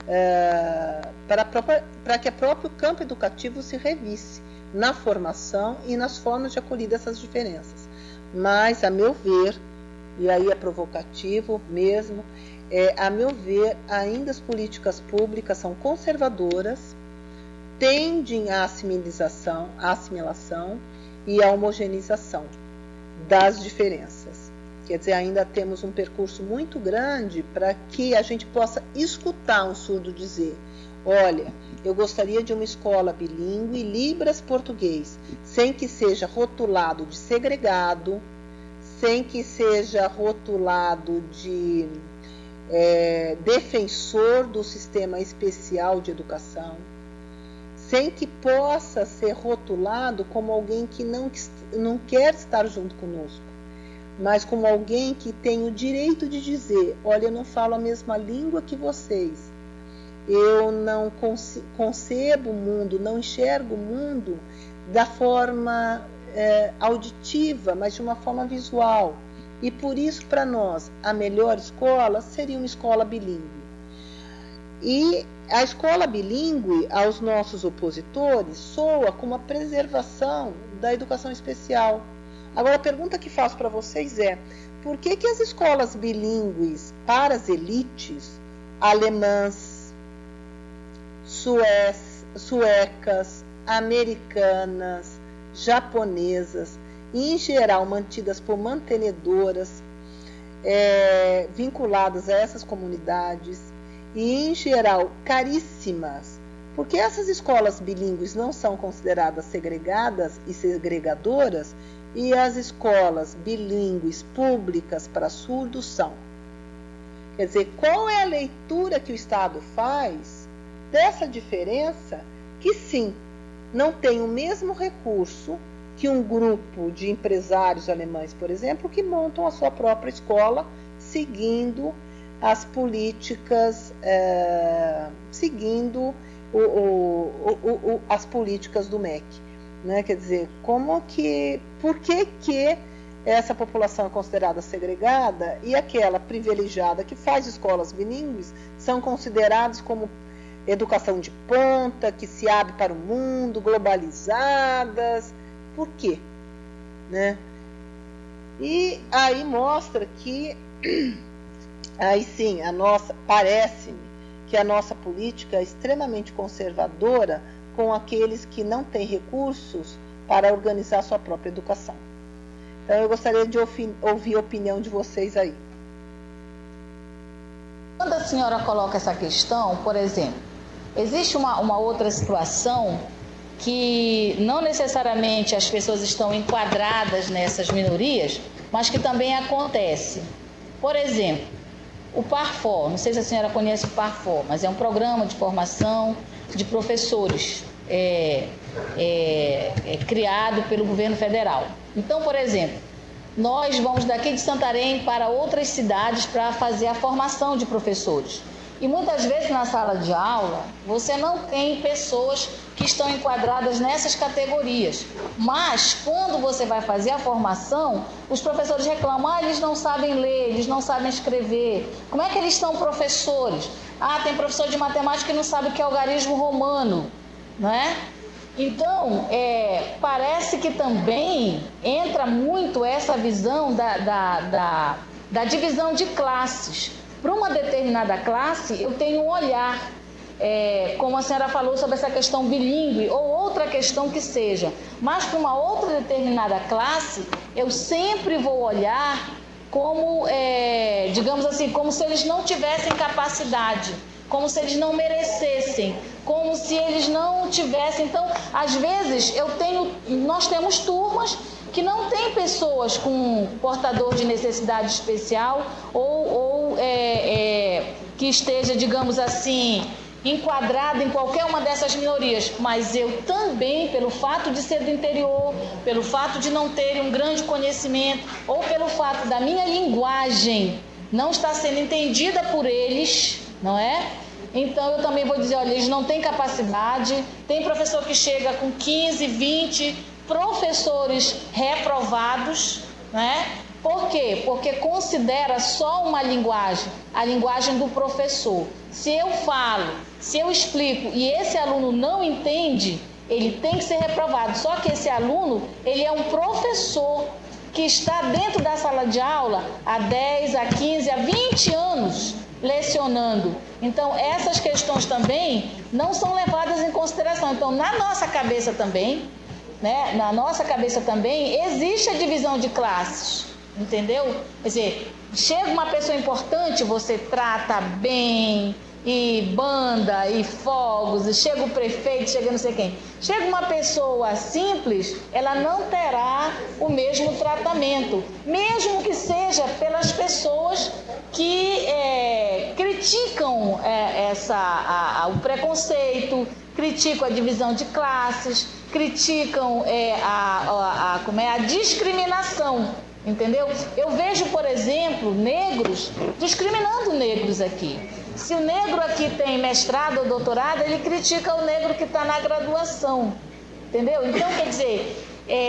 É, para, própria, para que o próprio campo educativo se revisse na formação e nas formas de acolher essas diferenças. Mas, a meu ver, e aí é provocativo mesmo, é, a meu ver, ainda as políticas públicas são conservadoras, tendem à assimilação, à assimilação e à homogeneização das diferenças. Quer dizer, ainda temos um percurso muito grande para que a gente possa escutar um surdo dizer: olha, eu gostaria de uma escola bilíngue, Libras-português, sem que seja rotulado de segregado, sem que seja rotulado de é, defensor do sistema especial de educação, sem que possa ser rotulado como alguém que não, não quer estar junto conosco, mas como alguém que tem o direito de dizer: olha, eu não falo a mesma língua que vocês, eu não concebo o mundo, não enxergo o mundo da forma é, auditiva, mas de uma forma visual. E por isso, para nós, a melhor escola seria uma escola bilíngue. E a escola bilíngue, aos nossos opositores, soa como a preservação da educação especial. Agora, a pergunta que faço para vocês é: por que que as escolas bilíngues para as elites, alemãs, suez, suecas, americanas, japonesas, e em geral mantidas por mantenedoras é, vinculadas a essas comunidades, e em geral caríssimas, porque essas escolas bilíngues não são consideradas segregadas e segregadoras, e as escolas bilíngues públicas para surdos são? Quer dizer, qual é a leitura que o Estado faz dessa diferença que, sim, não tem o mesmo recurso que um grupo de empresários alemães, por exemplo, que montam a sua própria escola seguindo as políticas, é, seguindo o, o, o, o, as políticas do M E C. Né? Quer dizer, como que, por que que essa população é considerada segregada e aquela privilegiada que faz escolas bilíngues são consideradas como educação de ponta, que se abre para o mundo, globalizadas? Por quê? Né? E aí mostra que, aí sim, a nossa, parece-me que a nossa política é extremamente conservadora com aqueles que não têm recursos para organizar sua própria educação. Então, eu gostaria de ouvir a opinião de vocês aí. Quando a senhora coloca essa questão, por exemplo, existe uma, uma outra situação que não necessariamente as pessoas estão enquadradas nessas minorias, mas que também acontece. Por exemplo, o Parfor, não sei se a senhora conhece o Parfor, mas é um programa de formação de professores é, é, é criado pelo governo federal. Então, por exemplo, nós vamos daqui de Santarém para outras cidades para fazer a formação de professores. E muitas vezes na sala de aula você não tem pessoas que estão enquadradas nessas categorias. Mas quando você vai fazer a formação, os professores reclamam, ah, eles não sabem ler, eles não sabem escrever. Como é que eles são professores? Ah, tem professor de matemática que não sabe o que é algarismo romano, não é? Então, é, parece que também entra muito essa visão da, da, da, da divisão de classes. Para uma determinada classe, eu tenho um olhar, é, como a senhora falou, sobre essa questão bilíngue ou outra questão que seja. Mas para uma outra determinada classe, eu sempre vou olhar como, é, digamos assim, como se eles não tivessem capacidade, como se eles não merecessem, como se eles não tivessem. Então, às vezes, eu tenho, nós temos turmas que não tem pessoas com portador de necessidade especial ou, ou é, é, que esteja, digamos assim, enquadrado em qualquer uma dessas minorias. Mas eu também, pelo fato de ser do interior, pelo fato de não ter um grande conhecimento, ou pelo fato da minha linguagem não estar sendo entendida por eles, não é? Então eu também vou dizer, olha, eles não têm capacidade. Tem professor que chega com quinze, vinte professores reprovados, né? Por quê? Porque considera só uma linguagem, a linguagem do professor. Se eu falo, se eu explico e esse aluno não entende, ele tem que ser reprovado. Só que esse aluno, ele é um professor que está dentro da sala de aula há dez, a quinze, a vinte anos lecionando. Então, essas questões também não são levadas em consideração. Então, na nossa cabeça também, né, na nossa cabeça também, existe a divisão de classes, entendeu? Quer dizer, chega uma pessoa importante, você trata bem, e banda, e fogos, e chega o prefeito, chega não sei quem. Chega uma pessoa simples, ela não terá o mesmo tratamento, mesmo que seja pelas pessoas que é, criticam é, essa, a, a, o preconceito, criticam a divisão de classes, criticam é, a, a, a, como é, a discriminação, entendeu? Eu vejo, por exemplo, negros discriminando negros aqui. Se o negro aqui tem mestrado ou doutorado, ele critica o negro que está na graduação, entendeu? Então, quer dizer,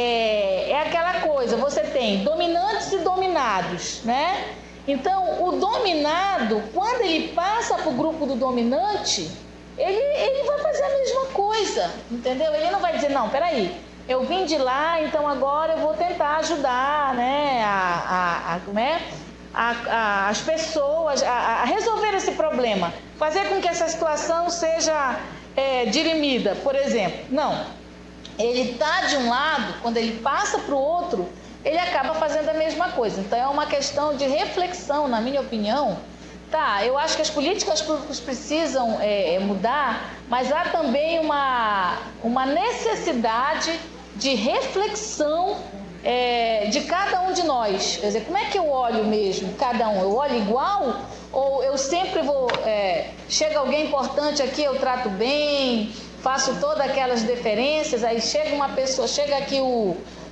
é, é aquela coisa, você tem dominantes e dominados, né? Então, o dominado, quando ele passa para o grupo do dominante, ele, ele vai fazer a mesma coisa, entendeu? Ele não vai dizer, não, peraí, eu vim de lá, então agora eu vou tentar ajudar, né, a, a, a, como é? A, a, as pessoas a, a resolver esse problema, fazer com que essa situação seja é, dirimida, por exemplo. Não, ele está de um lado, quando ele passa para o outro, ele acaba fazendo a mesma coisa. Então é uma questão de reflexão, na minha opinião. Tá, eu acho que as políticas públicas precisam é, mudar, mas há também uma, uma necessidade de reflexão é, de cada um de nós. Quer dizer, como é que eu olho mesmo, cada um? Eu olho igual? Ou eu sempre vou... É, chega alguém importante aqui, eu trato bem, faço todas aquelas deferências, aí chega uma pessoa, chega aqui o...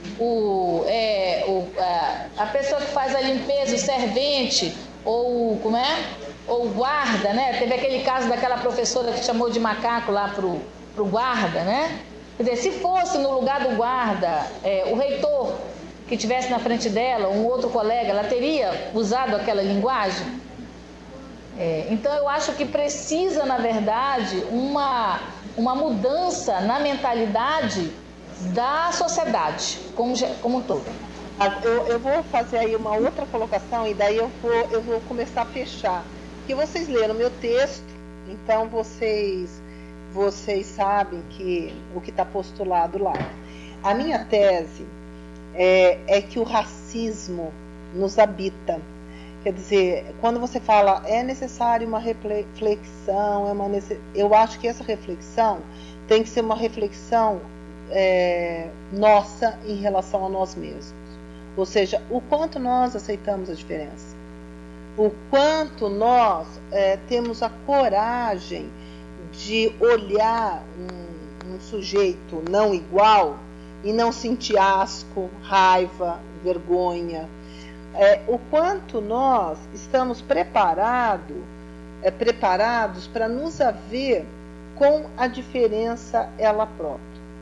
o, é, o a, a pessoa que faz a limpeza, o servente, ou como é? Ou guarda, né? Teve aquele caso daquela professora que chamou de macaco lá pro, pro guarda, né? Quer dizer, se fosse no lugar do guarda, é, o reitor que estivesse na frente dela, um outro colega, ela teria usado aquela linguagem? É, então eu acho que precisa, na verdade, uma, uma mudança na mentalidade da sociedade como, como um todo. Eu, eu vou fazer aí uma outra colocação e daí eu vou, eu vou começar a fechar. Porque vocês leram meu texto, então vocês, vocês sabem que, o que está postulado lá. A minha tese é, é que o racismo nos habita. Quer dizer, quando você fala é necessário uma reflexão, é uma necess... eu acho que essa reflexão tem que ser uma reflexão é, nossa em relação a nós mesmos. Ou seja, o quanto nós aceitamos a diferença. O quanto nós é, temos a coragem de olhar um, um sujeito não igual e não sentir asco, raiva, vergonha. É, o quanto nós estamos preparado, é, preparados para nos haver com a diferença ela própria.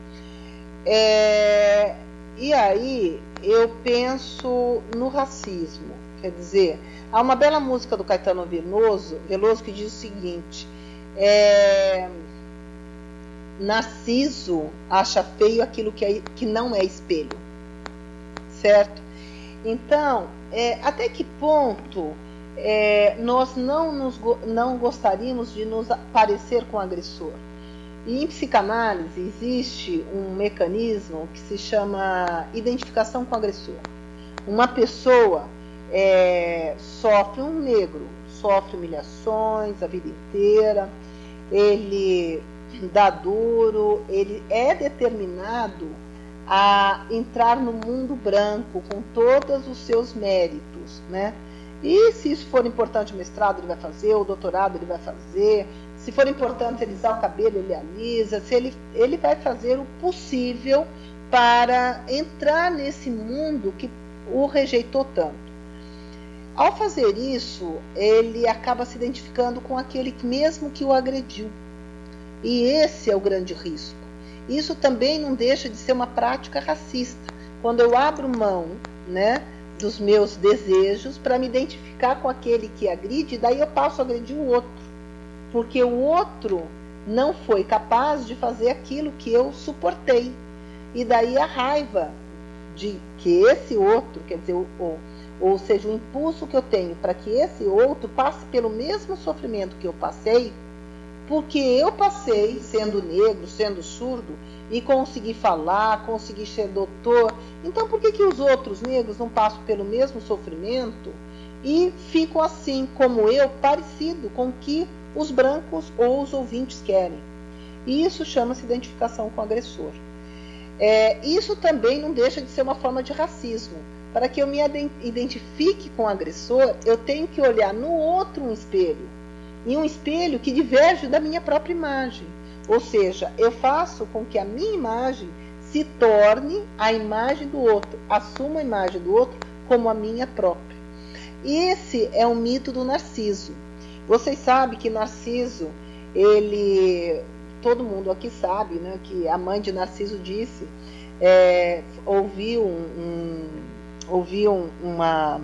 É, e aí eu penso no racismo. Quer dizer, há uma bela música do Caetano Veloso, Veloso que diz o seguinte: é, Narciso acha feio aquilo que, é, que não é espelho, certo? Então, é, até que ponto é, nós não, nos, não gostaríamos de nos parecer com o agressor? E em psicanálise existe um mecanismo que se chama identificação com o agressor. Uma pessoa é, sofre, um negro, sofre humilhações a vida inteira, ele dá duro, ele é determinado a entrar no mundo branco com todos os seus méritos, né? E se isso for importante, o mestrado ele vai fazer, o doutorado ele vai fazer, se for importante alisar o cabelo, ele alisa, se ele, ele vai fazer o possível para entrar nesse mundo que o rejeitou tanto. Ao fazer isso, ele acaba se identificando com aquele que mesmo que o agrediu. E esse é o grande risco. Isso também não deixa de ser uma prática racista. Quando eu abro mão, né, dos meus desejos para me identificar com aquele que agride, daí eu passo a agredir o outro. Porque o outro não foi capaz de fazer aquilo que eu suportei. E daí a raiva de que esse outro, quer dizer, ou, ou seja, o impulso que eu tenho para que esse outro passe pelo mesmo sofrimento que eu passei, porque eu passei sendo negro, sendo surdo, e consegui falar, consegui ser doutor. Então por que, que os outros negros não passam pelo mesmo sofrimento e ficam assim como eu, parecido com o que os brancos ou os ouvintes querem? E isso chama-se identificação com o agressor. É, isso também não deixa de ser uma forma de racismo. Para que eu me identifique com o agressor, eu tenho que olhar no outro um espelho. E um espelho que diverge da minha própria imagem. Ou seja, eu faço com que a minha imagem se torne a imagem do outro, assuma a imagem do outro como a minha própria. E esse é o mito do Narciso. Vocês sabem que Narciso, ele, todo mundo aqui sabe, né, que a mãe de Narciso disse, é, ouviu, um, um, ouviu uma...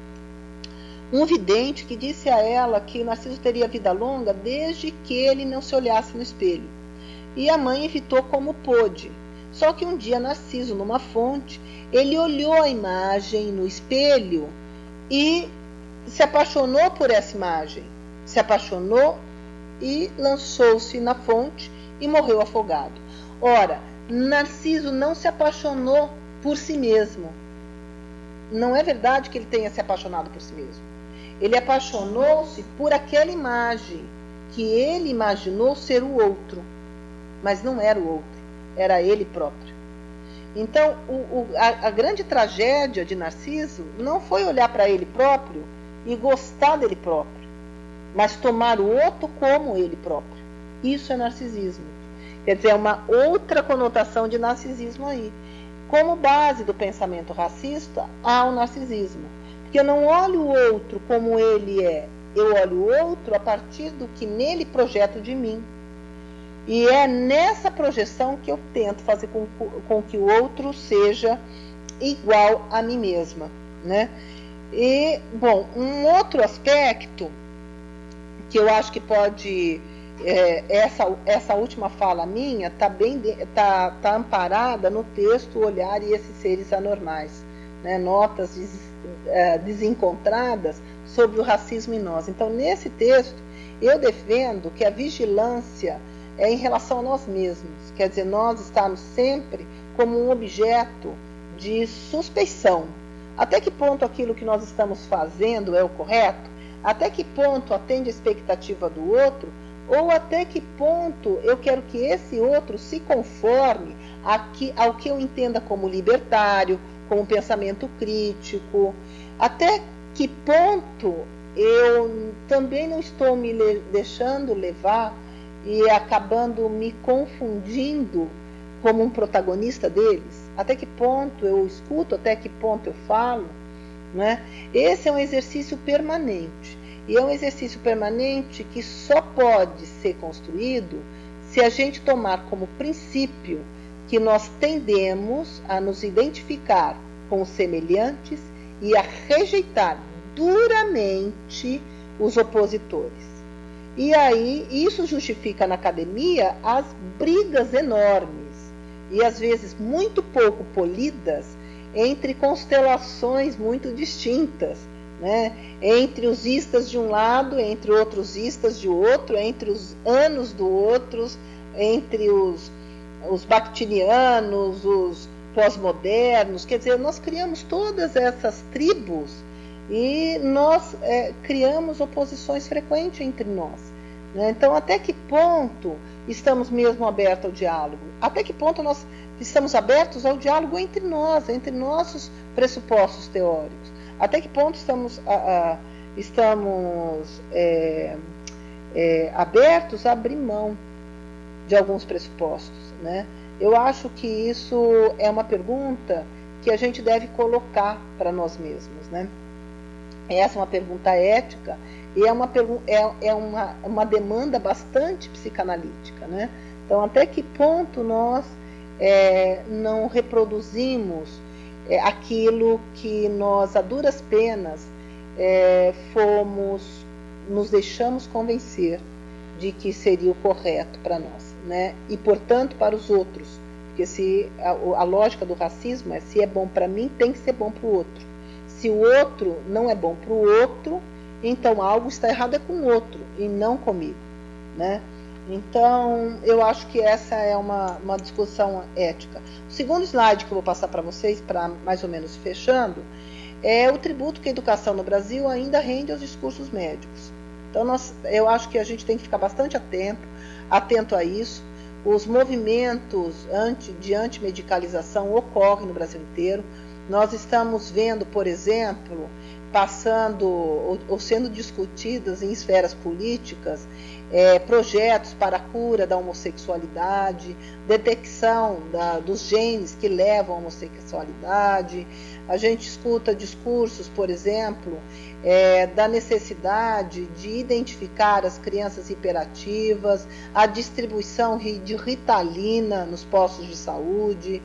um vidente que disse a ela que Narciso teria vida longa desde que ele não se olhasse no espelho. E a mãe evitou como pôde. Só que um dia Narciso, numa fonte, ele olhou a imagem no espelho e se apaixonou por essa imagem. Se apaixonou e lançou-se na fonte e morreu afogado. Ora, Narciso não se apaixonou por si mesmo. Não é verdade que ele tenha se apaixonado por si mesmo. Ele apaixonou-se por aquela imagem que ele imaginou ser o outro, mas não era o outro, era ele próprio. Então, o, o, a, a grande tragédia de Narciso não foi olhar para ele próprio e gostar dele próprio, mas tomar o outro como ele próprio. Isso é narcisismo. Quer dizer, é uma outra conotação de narcisismo aí. Como base do pensamento racista, há o narcisismo. Porque eu não olho o outro como ele é, eu olho o outro a partir do que nele projeto de mim. E é nessa projeção que eu tento fazer com, com que o outro seja igual a mim mesma, né? E, bom, um outro aspecto que eu acho que pode... É, essa, essa última fala minha está bem tá, tá amparada no texto O Olhar e Esses Seres Anormais, né? Notas des, é, desencontradas sobre o racismo em nós. Então, nesse texto, eu defendo que a vigilância é em relação a nós mesmos. Quer dizer, nós estamos sempre como um objeto de suspeição. Até que ponto aquilo que nós estamos fazendo é o correto? Até que ponto atende a expectativa do outro? Ou até que ponto eu quero que esse outro se conforme aqui, ao que eu entenda como libertário, como pensamento crítico. Até que ponto eu também não estou me le- deixando levar e acabando me confundindo como um protagonista deles? Até que ponto eu escuto, até que ponto eu falo, né? Esse é um exercício permanente. E é um exercício permanente que só pode ser construído se a gente tomar como princípio que nós tendemos a nos identificar com os semelhantes e a rejeitar duramente os opositores. E aí, isso justifica na academia as brigas enormes e às vezes muito pouco polidas entre constelações muito distintas, né? Entre os istas de um lado, entre outros istas de outro, entre os anos do outros, entre os, os bakhtinianos, os pós-modernos. Quer dizer, nós criamos todas essas tribos e nós é, criamos oposições frequentes entre nós, né? Então, até que ponto estamos mesmo abertos ao diálogo? Até que ponto nós estamos abertos ao diálogo entre nós, entre nossos pressupostos teóricos? Até que ponto estamos, a, a, estamos é, é, abertos a abrir mão de alguns pressupostos, né? Eu acho que isso é uma pergunta que a gente deve colocar para nós mesmos, né? Essa é uma pergunta ética e é uma, é, é uma, uma demanda bastante psicanalítica, né? Então, até que ponto nós é, não reproduzimos é, aquilo que nós, a duras penas, é, fomos, nos deixamos convencer de que seria o correto para nós, né? E, portanto, para os outros. Porque se a, a lógica do racismo é: se é bom para mim, tem que ser bom para o outro. Se o outro não é bom para o outro, então algo está errado é com o outro e não comigo, né? Então, eu acho que essa é uma, uma discussão ética. O segundo slide que eu vou passar para vocês, para mais ou menos fechando, é o tributo que a educação no Brasil ainda rende aos discursos médicos. Então, nós, eu acho que a gente tem que ficar bastante atento, atento a isso. Os movimentos anti, de antimedicalização ocorrem no Brasil inteiro. Nós estamos vendo, por exemplo, passando ou, ou sendo discutidas em esferas políticas é, projetos para a cura da homossexualidade, detecção da, dos genes que levam à homossexualidade. A gente escuta discursos, por exemplo, é, da necessidade de identificar as crianças hiperativas, a distribuição de Ritalina nos postos de saúde,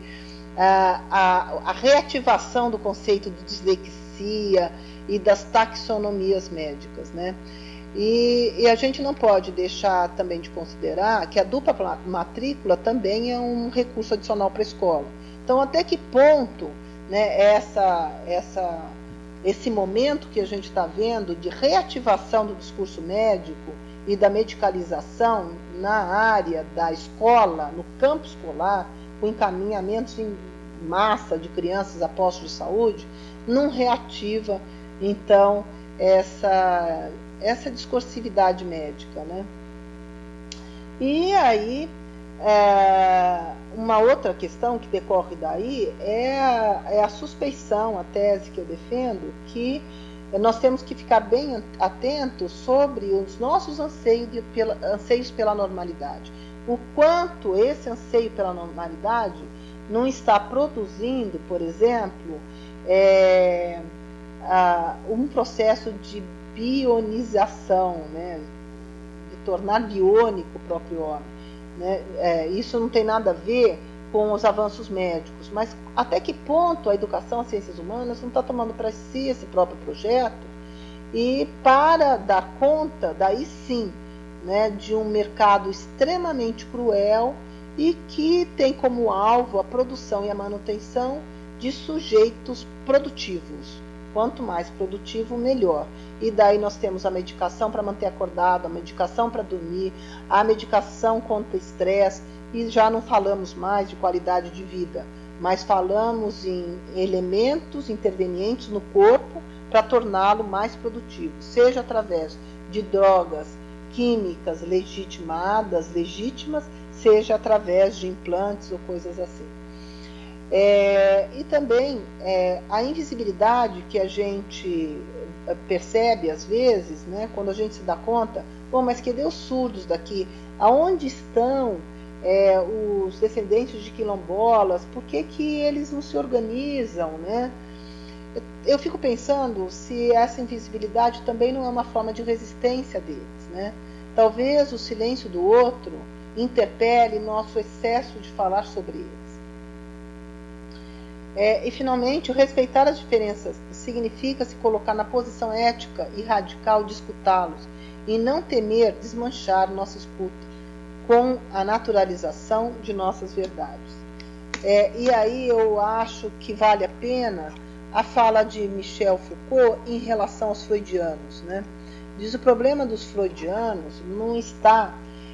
a, a, a reativação do conceito de dislexia e das taxonomias médicas, né? E, e a gente não pode deixar também de considerar que a dupla matrícula também é um recurso adicional para a escola. Então, até que ponto, né, essa, essa, esse momento que a gente está vendo de reativação do discurso médico e da medicalização na área da escola, no campo escolar, com encaminhamentos em massa de crianças a postos de saúde, não reativa, então, essa, essa discursividade médica, né? E aí, é, uma outra questão que decorre daí é a, é a suspeição, a tese que eu defendo, que nós temos que ficar bem atentos sobre os nossos anseios, de, pela, anseios pela normalidade. O quanto esse anseio pela normalidade não está produzindo, por exemplo, é, a, um processo de bionização, né, de tornar biônico o próprio homem, né? É, isso não tem nada a ver com os avanços médicos, mas até que ponto a educação, as ciências humanas não está tomando para si esse próprio projeto e para dar conta, daí sim, né, de um mercado extremamente cruel e que tem como alvo a produção e a manutenção de sujeitos produtivos. Quanto mais produtivo, melhor. E daí nós temos a medicação para manter acordado, a medicação para dormir, a medicação contra estresse, e já não falamos mais de qualidade de vida, mas falamos em elementos intervenientes no corpo para torná-lo mais produtivo, seja através de drogas químicas legitimadas, legítimas, seja através de implantes ou coisas assim. É, e também é, a invisibilidade que a gente percebe às vezes, né, quando a gente se dá conta, bom, mas cadê os surdos daqui? Aonde estão é, os descendentes de quilombolas? Por que que eles não se organizam, né? Eu fico pensando se essa invisibilidade também não é uma forma de resistência deles, né? Talvez o silêncio do outro interpele nosso excesso de falar sobre eles. É, e, finalmente, o respeitar as diferenças significa se colocar na posição ética e radical de escutá-los e não temer desmanchar nossa escuta com a naturalização de nossas verdades. É, e aí eu acho que vale a pena a fala de Michel Foucault em relação aos freudianos, né? Diz: o problema dos freudianos não está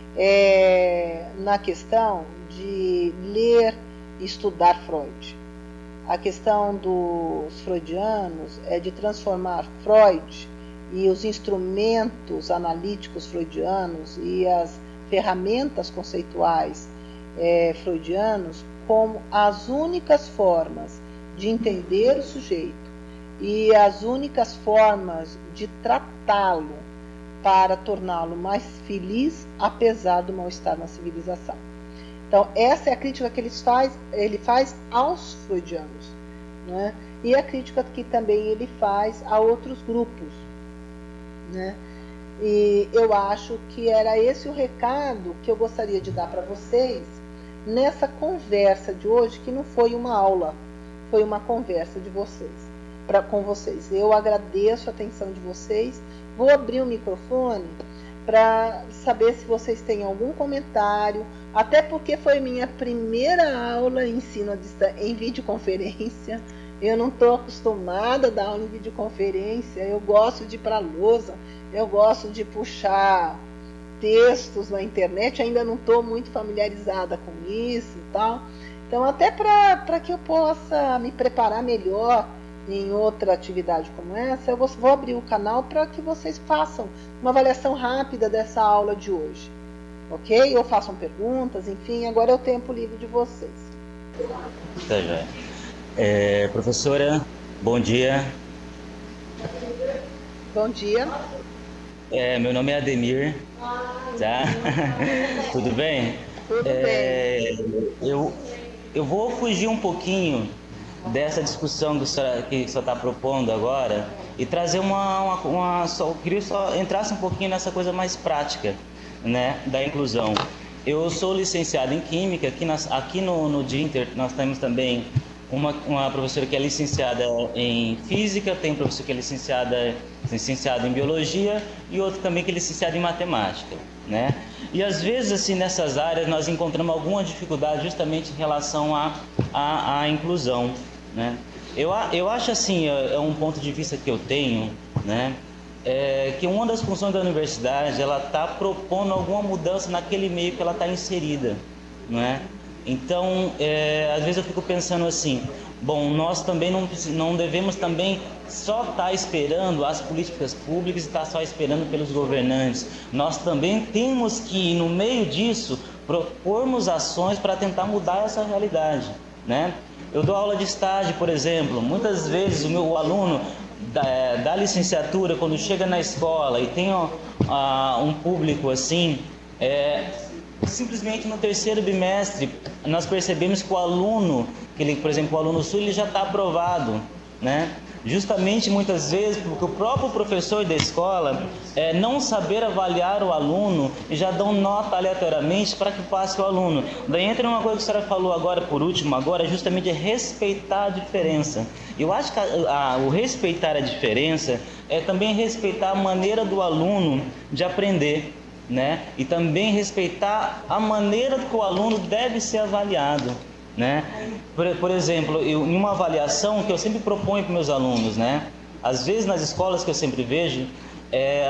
é, na questão de ler e estudar Freud. A questão dos freudianos é de transformar Freud e os instrumentos analíticos freudianos e as ferramentas conceituais é, freudianos como as únicas formas de entender o sujeito e as únicas formas de tratá-lo para torná-lo mais feliz, apesar do mal-estar na civilização. Então, essa é a crítica que ele faz, ele faz aos freudianos, né? E a crítica que também ele faz a outros grupos, né? E eu acho que era esse o recado que eu gostaria de dar para vocês nessa conversa de hoje, que não foi uma aula, foi uma conversa de vocês, pra, com vocês. Eu agradeço a atenção de vocês. Vou abrir o microfone para saber se vocês têm algum comentário, até porque foi minha primeira aula em ensino em videoconferência. Eu não estou acostumada a dar aula em videoconferência, eu gosto de ir para a lousa, eu gosto de puxar textos na internet, ainda não estou muito familiarizada com isso e tal. Então, até para que eu possa me preparar melhor em outra atividade como essa, eu vou, vou abrir o canal para que vocês façam uma avaliação rápida dessa aula de hoje, ok? Ou façam perguntas, enfim, agora é o tempo livre de vocês. Tá, joia. É, professora, bom dia. Bom dia. É, meu nome é Ademir, tá? Tudo bem? Tudo é, bem. Eu, eu vou fugir um pouquinho dessa discussão que o senhor está propondo agora e trazer uma, uma, uma só, eu queria só entrasse um pouquinho nessa coisa mais prática, né, da inclusão. Eu sou licenciado em Química, aqui, nas, aqui no, no Dinter nós temos também uma, uma professora que é licenciada em Física, tem um professor que é licenciada, licenciado em Biologia e outro também que é licenciado em Matemática, né? E às vezes, assim, nessas áreas nós encontramos alguma dificuldade justamente em relação à à à inclusão, né? Eu, eu acho assim, é um ponto de vista que eu tenho, né? É que uma das funções da universidade, ela está propondo alguma mudança naquele meio que ela está inserida, não é? Então, é, às vezes eu fico pensando assim, bom, nós também não, não devemos também só estar esperando as políticas públicas e estar só esperando pelos governantes. Nós também temos que, no meio disso, propormos ações para tentar mudar essa realidade, né? Eu dou aula de estágio, por exemplo. Muitas vezes o meu o aluno da, da licenciatura, quando chega na escola e tem ó, a, um público assim, é, simplesmente no terceiro bimestre nós percebemos que o aluno, que ele, por exemplo, o aluno sul, ele já está aprovado, né? Justamente muitas vezes porque o próprio professor da escola é, não saber avaliar o aluno e já dão nota aleatoriamente para que passe o aluno. Daí entra uma coisa que a senhora falou agora, por último, agora é justamente respeitar a diferença. Eu acho que a, a, o respeitar a diferença é também respeitar a maneira do aluno de aprender, né? E também respeitar a maneira que o aluno deve ser avaliado, né? Por, por exemplo, eu, em uma avaliação que eu sempre proponho para meus alunos, né? Às vezes nas escolas que eu sempre vejo, é,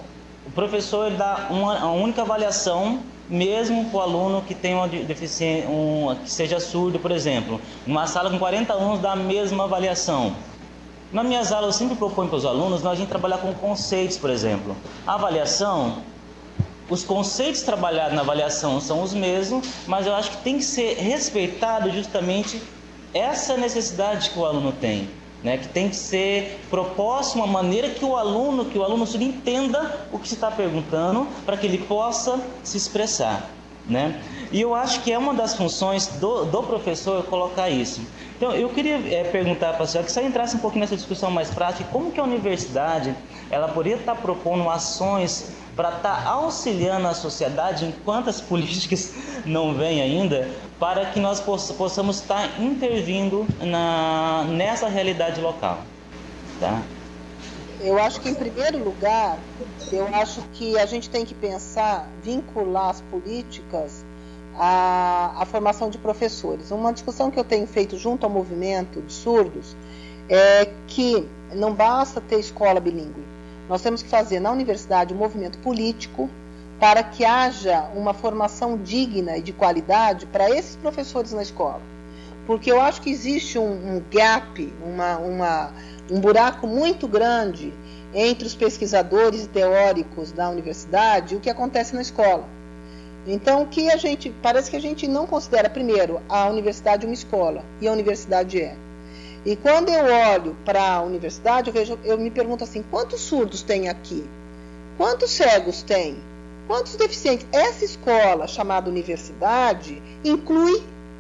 o professor dá uma, uma única avaliação, mesmo para o aluno que tem uma deficiência, um, que seja surdo, por exemplo. Numa sala com quarenta alunos dá a mesma avaliação. Nas minhas aulas eu sempre proponho para os alunos nós a gente trabalhar com conceitos, por exemplo. A avaliação os conceitos trabalhados na avaliação são os mesmos, mas eu acho que tem que ser respeitado justamente essa necessidade que o aluno tem, né? Que tem que ser proposta uma maneira que o aluno, que o aluno entenda o que se está perguntando, para que ele possa se expressar, né? E eu acho que é uma das funções do, do professor colocar isso. Então, eu queria é, perguntar para a senhora, que se ela entrasse um pouquinho nessa discussão mais prática, como que a universidade ela poderia estar propondo ações para estar auxiliando a sociedade, enquanto as políticas não vêm ainda, para que nós possamos estar intervindo na, nessa realidade local, tá? Eu acho que, em primeiro lugar, eu acho que a gente tem que pensar, vincular as políticas à, à formação de professores. Uma discussão que eu tenho feito junto ao movimento de surdos é que não basta ter escola bilíngue. Nós temos que fazer na universidade um movimento político para que haja uma formação digna e de qualidade para esses professores na escola. Porque eu acho que existe um, um gap, uma, uma, um buraco muito grande entre os pesquisadores e teóricos da universidade e o que acontece na escola. Então, o que a gente, parece que a gente não considera, primeiro, a universidade uma escola, e a universidade é. E quando eu olho para a universidade, eu, vejo, eu me pergunto assim, quantos surdos tem aqui? Quantos cegos tem? Quantos deficientes? Essa escola chamada universidade inclui.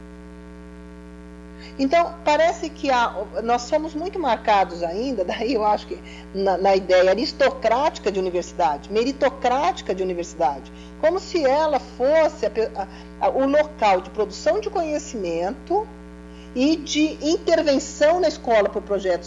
Então, parece que a, nós somos muito marcados ainda, daí eu acho que na, na ideia aristocrática de universidade, meritocrática de universidade, como se ela fosse a, a, a, o local de produção de conhecimento e de intervenção na escola por projetos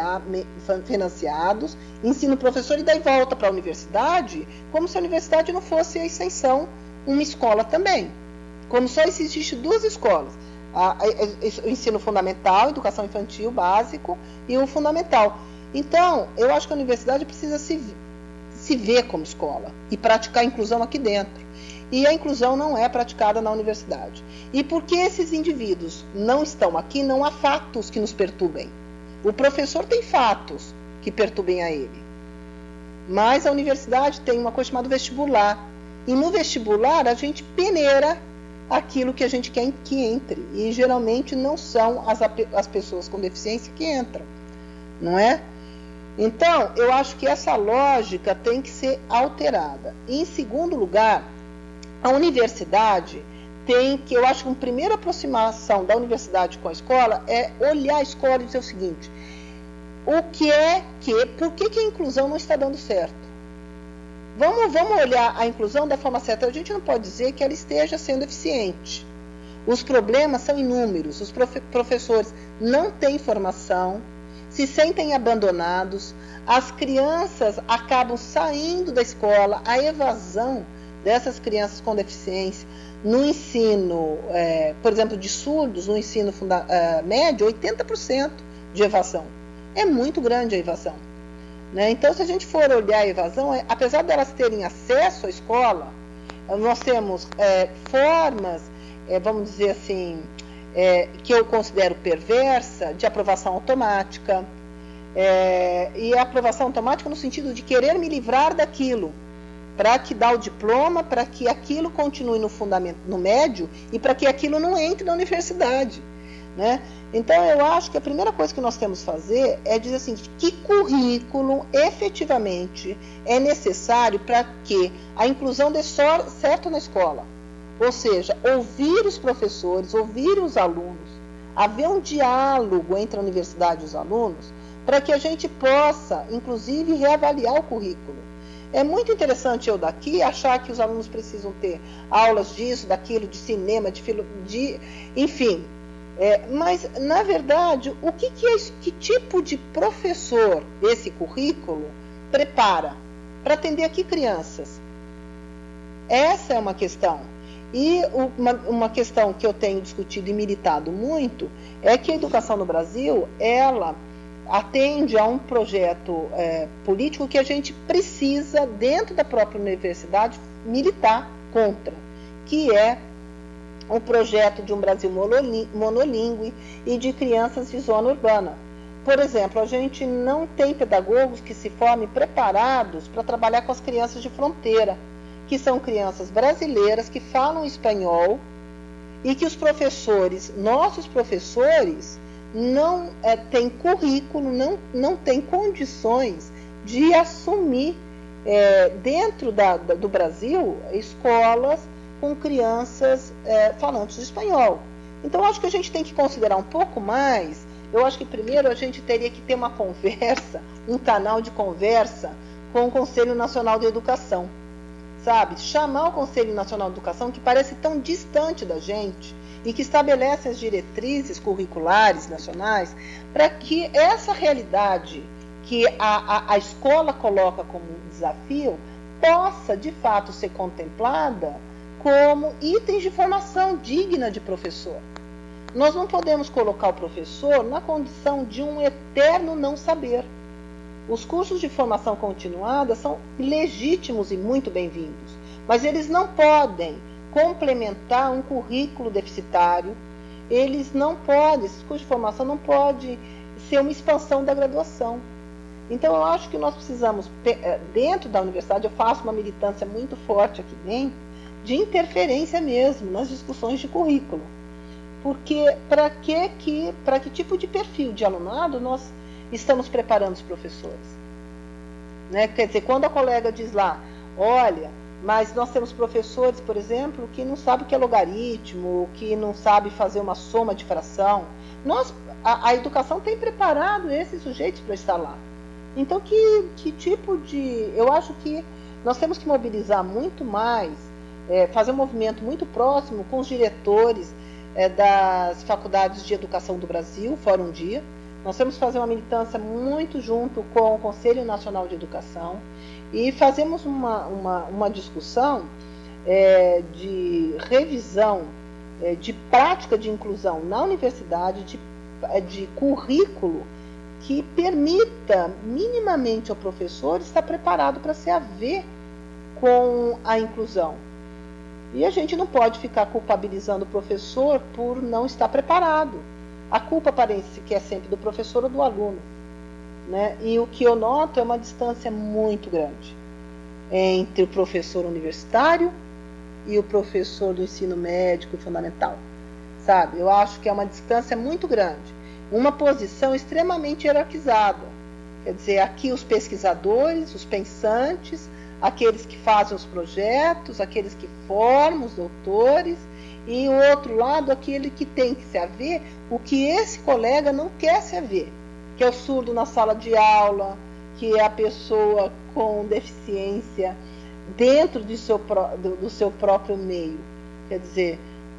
financiados, ensino professor, e daí volta para a universidade, como se a universidade não fosse a extensão, uma escola também. Como só existe duas escolas, a, a, a, o ensino fundamental, educação infantil básico, e o fundamental. Então, eu acho que a universidade precisa se, se ver como escola e praticar a inclusão aqui dentro. E a inclusão não é praticada na universidade. E porque esses indivíduos não estão aqui, não há fatos que nos perturbem. O professor tem fatos que perturbem a ele. Mas a universidade tem uma coisa chamada vestibular. E no vestibular a gente peneira aquilo que a gente quer que entre. E geralmente não são as, as pessoas com deficiência que entram. Não é? Então, eu acho que essa lógica tem que ser alterada. E, em segundo lugar, a universidade tem que, eu acho que uma primeira aproximação da universidade com a escola é olhar a escola e dizer o seguinte, o que é que, por que, que a inclusão não está dando certo? Vamos, vamos olhar a inclusão da forma certa. A gente não pode dizer que ela esteja sendo eficiente. Os problemas são inúmeros, os profe- professores não têm formação, se sentem abandonados, as crianças acabam saindo da escola, a evasão dessas crianças com deficiência no ensino, é, por exemplo, de surdos, no ensino funda- é, médio, oitenta por cento de evasão. É muito grande a evasão. Né? Então, se a gente for olhar a evasão, é, apesar delas terem acesso à escola, nós temos é, formas, é, vamos dizer assim, é, que eu considero perversa, de aprovação automática, é, e a aprovação automática no sentido de querer me livrar daquilo, para que dá o diploma, para que aquilo continue no fundamento, no médio, e para que aquilo não entre na universidade. Né? Então, eu acho que a primeira coisa que nós temos que fazer é dizer assim, que currículo efetivamente é necessário para que a inclusão dê certo na escola. Ou seja, ouvir os professores, ouvir os alunos, haver um diálogo entre a universidade e os alunos, para que a gente possa, inclusive, reavaliar o currículo. É muito interessante eu daqui achar que os alunos precisam ter aulas disso, daquilo, de cinema, de filo, de, enfim. É, mas, na verdade, o que, que, é, que tipo de professor esse currículo prepara para atender aqui crianças? Essa é uma questão. E uma, uma questão que eu tenho discutido e militado muito é que a educação no Brasil, ela atende a um projeto é, político que a gente precisa, dentro da própria universidade, militar contra, que é o projeto de um Brasil monolíngue e de crianças de zona urbana. Por exemplo, a gente não tem pedagogos que se formem preparados para trabalhar com as crianças de fronteira. que são crianças brasileiras que falam espanhol e que os professores, nossos professores, não é, têm currículo, não, não têm condições de assumir é, dentro da, da, do Brasil escolas com crianças é, falantes de espanhol. Então, acho que a gente tem que considerar um pouco mais. Eu acho que primeiro a gente teria que ter uma conversa, um canal de conversa com o Conselho Nacional de Educação, sabe? Chamar o Conselho Nacional de Educação, que parece tão distante da gente e que estabelece as diretrizes curriculares nacionais, para que essa realidade que a, a, a escola coloca como desafio possa, de fato, ser contemplada como itens de formação digna de professor. Nós não podemos colocar o professor na condição de um eterno não saber. Os cursos de formação continuada são legítimos e muito bem-vindos, mas eles não podem complementar um currículo deficitário, eles não podem, esses cursos de formação não podem ser uma expansão da graduação. Então, eu acho que nós precisamos, dentro da universidade, eu faço uma militância muito forte aqui dentro, de interferência mesmo nas discussões de currículo. Porque para que, que, para que tipo de perfil de alunado nós estamos preparando os professores? Né? Quer dizer, quando a colega diz lá, olha, mas nós temos professores, por exemplo, que não sabem o que é logaritmo, que não sabem fazer uma soma de fração. Nós, a, a educação tem preparado esses sujeitos para estar lá. Então, que, que tipo de... Eu acho que nós temos que mobilizar muito mais, é, fazer um movimento muito próximo com os diretores é, das faculdades de educação do Brasil, Fórum Dia. Nós temos que fazer uma militância muito junto com o Conselho Nacional de Educação e fazemos uma, uma, uma discussão é, de revisão, é, de prática de inclusão na universidade, de, de currículo que permita minimamente ao professor estar preparado para se haver com a inclusão. E a gente não pode ficar culpabilizando o professor por não estar preparado. A culpa parece que é sempre do professor ou do aluno, né? E o que eu noto é uma distância muito grande entre o professor universitário e o professor do ensino médio e fundamental, sabe? Eu acho que é uma distância muito grande, uma posição extremamente hierarquizada. Quer dizer, aqui os pesquisadores, os pensantes, aqueles que fazem os projetos, aqueles que formam os doutores, e o outro lado, aquele que tem que se haver o que esse colega não quer se haver, que é o surdo na sala de aula, que é a pessoa com deficiência dentro do seu, do, do seu próprio meio. Quer dizer,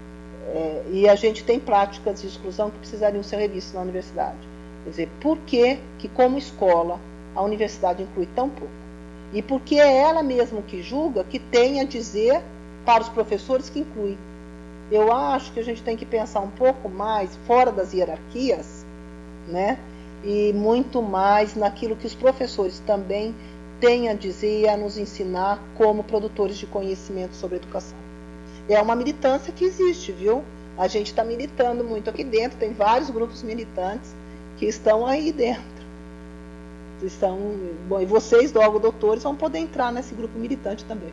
é, e a gente tem práticas de exclusão que precisariam ser revistas na universidade. Quer dizer, por que que como escola a universidade inclui tão pouco? E por que é ela mesma que julga que tem a dizer para os professores que inclui? Eu acho que a gente tem que pensar um pouco mais fora das hierarquias, né? E muito mais naquilo que os professores também têm a dizer e a nos ensinar como produtores de conhecimento sobre educação. É uma militância que existe, viu? A gente está militando muito aqui dentro, tem vários grupos militantes que estão aí dentro. Estão, bom, e vocês, logo doutores, vão poder entrar nesse grupo militante também.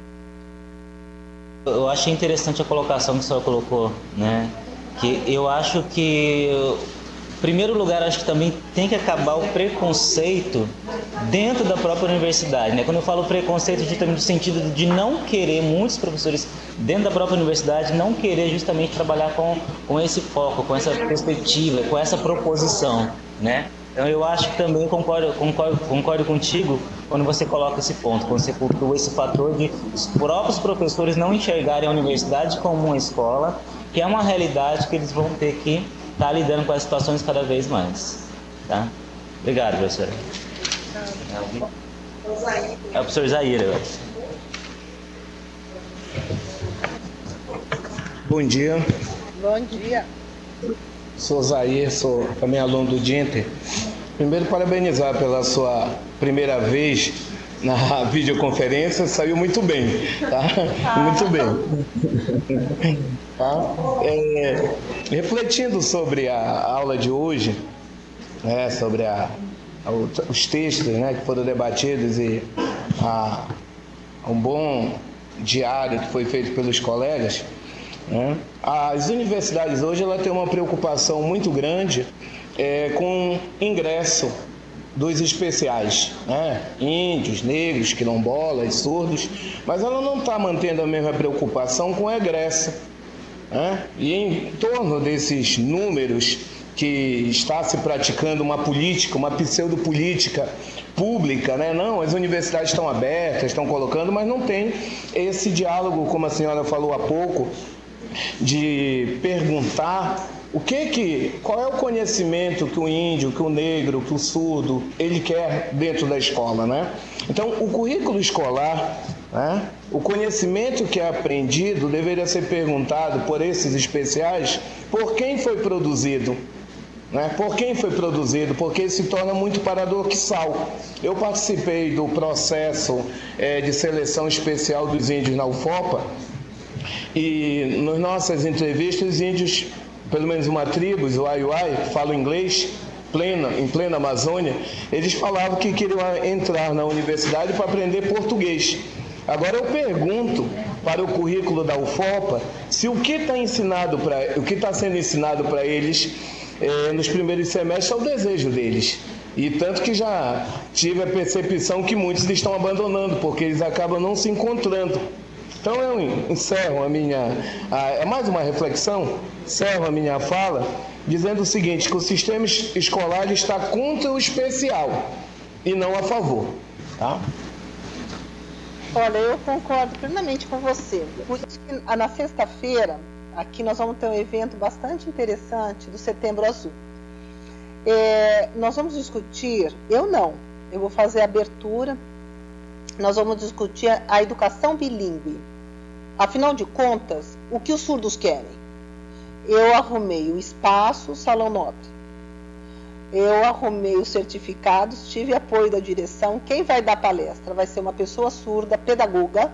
Eu achei interessante a colocação que a senhora colocou, né? Que eu acho que, em primeiro lugar, acho que também tem que acabar o preconceito dentro da própria universidade, né? Quando eu falo preconceito, justamente no sentido de não querer, muitos professores dentro da própria universidade, não querer justamente trabalhar com, com esse foco, com essa perspectiva, com essa proposição, né? Então eu acho que também concordo, concordo, concordo contigo quando você coloca esse ponto, quando você cultua esse fator de os próprios professores não enxergarem a universidade como uma escola, que é uma realidade que eles vão ter que estar lidando com as situações cada vez mais. Tá? Obrigado, professora. É o professor Zaire agora. Bom dia. Bom dia. Sou Zaire, sou também aluno do Dinter. Primeiro, parabenizar pela sua primeira vez na videoconferência, saiu muito bem, tá? Muito bem. Tá? É, refletindo sobre a aula de hoje, né, sobre a, a, os textos, né, que foram debatidos e a, um bom diário que foi feito pelos colegas, né? As universidades hoje ela tem uma preocupação muito grande é, com ingresso dos especiais, né? Índios, negros, quilombolas, surdos, mas ela não está mantendo a mesma preocupação com o egresso, né? E em torno desses números que está se praticando uma política, uma pseudopolítica pública, né? Não, as universidades estão abertas, estão colocando, mas não tem esse diálogo, como a senhora falou há pouco, de perguntar o que que, qual é o conhecimento que o índio, que o negro, que o surdo, ele quer dentro da escola, né? Então, o currículo escolar, né? O conhecimento que é aprendido deveria ser perguntado por esses especiais, por quem foi produzido, né? Por quem foi produzido, porque se torna muito paradoxal. Eu participei do processo é, de seleção especial dos índios na U F O P A, e nas nossas entrevistas, os índios, pelo menos uma tribo, os Uai-Uai, que falam inglês, plena, em plena Amazônia, eles falavam que queriam entrar na universidade para aprender português. Agora eu pergunto para o currículo da U F O P A se o que está ensinado para, o que está sendo ensinado para eles é, nos primeiros semestres é o desejo deles. E tanto que já tive a percepção que muitos estão abandonando, porque eles acabam não se encontrando. Então eu encerro a minha, a, é mais uma reflexão, encerro a minha fala, dizendo o seguinte, que o sistema escolar está contra o especial e não a favor, tá? Olha, eu concordo plenamente com você. Por isso que na sexta-feira, aqui nós vamos ter um evento bastante interessante do Setembro Azul. É, nós vamos discutir, eu não, eu vou fazer a abertura, nós vamos discutir a educação bilíngue. Afinal de contas, o que os surdos querem? Eu arrumei o espaço, Salão Nobre. Eu arrumei os certificados, tive apoio da direção. Quem vai dar palestra vai ser uma pessoa surda, pedagoga.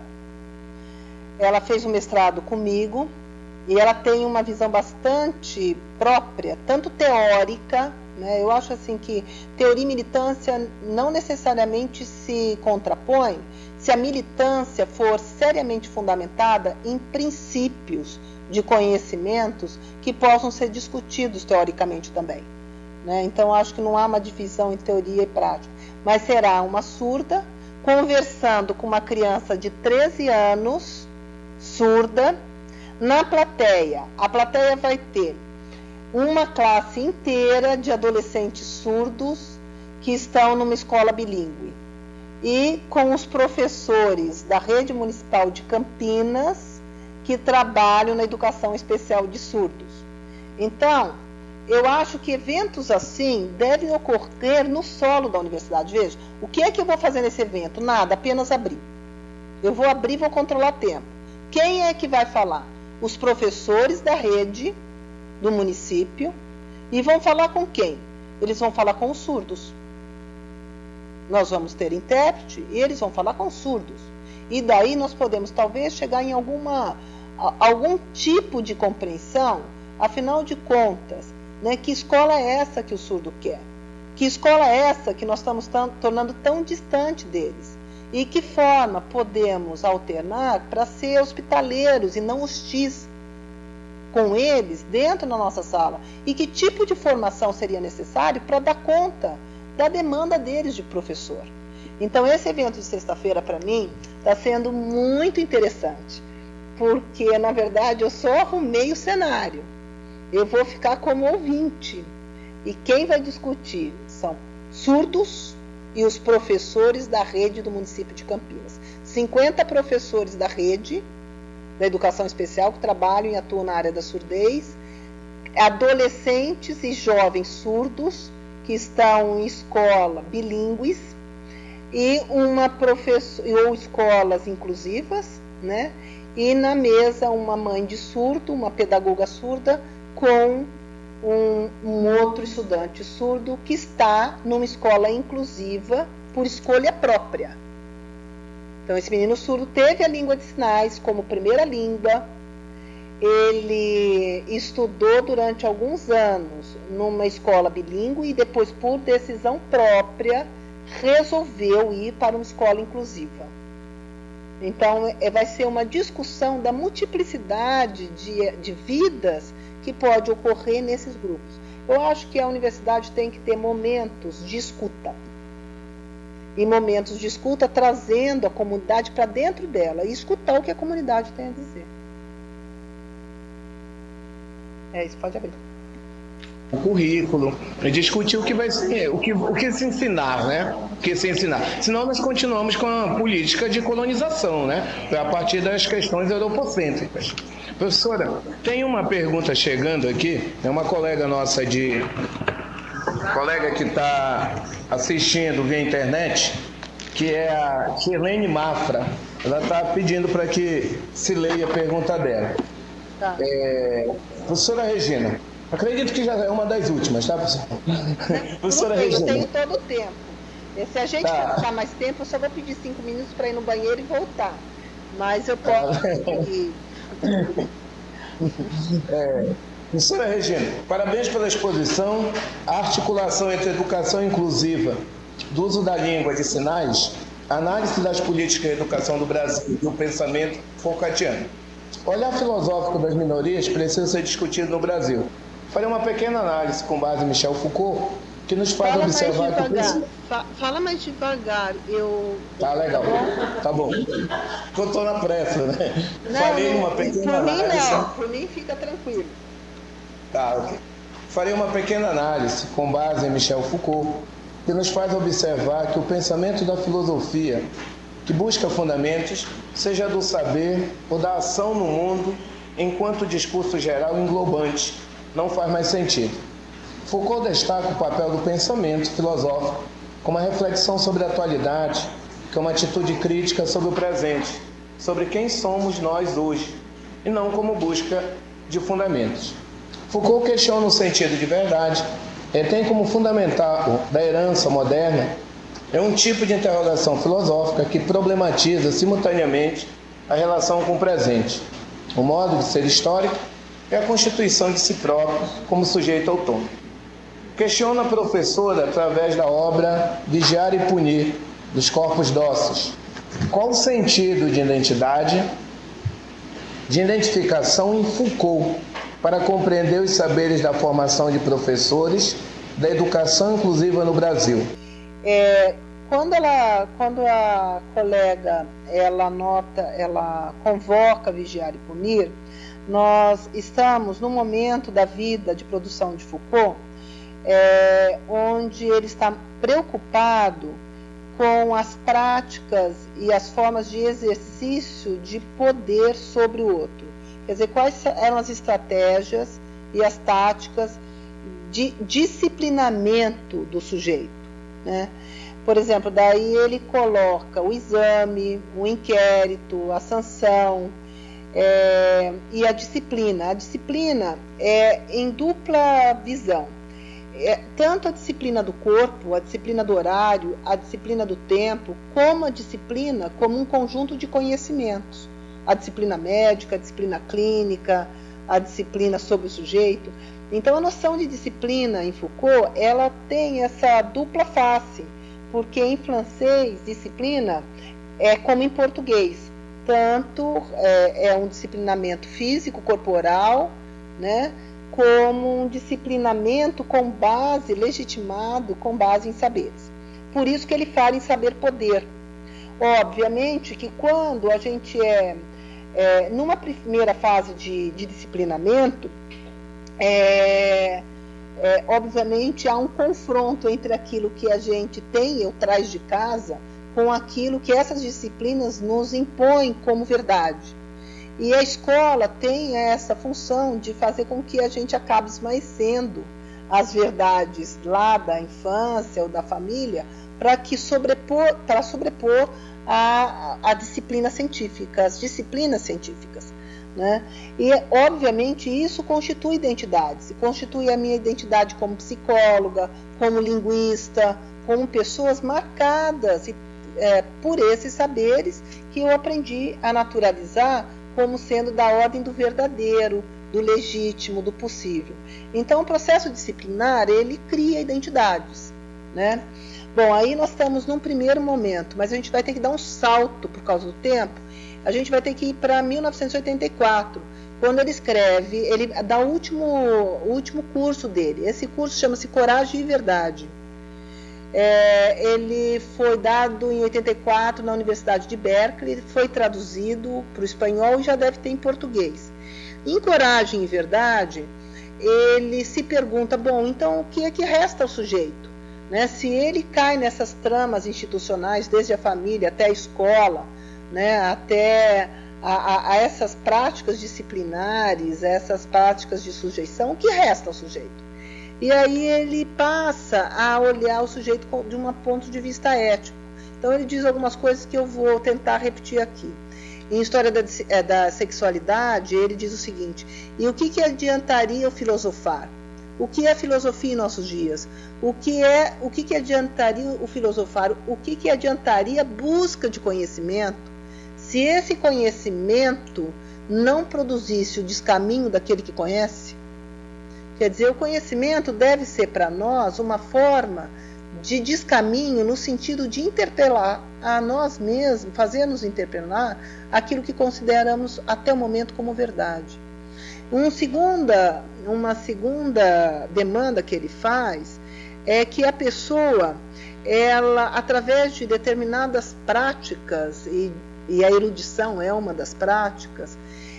Ela fez um mestrado comigo e ela tem uma visão bastante própria, tanto teórica, né? Eu acho assim que teoria e militância não necessariamente se contrapõem se a militância for seriamente fundamentada em princípios de conhecimentos que possam ser discutidos teoricamente também, né? Então, acho que não há uma divisão em teoria e prática, mas será uma surda conversando com uma criança de treze anos, surda, na plateia. A plateia vai ter uma classe inteira de adolescentes surdos que estão numa escola bilíngue e com os professores da Rede Municipal de Campinas que trabalham na educação especial de surdos. Então, eu acho que eventos assim devem ocorrer no solo da universidade. Veja, o que é que eu vou fazer nesse evento? Nada, apenas abrir. Eu vou abrir e vou controlar tempo. Quem é que vai falar? Os professores da rede do município. E vão falar com quem? Eles vão falar com os surdos. Nós vamos ter intérprete e eles vão falar com surdos. E daí nós podemos talvez chegar em alguma, algum tipo de compreensão, afinal de contas, né, que escola é essa que o surdo quer? Que escola é essa que nós estamos tão, tornando tão distante deles? E que forma podemos alternar para ser hospitaleiros e não hostis com eles dentro da nossa sala? E que tipo de formação seria necessário para dar conta da demanda deles de professor? Então, esse evento de sexta-feira, para mim, está sendo muito interessante, porque, na verdade, eu só arrumei o cenário. Eu vou ficar como ouvinte. E quem vai discutir são surdos e os professores da rede do município de Campinas. cinquenta professores da rede da educação especial que trabalham e atuam na área da surdez, adolescentes e jovens surdos que estão em escola bilíngues e uma professora ou escolas inclusivas, né? E na mesa uma mãe de surdo, uma pedagoga surda com um, um outro estudante surdo que está numa escola inclusiva por escolha própria. Então, esse menino surdo teve a língua de sinais como primeira língua. Ele estudou durante alguns anos numa escola bilíngue e depois, por decisão própria, resolveu ir para uma escola inclusiva. Então, é, vai ser uma discussão da multiplicidade de, de vidas que pode ocorrer nesses grupos. Eu acho que a universidade tem que ter momentos de escuta. E momentos de escuta trazendo a comunidade para dentro dela e escutar o que a comunidade tem a dizer. É isso, pode abrir. O currículo, discutir o que vai ser, o que, o que se ensinar, né? O que se ensinar. Senão nós continuamos com a política de colonização, né? A partir das questões europocêntricas. Professora, tem uma pergunta chegando aqui, é uma colega nossa de... colega que está assistindo via internet, que é a Shirlene Mafra. Ela está pedindo para que se leia a pergunta dela. Tá. É, professora Regina, acredito que já é uma das últimas, tá, professora? Professora eu Regina. tenho todo o tempo. E se a gente Tá. ficar mais tempo, eu só vou pedir cinco minutos para ir no banheiro e voltar. Mas eu posso ir. É, professora Regina, parabéns pela exposição. A articulação entre educação inclusiva do uso da língua de sinais, análise das políticas de educação do Brasil e o pensamento Foucaultiano. O olhar filosófico das minorias precisa ser discutido no Brasil. Farei uma pequena análise com base em Michel Foucault, que nos faz Fala observar mais que... devagar. Fa- Fala mais devagar. Eu... Tá legal, tá bom. Eu estou na pressa, né? Não, Farei não, uma pequena por mim análise... não. Por mim fica tranquilo. Tá, ok. Farei uma pequena análise com base em Michel Foucault, que nos faz observar que o pensamento da filosofia, que busca fundamentos, seja do saber ou da ação no mundo, enquanto discurso geral englobante, não faz mais sentido. Foucault destaca o papel do pensamento filosófico como uma reflexão sobre a atualidade, que é uma atitude crítica sobre o presente, sobre quem somos nós hoje, e não como busca de fundamentos. Foucault questiona o sentido de verdade, e tem como fundamental da herança moderna é um tipo de interrogação filosófica que problematiza simultaneamente a relação com o presente, o modo de ser histórico e a constituição de si próprio como sujeito autônomo. Questiona a professora através da obra Vigiar e Punir, dos Corpos Dóceis. Qual o sentido de identidade, de identificação em Foucault, para compreender os saberes da formação de professores da educação inclusiva no Brasil? É, quando, ela, quando a colega ela nota, ela convoca Vigiar e Punir, nós estamos no momento da vida de produção de Foucault, é, onde ele está preocupado com as práticas e as formas de exercício de poder sobre o outro. Quer dizer, quais eram as estratégias e as táticas de disciplinamento do sujeito, né? Por exemplo, daí ele coloca o exame, o inquérito, a sanção é, e a disciplina. A disciplina é em dupla visão. É, tanto a disciplina do corpo, a disciplina do horário, a disciplina do tempo, como a disciplina como um conjunto de conhecimentos. A disciplina médica, a disciplina clínica, a disciplina sobre o sujeito. Então, a noção de disciplina em Foucault, ela tem essa dupla face, porque em francês, disciplina é como em português. Tanto é, é um disciplinamento físico, corporal, né, como um disciplinamento com base, legitimado, com base em saberes. Por isso que ele fala em saber-poder. Obviamente que quando a gente é, é numa primeira fase de, de disciplinamento, é, é, obviamente há um confronto entre aquilo que a gente tem ou traz de casa com aquilo que essas disciplinas nos impõem como verdade. E a escola tem essa função de fazer com que a gente acabe esmaecendo as verdades lá da infância ou da família para que sobrepor, para sobrepor a, a disciplina científica, as disciplinas científicas, né? E, obviamente, isso constitui identidades, constitui a minha identidade como psicóloga, como linguista, como pessoas marcadas é, por esses saberes que eu aprendi a naturalizar como sendo da ordem do verdadeiro, do legítimo, do possível. Então, o processo disciplinar, ele cria identidades, né? Bom, aí nós estamos num primeiro momento, mas a gente vai ter que dar um salto por causa do tempo. A gente vai ter que ir para mil novecentos e oitenta e quatro, quando ele escreve, ele dá o último, o último curso dele. Esse curso chama-se Coragem e Verdade. É, ele foi dado em oitenta e quatro na Universidade de Berkeley, foi traduzido para o espanhol e já deve ter em português. Em Coragem e Verdade, ele se pergunta, bom, então o que é que resta ao sujeito? Né? Se ele cai nessas tramas institucionais, desde a família até a escola, né, até a, a, a essas práticas disciplinares, essas práticas de sujeição, o que resta ao sujeito? E aí ele passa a olhar o sujeito de um ponto de vista ético. Então ele diz algumas coisas que eu vou tentar repetir aqui. Em História da, da Sexualidade, ele diz o seguinte: e o que, que adiantaria o filosofar? O que é filosofia em nossos dias? O que, é, o que, que adiantaria o filosofar? O que, que adiantaria a busca de conhecimento se esse conhecimento não produzisse o descaminho daquele que conhece? Quer dizer, o conhecimento deve ser para nós uma forma de descaminho no sentido de interpelar a nós mesmos, fazer-nos interpelar aquilo que consideramos até o momento como verdade. Um segunda, uma segunda demanda que ele faz é que a pessoa, ela, através de determinadas práticas, e, e a erudição é uma das práticas,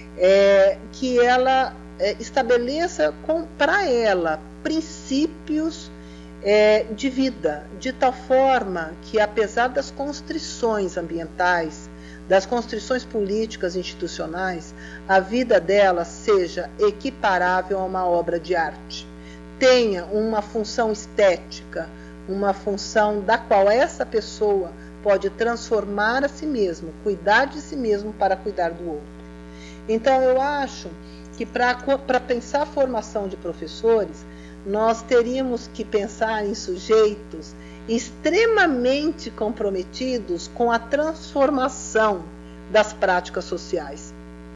é, que ela é, estabeleça para ela princípios é, de vida, de tal forma que, apesar das constrições ambientais, das constrições políticas e institucionais, a vida dela seja equiparável a uma obra de arte. Tenha uma função estética, uma função da qual essa pessoa pode transformar a si mesma, cuidar de si mesmo para cuidar do outro. Então, eu acho que para pensar a formação de professores, nós teríamos que pensar em sujeitos extremamente comprometidos com a transformação das práticas sociais,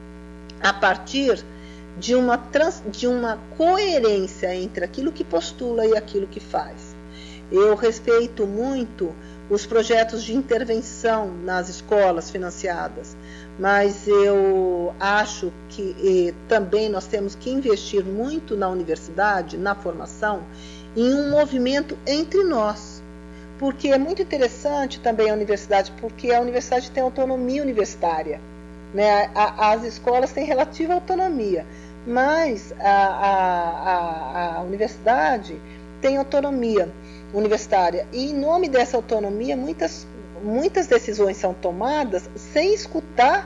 a partir de uma, trans, de uma coerência entre aquilo que postula e aquilo que faz. Eu respeito muito os projetos de intervenção nas escolas financiadas, mas eu acho que e, também nós temos que investir muito na universidade, na formação, em um movimento entre nós. Porque é muito interessante também a universidade, porque a universidade tem autonomia universitária, né? As escolas têm relativa autonomia, mas a, a, a, a universidade tem autonomia universitária. E em nome dessa autonomia, muitas, muitas decisões são tomadas sem escutar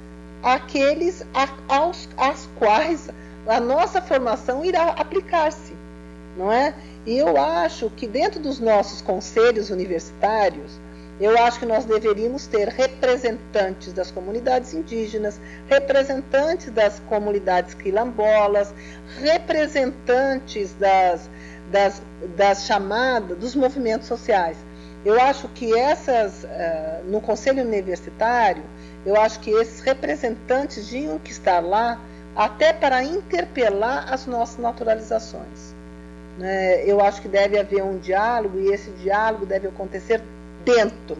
aqueles a, aos, aos quais a nossa formação irá aplicar-se, não é? E eu acho que dentro dos nossos conselhos universitários, eu acho que nós deveríamos ter representantes das comunidades indígenas, representantes das comunidades quilombolas, representantes das, das, das chamadas, dos movimentos sociais. Eu acho que essas, uh, no conselho universitário, eu acho que esses representantes tinham que estar lá até para interpelar as nossas naturalizações. Eu acho que deve haver um diálogo, e esse diálogo deve acontecer dentro,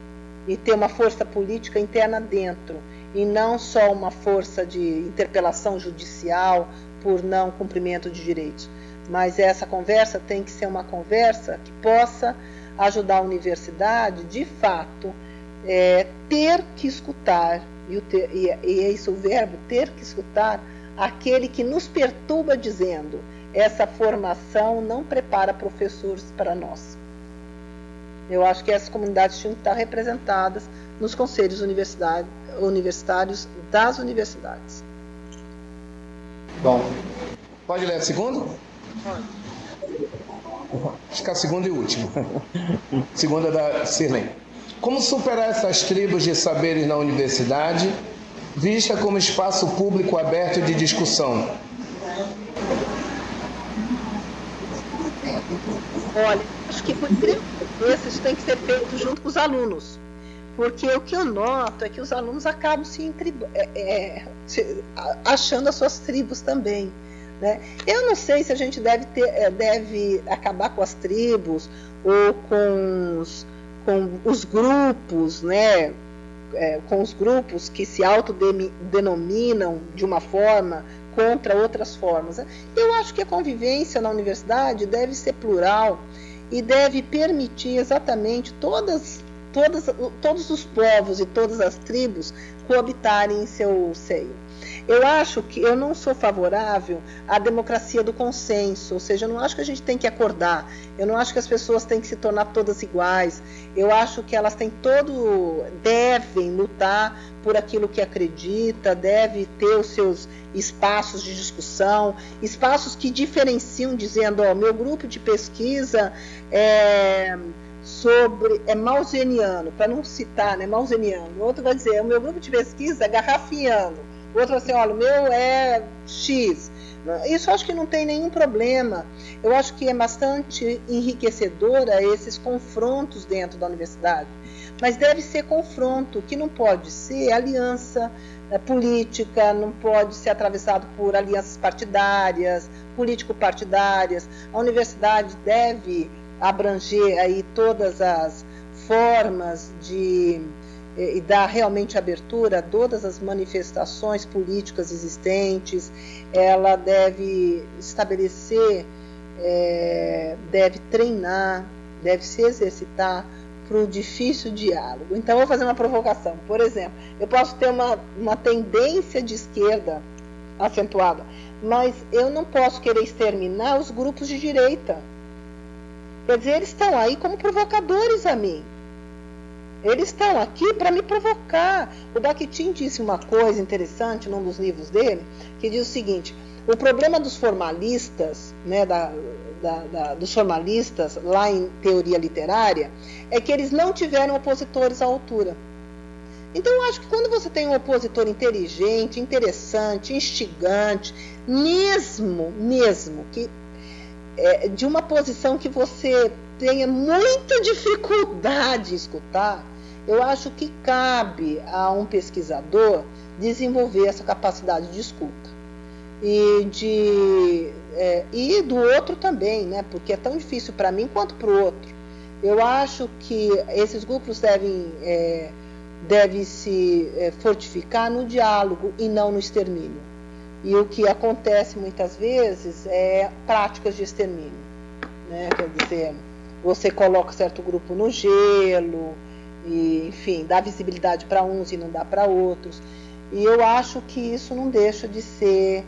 e ter uma força política interna dentro, e não só uma força de interpelação judicial por não cumprimento de direitos. Mas essa conversa tem que ser uma conversa que possa ajudar a universidade, de fato, é, ter que escutar, e, o ter, e, e é isso o verbo, ter que escutar aquele que nos perturba dizendo: essa formação não prepara professores para nós. Eu acho que essas comunidades tinham que estar representadas nos conselhos universitários das universidades. Bom, pode ler a segunda? Pode. Acho que é a segunda e última. Segunda da Sirlene. Como superar essas tribos de saberes na universidade, vista como espaço público aberto de discussão? Olha, acho que por incrível que pareça, isso tem que ser feito junto com os alunos, porque o que eu noto é que os alunos acabam se, tribo, é, é, se achando as suas tribos também, né? Eu não sei se a gente deve, ter, deve acabar com as tribos ou com os, com os grupos, né? É, com os grupos que se autodenominam de uma forma contra outras formas. Eu acho que a convivência na universidade deve ser plural e deve permitir exatamente todas, todas, todos os povos e todas as tribos coabitarem em seu seio. Eu acho que eu não sou favorável à democracia do consenso, ou seja, eu não acho que a gente tem que acordar, eu não acho que as pessoas têm que se tornar todas iguais, eu acho que elas têm todo, devem lutar por aquilo que acredita, deve ter os seus espaços de discussão, espaços que diferenciam, dizendo, ó, meu grupo de pesquisa é sobre, é mauseniano, para não citar, né, mauseniano, o outro vai dizer, o meu grupo de pesquisa é garrafiano, o outro assim, olha, o meu é X. Isso eu acho que não tem nenhum problema. Eu acho que é bastante enriquecedora esses confrontos dentro da universidade. Mas deve ser confronto, que não pode ser aliança é, política, não pode ser atravessado por alianças partidárias, político-partidárias. A universidade deve abranger aí todas as formas de... e dar realmente abertura a todas as manifestações políticas existentes. Ela deve estabelecer, é, deve treinar, deve se exercitar para o difícil diálogo. Então, eu vou fazer uma provocação. Por exemplo, eu posso ter uma, uma tendência de esquerda acentuada, mas eu não posso querer exterminar os grupos de direita. Quer dizer, eles estão aí como provocadores a mim. Eles estão aqui para me provocar. O Bakhtin disse uma coisa interessante num dos livros dele, que diz o seguinte: o problema dos formalistas, né, da, da, da, dos formalistas lá em teoria literária, é que eles não tiveram opositores à altura. Então eu acho que quando você tem um opositor inteligente, interessante, instigante, mesmo, mesmo que é, de uma posição que você tenha muita dificuldade em escutar, eu acho que cabe a um pesquisador desenvolver essa capacidade de escuta. E, de, é, e do outro também, né? Porque é tão difícil para mim quanto para o outro. Eu acho que esses grupos devem, é, devem se é, fortificar no diálogo e não no extermínio. E o que acontece muitas vezes é práticas de extermínio, né? Quer dizer, você coloca certo grupo no gelo, e, enfim, dá visibilidade para uns e não dá para outros. E eu acho que isso não deixa de ser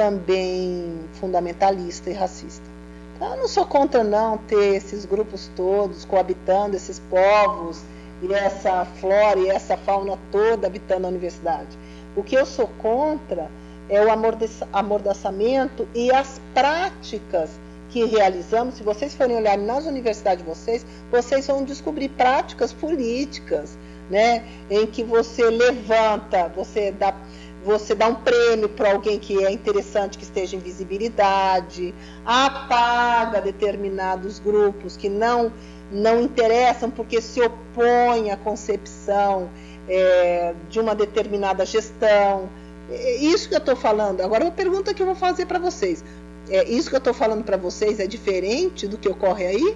também fundamentalista e racista. Então, eu não sou contra não ter esses grupos todos coabitando, esses povos e essa flora e essa fauna toda habitando a universidade. O que eu sou contra é o amordaçamento e as práticas que realizamos. Se vocês forem olhar nas universidades de vocês, vocês vão descobrir práticas políticas, né, em que você levanta, você dá, você dá um prêmio para alguém que é interessante, que esteja em visibilidade, apaga determinados grupos que não, não interessam porque se opõem à concepção é, de uma determinada gestão. Isso que eu estou falando. Agora, uma pergunta que eu vou fazer para vocês. É, isso que eu estou falando para vocês é diferente do que ocorre aí?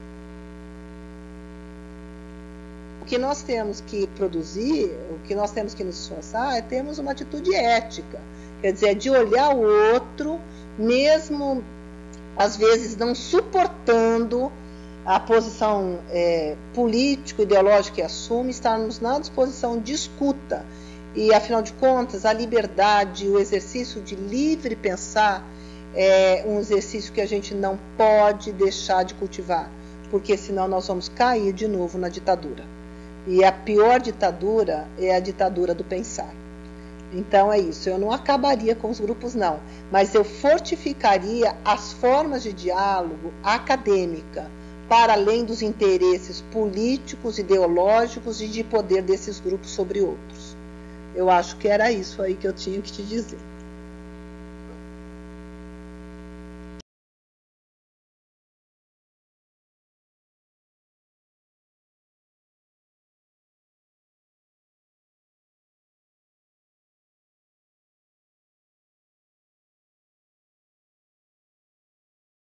O que nós temos que produzir, o que nós temos que nos esforçar é termos uma atitude ética. Quer dizer, de olhar o outro, mesmo às vezes não suportando a posição é, político-ideológica que assume, estarmos na disposição de escuta. E, afinal de contas, a liberdade, o exercício de livre pensar é um exercício que a gente não pode deixar de cultivar, porque senão nós vamos cair de novo na ditadura. E a pior ditadura é a ditadura do pensar. Então é isso, eu não acabaria com os grupos não, mas eu fortificaria as formas de diálogo acadêmica, para além dos interesses políticos, ideológicos e de poder desses grupos sobre outros. Eu acho que era isso aí que eu tinha que te dizer.